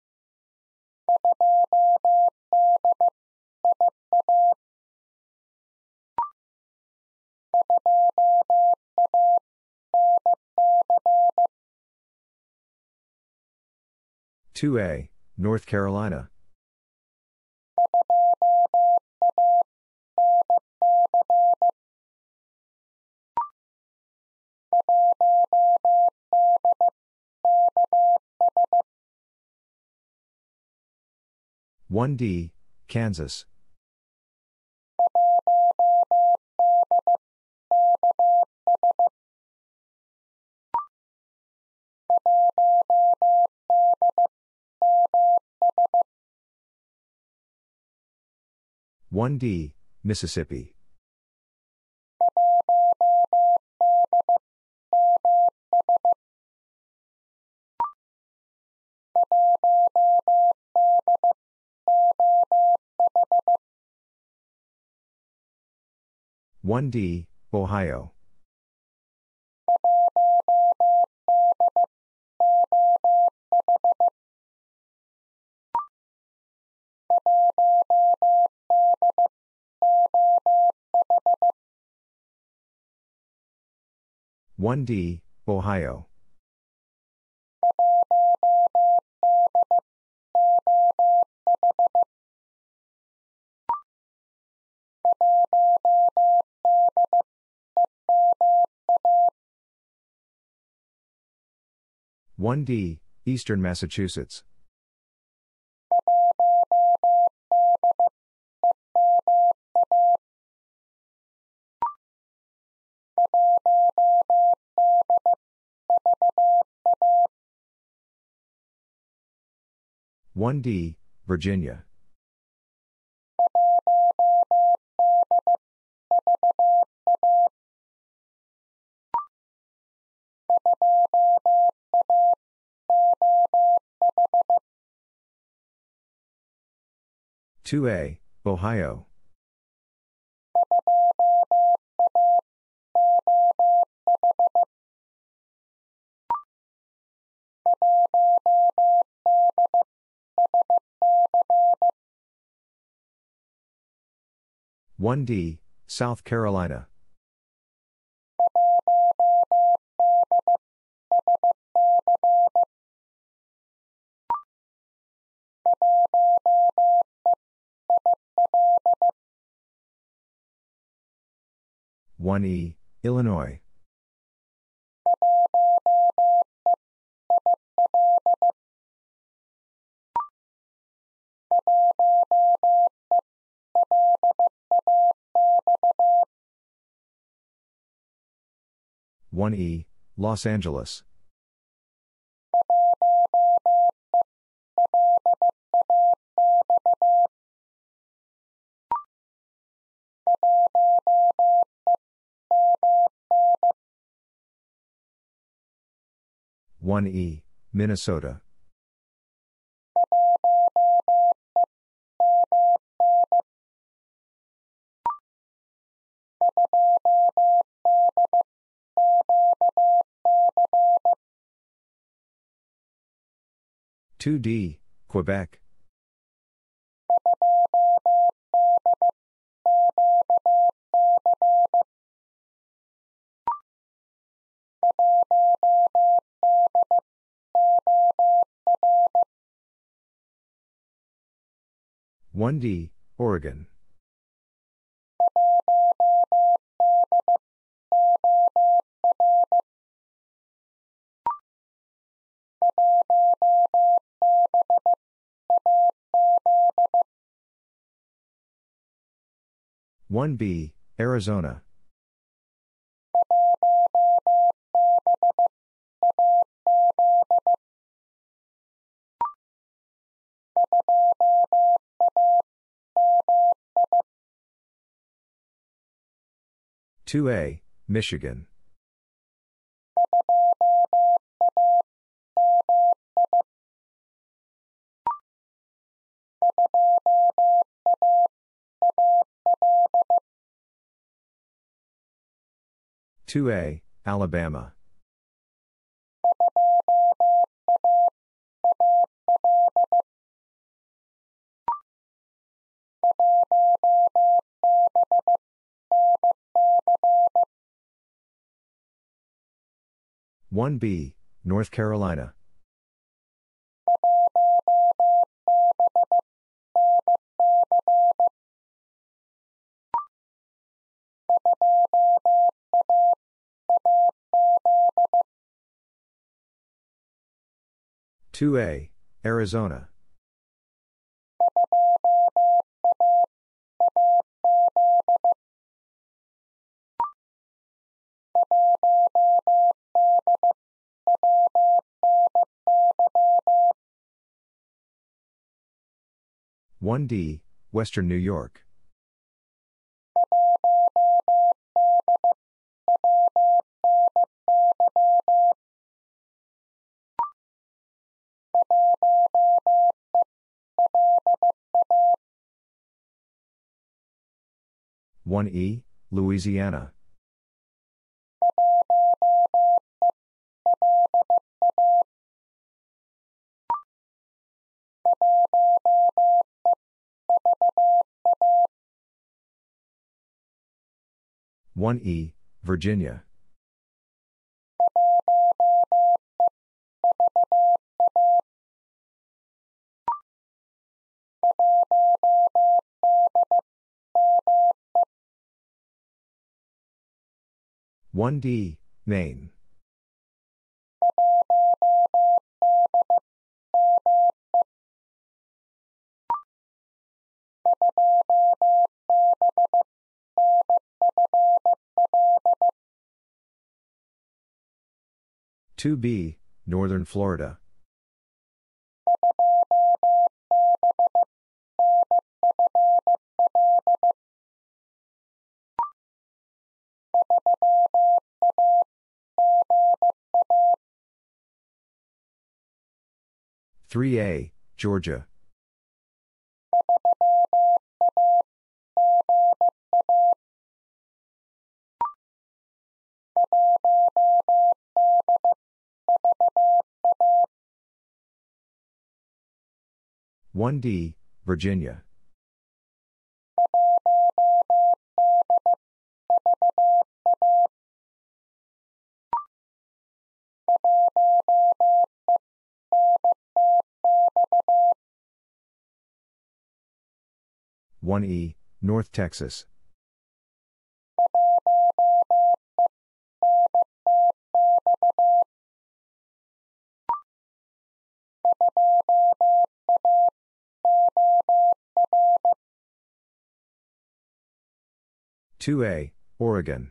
two A, North Carolina. one D, Kansas. one D, Mississippi. one D, Ohio. one D, Ohio. one D, Eastern Massachusetts. one D, Virginia. two A, Ohio. one D, South Carolina. one E, Illinois. one E, Los Angeles. one E, Minnesota. two D, Quebec. one D, Oregon. one B, Arizona. two A, Michigan. two A, Alabama. one B, North Carolina. two A, Arizona. one D, Western New York. one E, Louisiana. one E, Virginia. one D, Maine. two B, Northern Florida. three A, Georgia. one D, Virginia. one E, North Texas. two A, Oregon.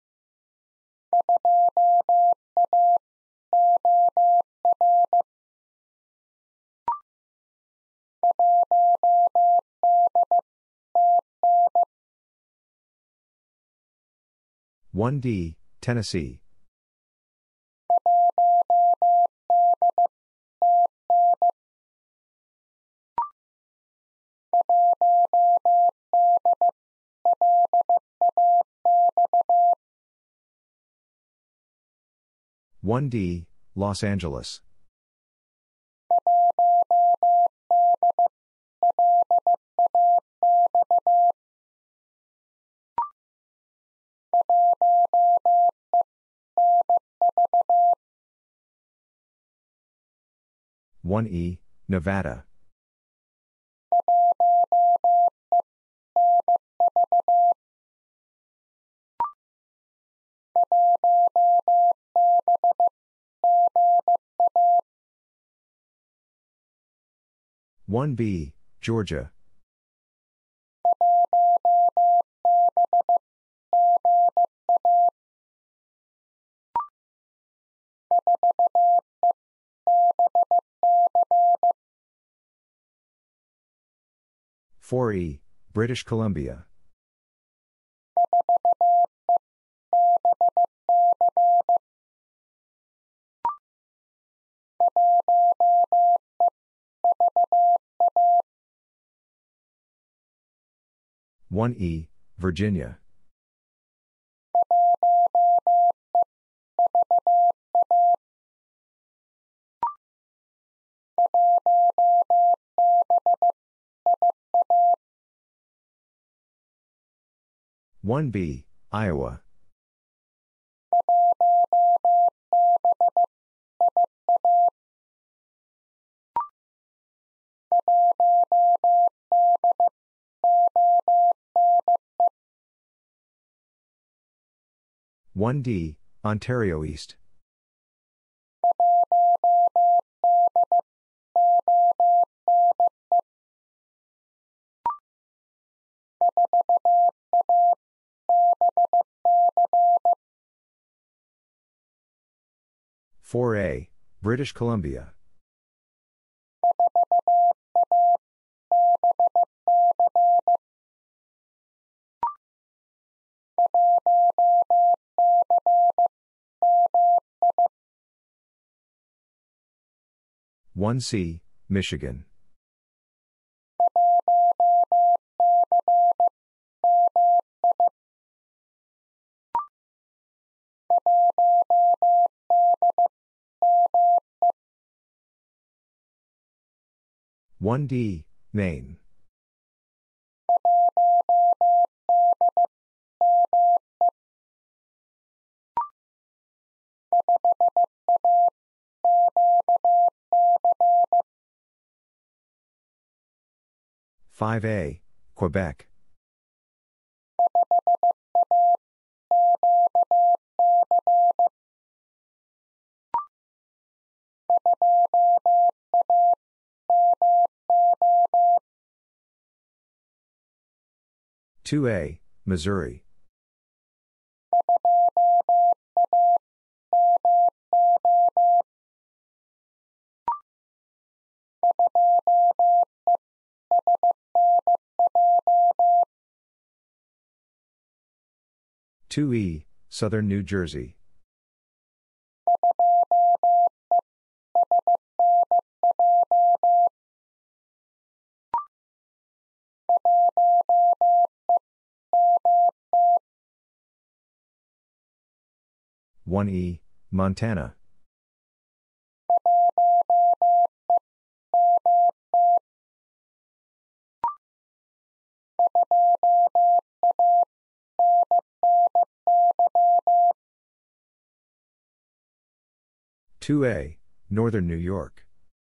one D, Tennessee. one D, Los Angeles. one E, Nevada. one B, Georgia. four E, British Columbia. one E, Virginia. one B, Iowa. one D, Ontario East. four A, British Columbia. one C, Michigan. one D, Maine. five A, Quebec. two A, Missouri. two E, Southern New Jersey. one E, Montana. two A, Northern New York.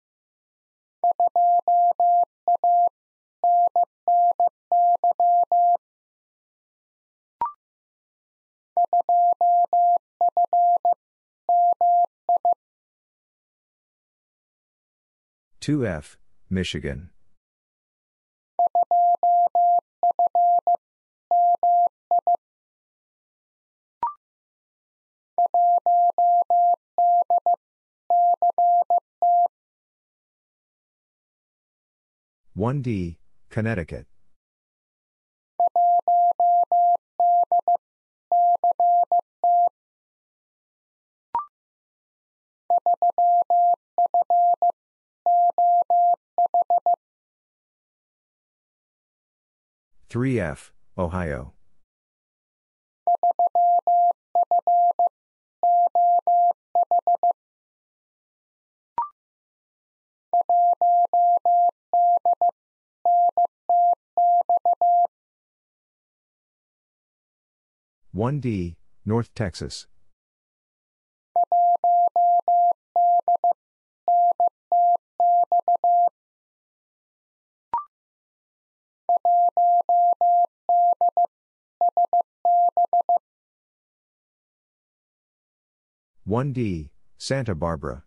two F, Michigan. one D, Connecticut. three F, Ohio. one D, North Texas. one D, Santa Barbara.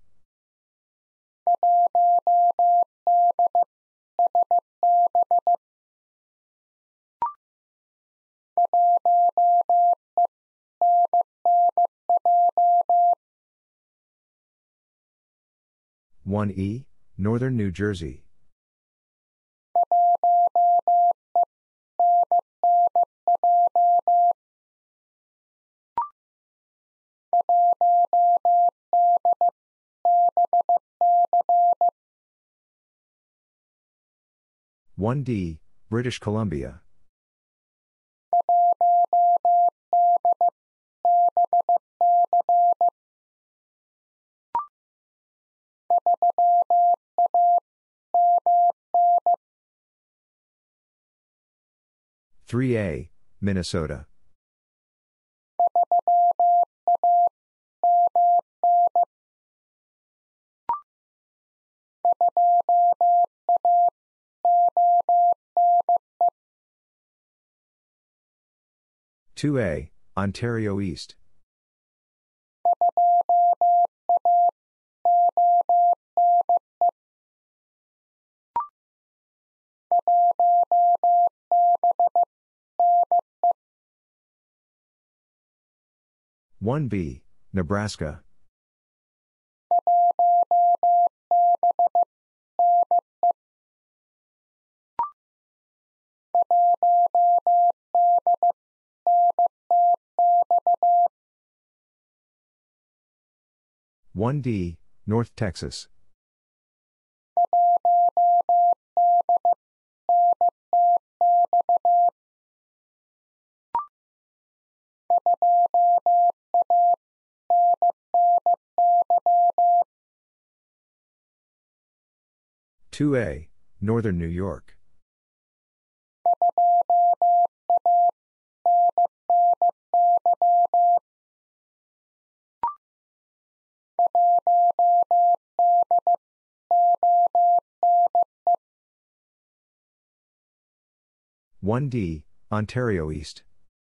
one E, Northern New Jersey. one D, British Columbia. three A, Minnesota. two A, Ontario East. one B, Nebraska. one D, North Texas. two A, Northern New York. one D, Ontario East.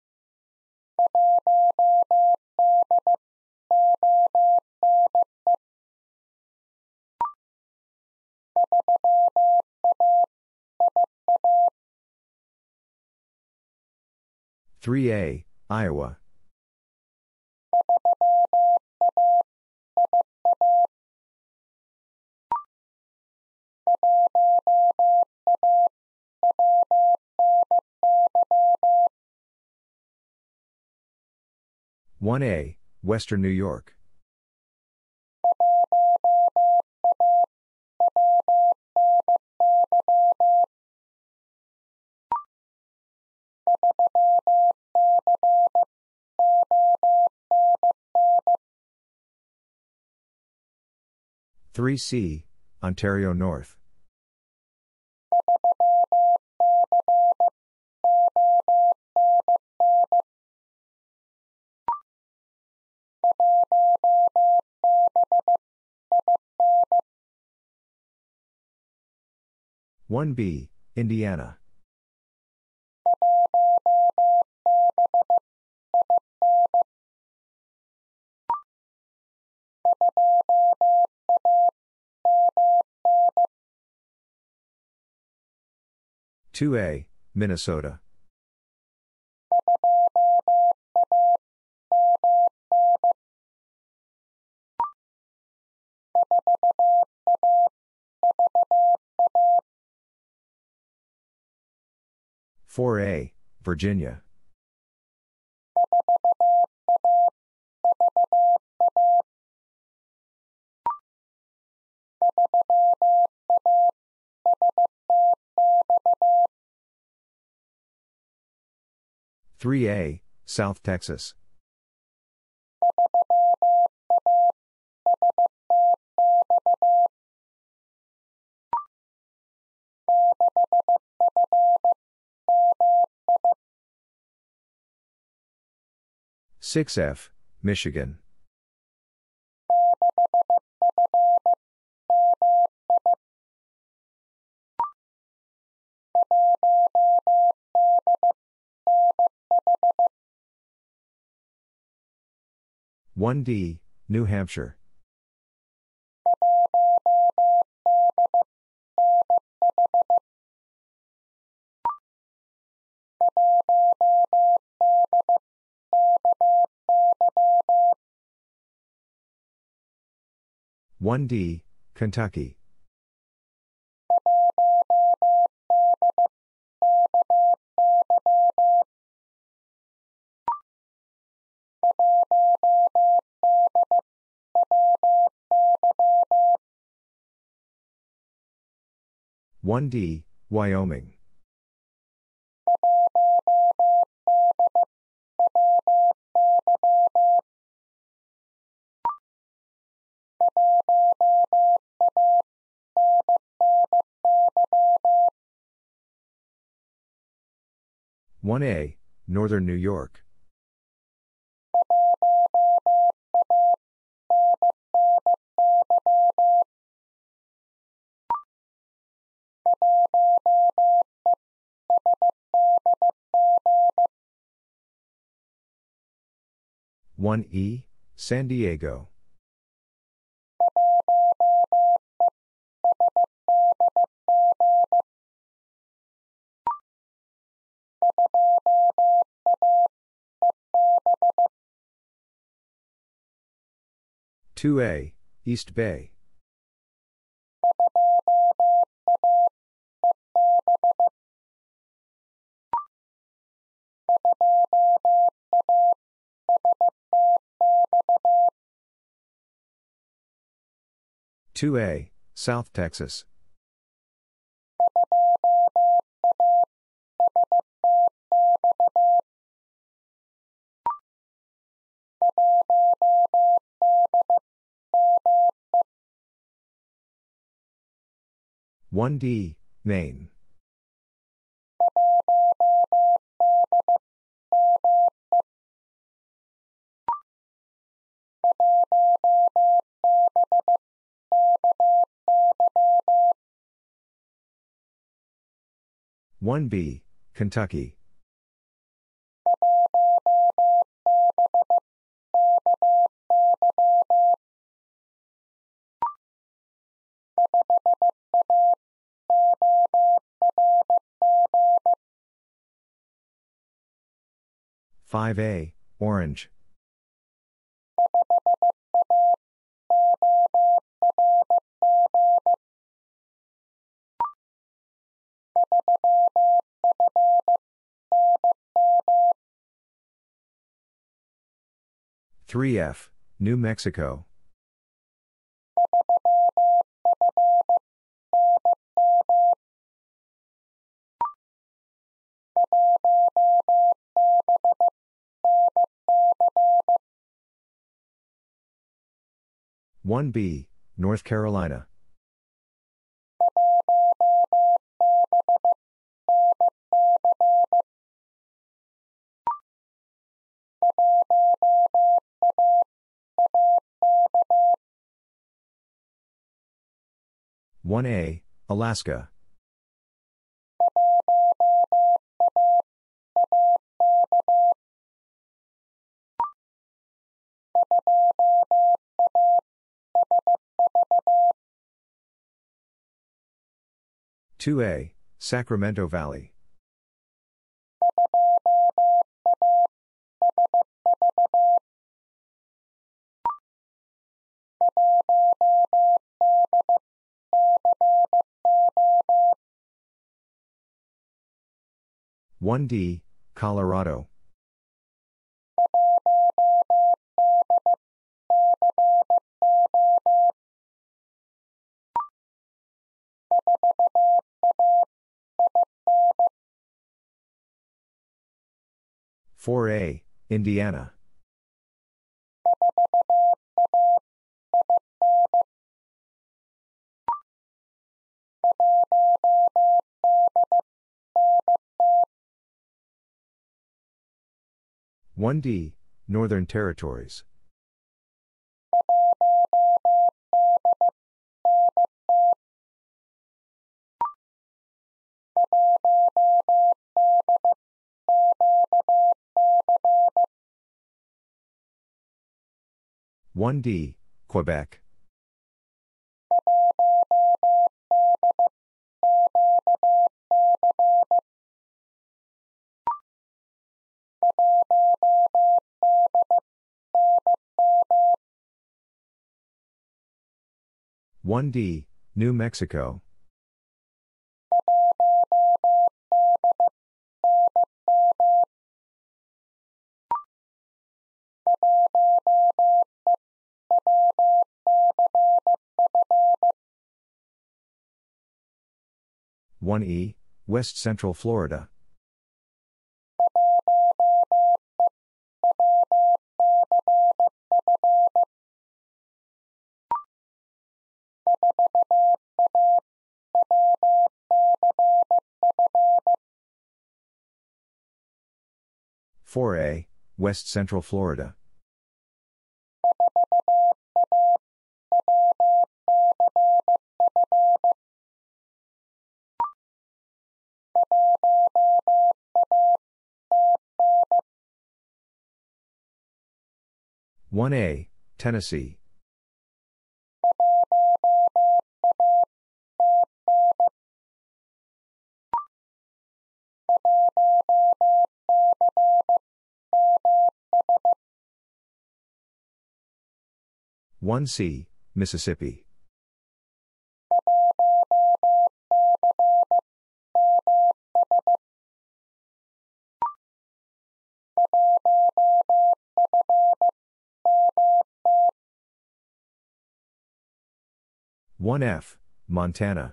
three A, Iowa. one A, Western New York. three C, Ontario North. one B, Indiana. two A, Minnesota. four A, Virginia. three A, South Texas. six F, Michigan. one D, New Hampshire. one D, Kentucky. one D, Wyoming. one A, Northern New York. one E, San Diego. two A, East Bay. two A, South Texas. one D, Maine. one B, Kentucky. five A, Orange. three F, New Mexico. one B, North Carolina. one A, Alaska. two A, Sacramento Valley. one D, Colorado. four A, Indiana. one D, Northern Territories. one D, Quebec. one D, New Mexico. one E, West Central Florida. four A, West Central Florida. one A, Tennessee. one C, Mississippi. one F, Montana.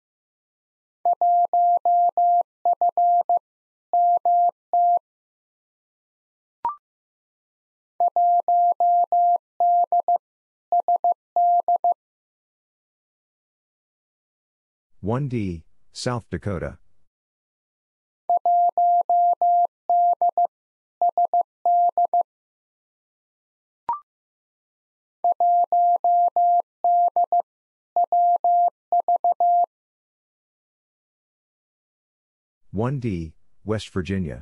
one D, South Dakota. one D, West Virginia.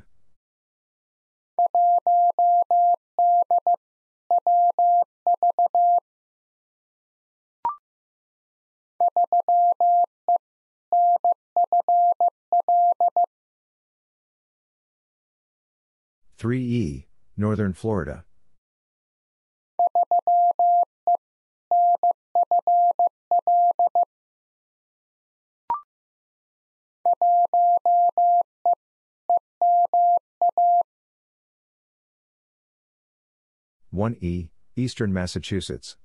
three E, Northern Florida. one E, Eastern Massachusetts.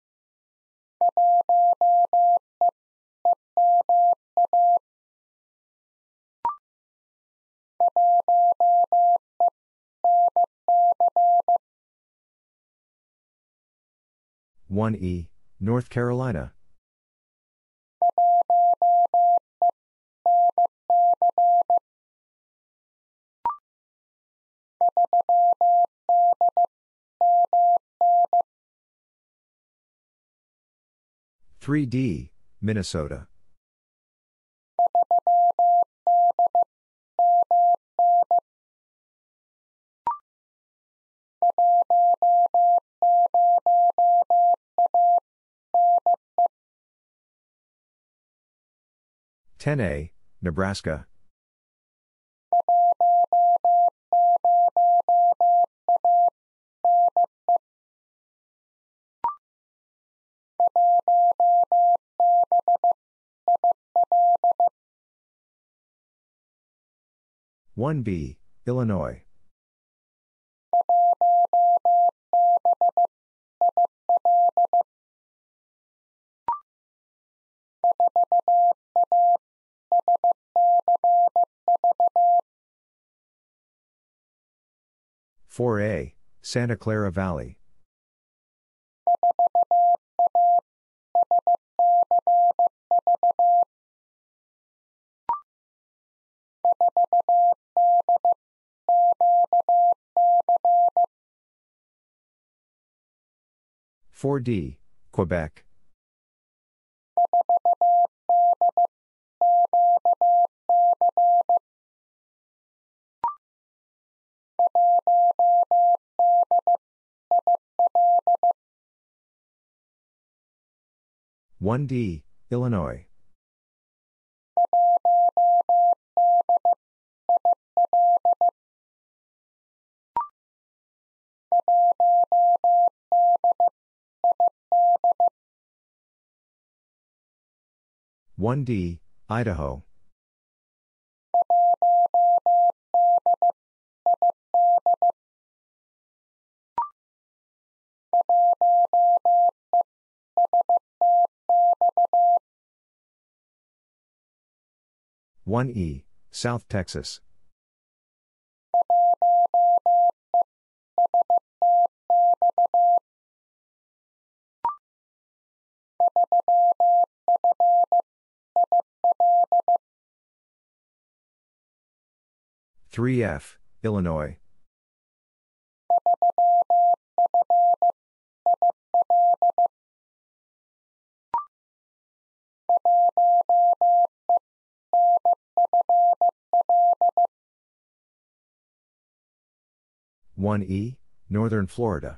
one E, North Carolina. three D, Minnesota. ten A, Nebraska. one B, Illinois. four A, Santa Clara Valley. four D, Quebec. one D, Illinois. one D, Idaho. one E, South Texas. three F, Illinois. one E, Northern Florida.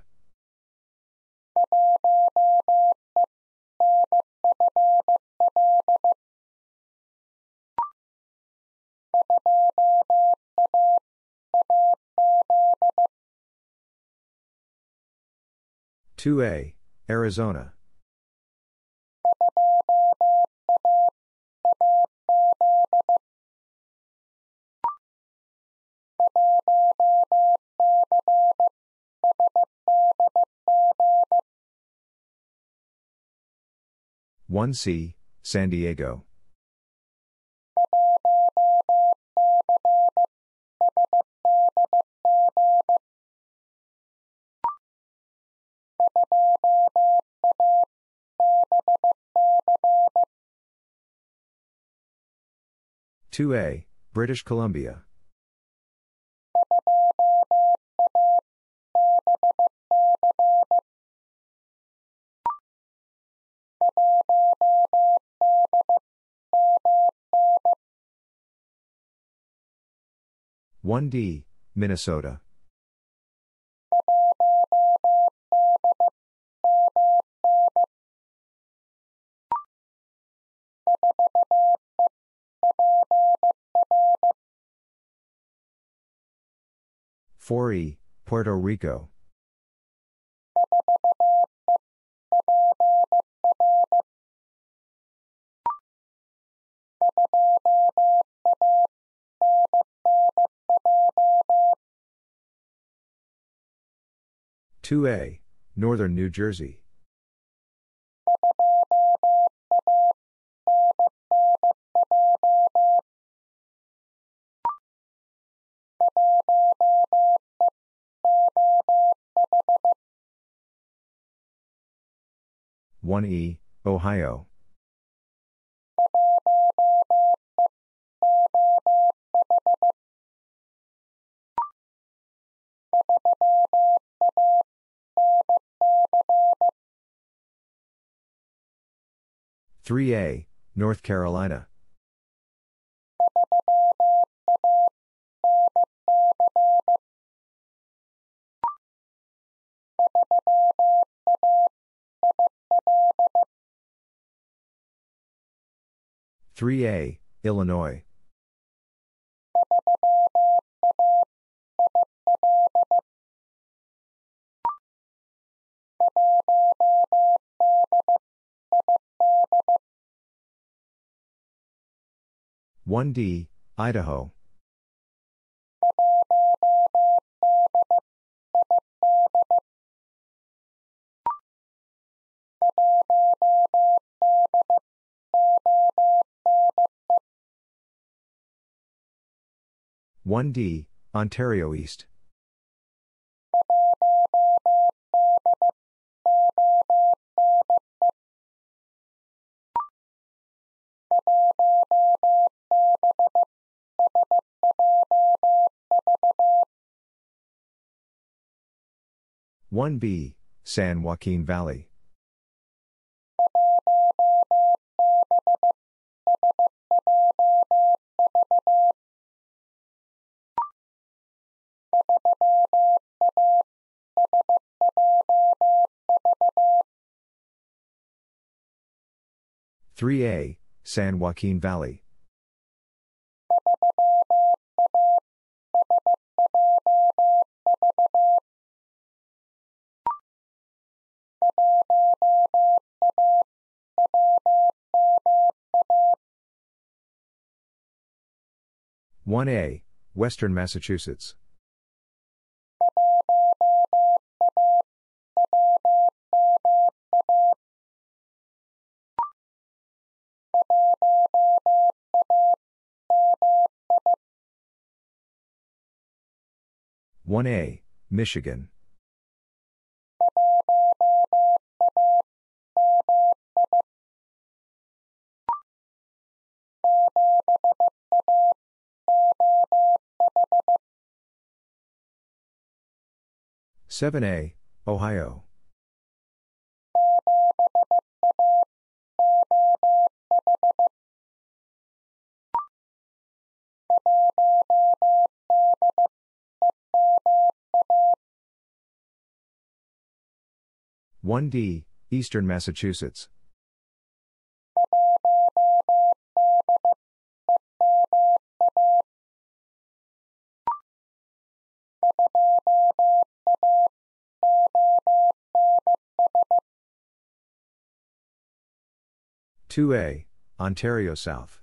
two A, Arizona. one C, San Diego. two A, British Columbia. one D, Minnesota. four E, Puerto Rico. two A, Northern New Jersey. one E, Ohio. three A, North Carolina. three A, Illinois. one D, Idaho. one D, Ontario East. one B, San Joaquin Valley. three A, San Joaquin Valley. one A, Western Massachusetts. one A, Michigan. seven A, Ohio. one D, Eastern Massachusetts. two A, Ontario South.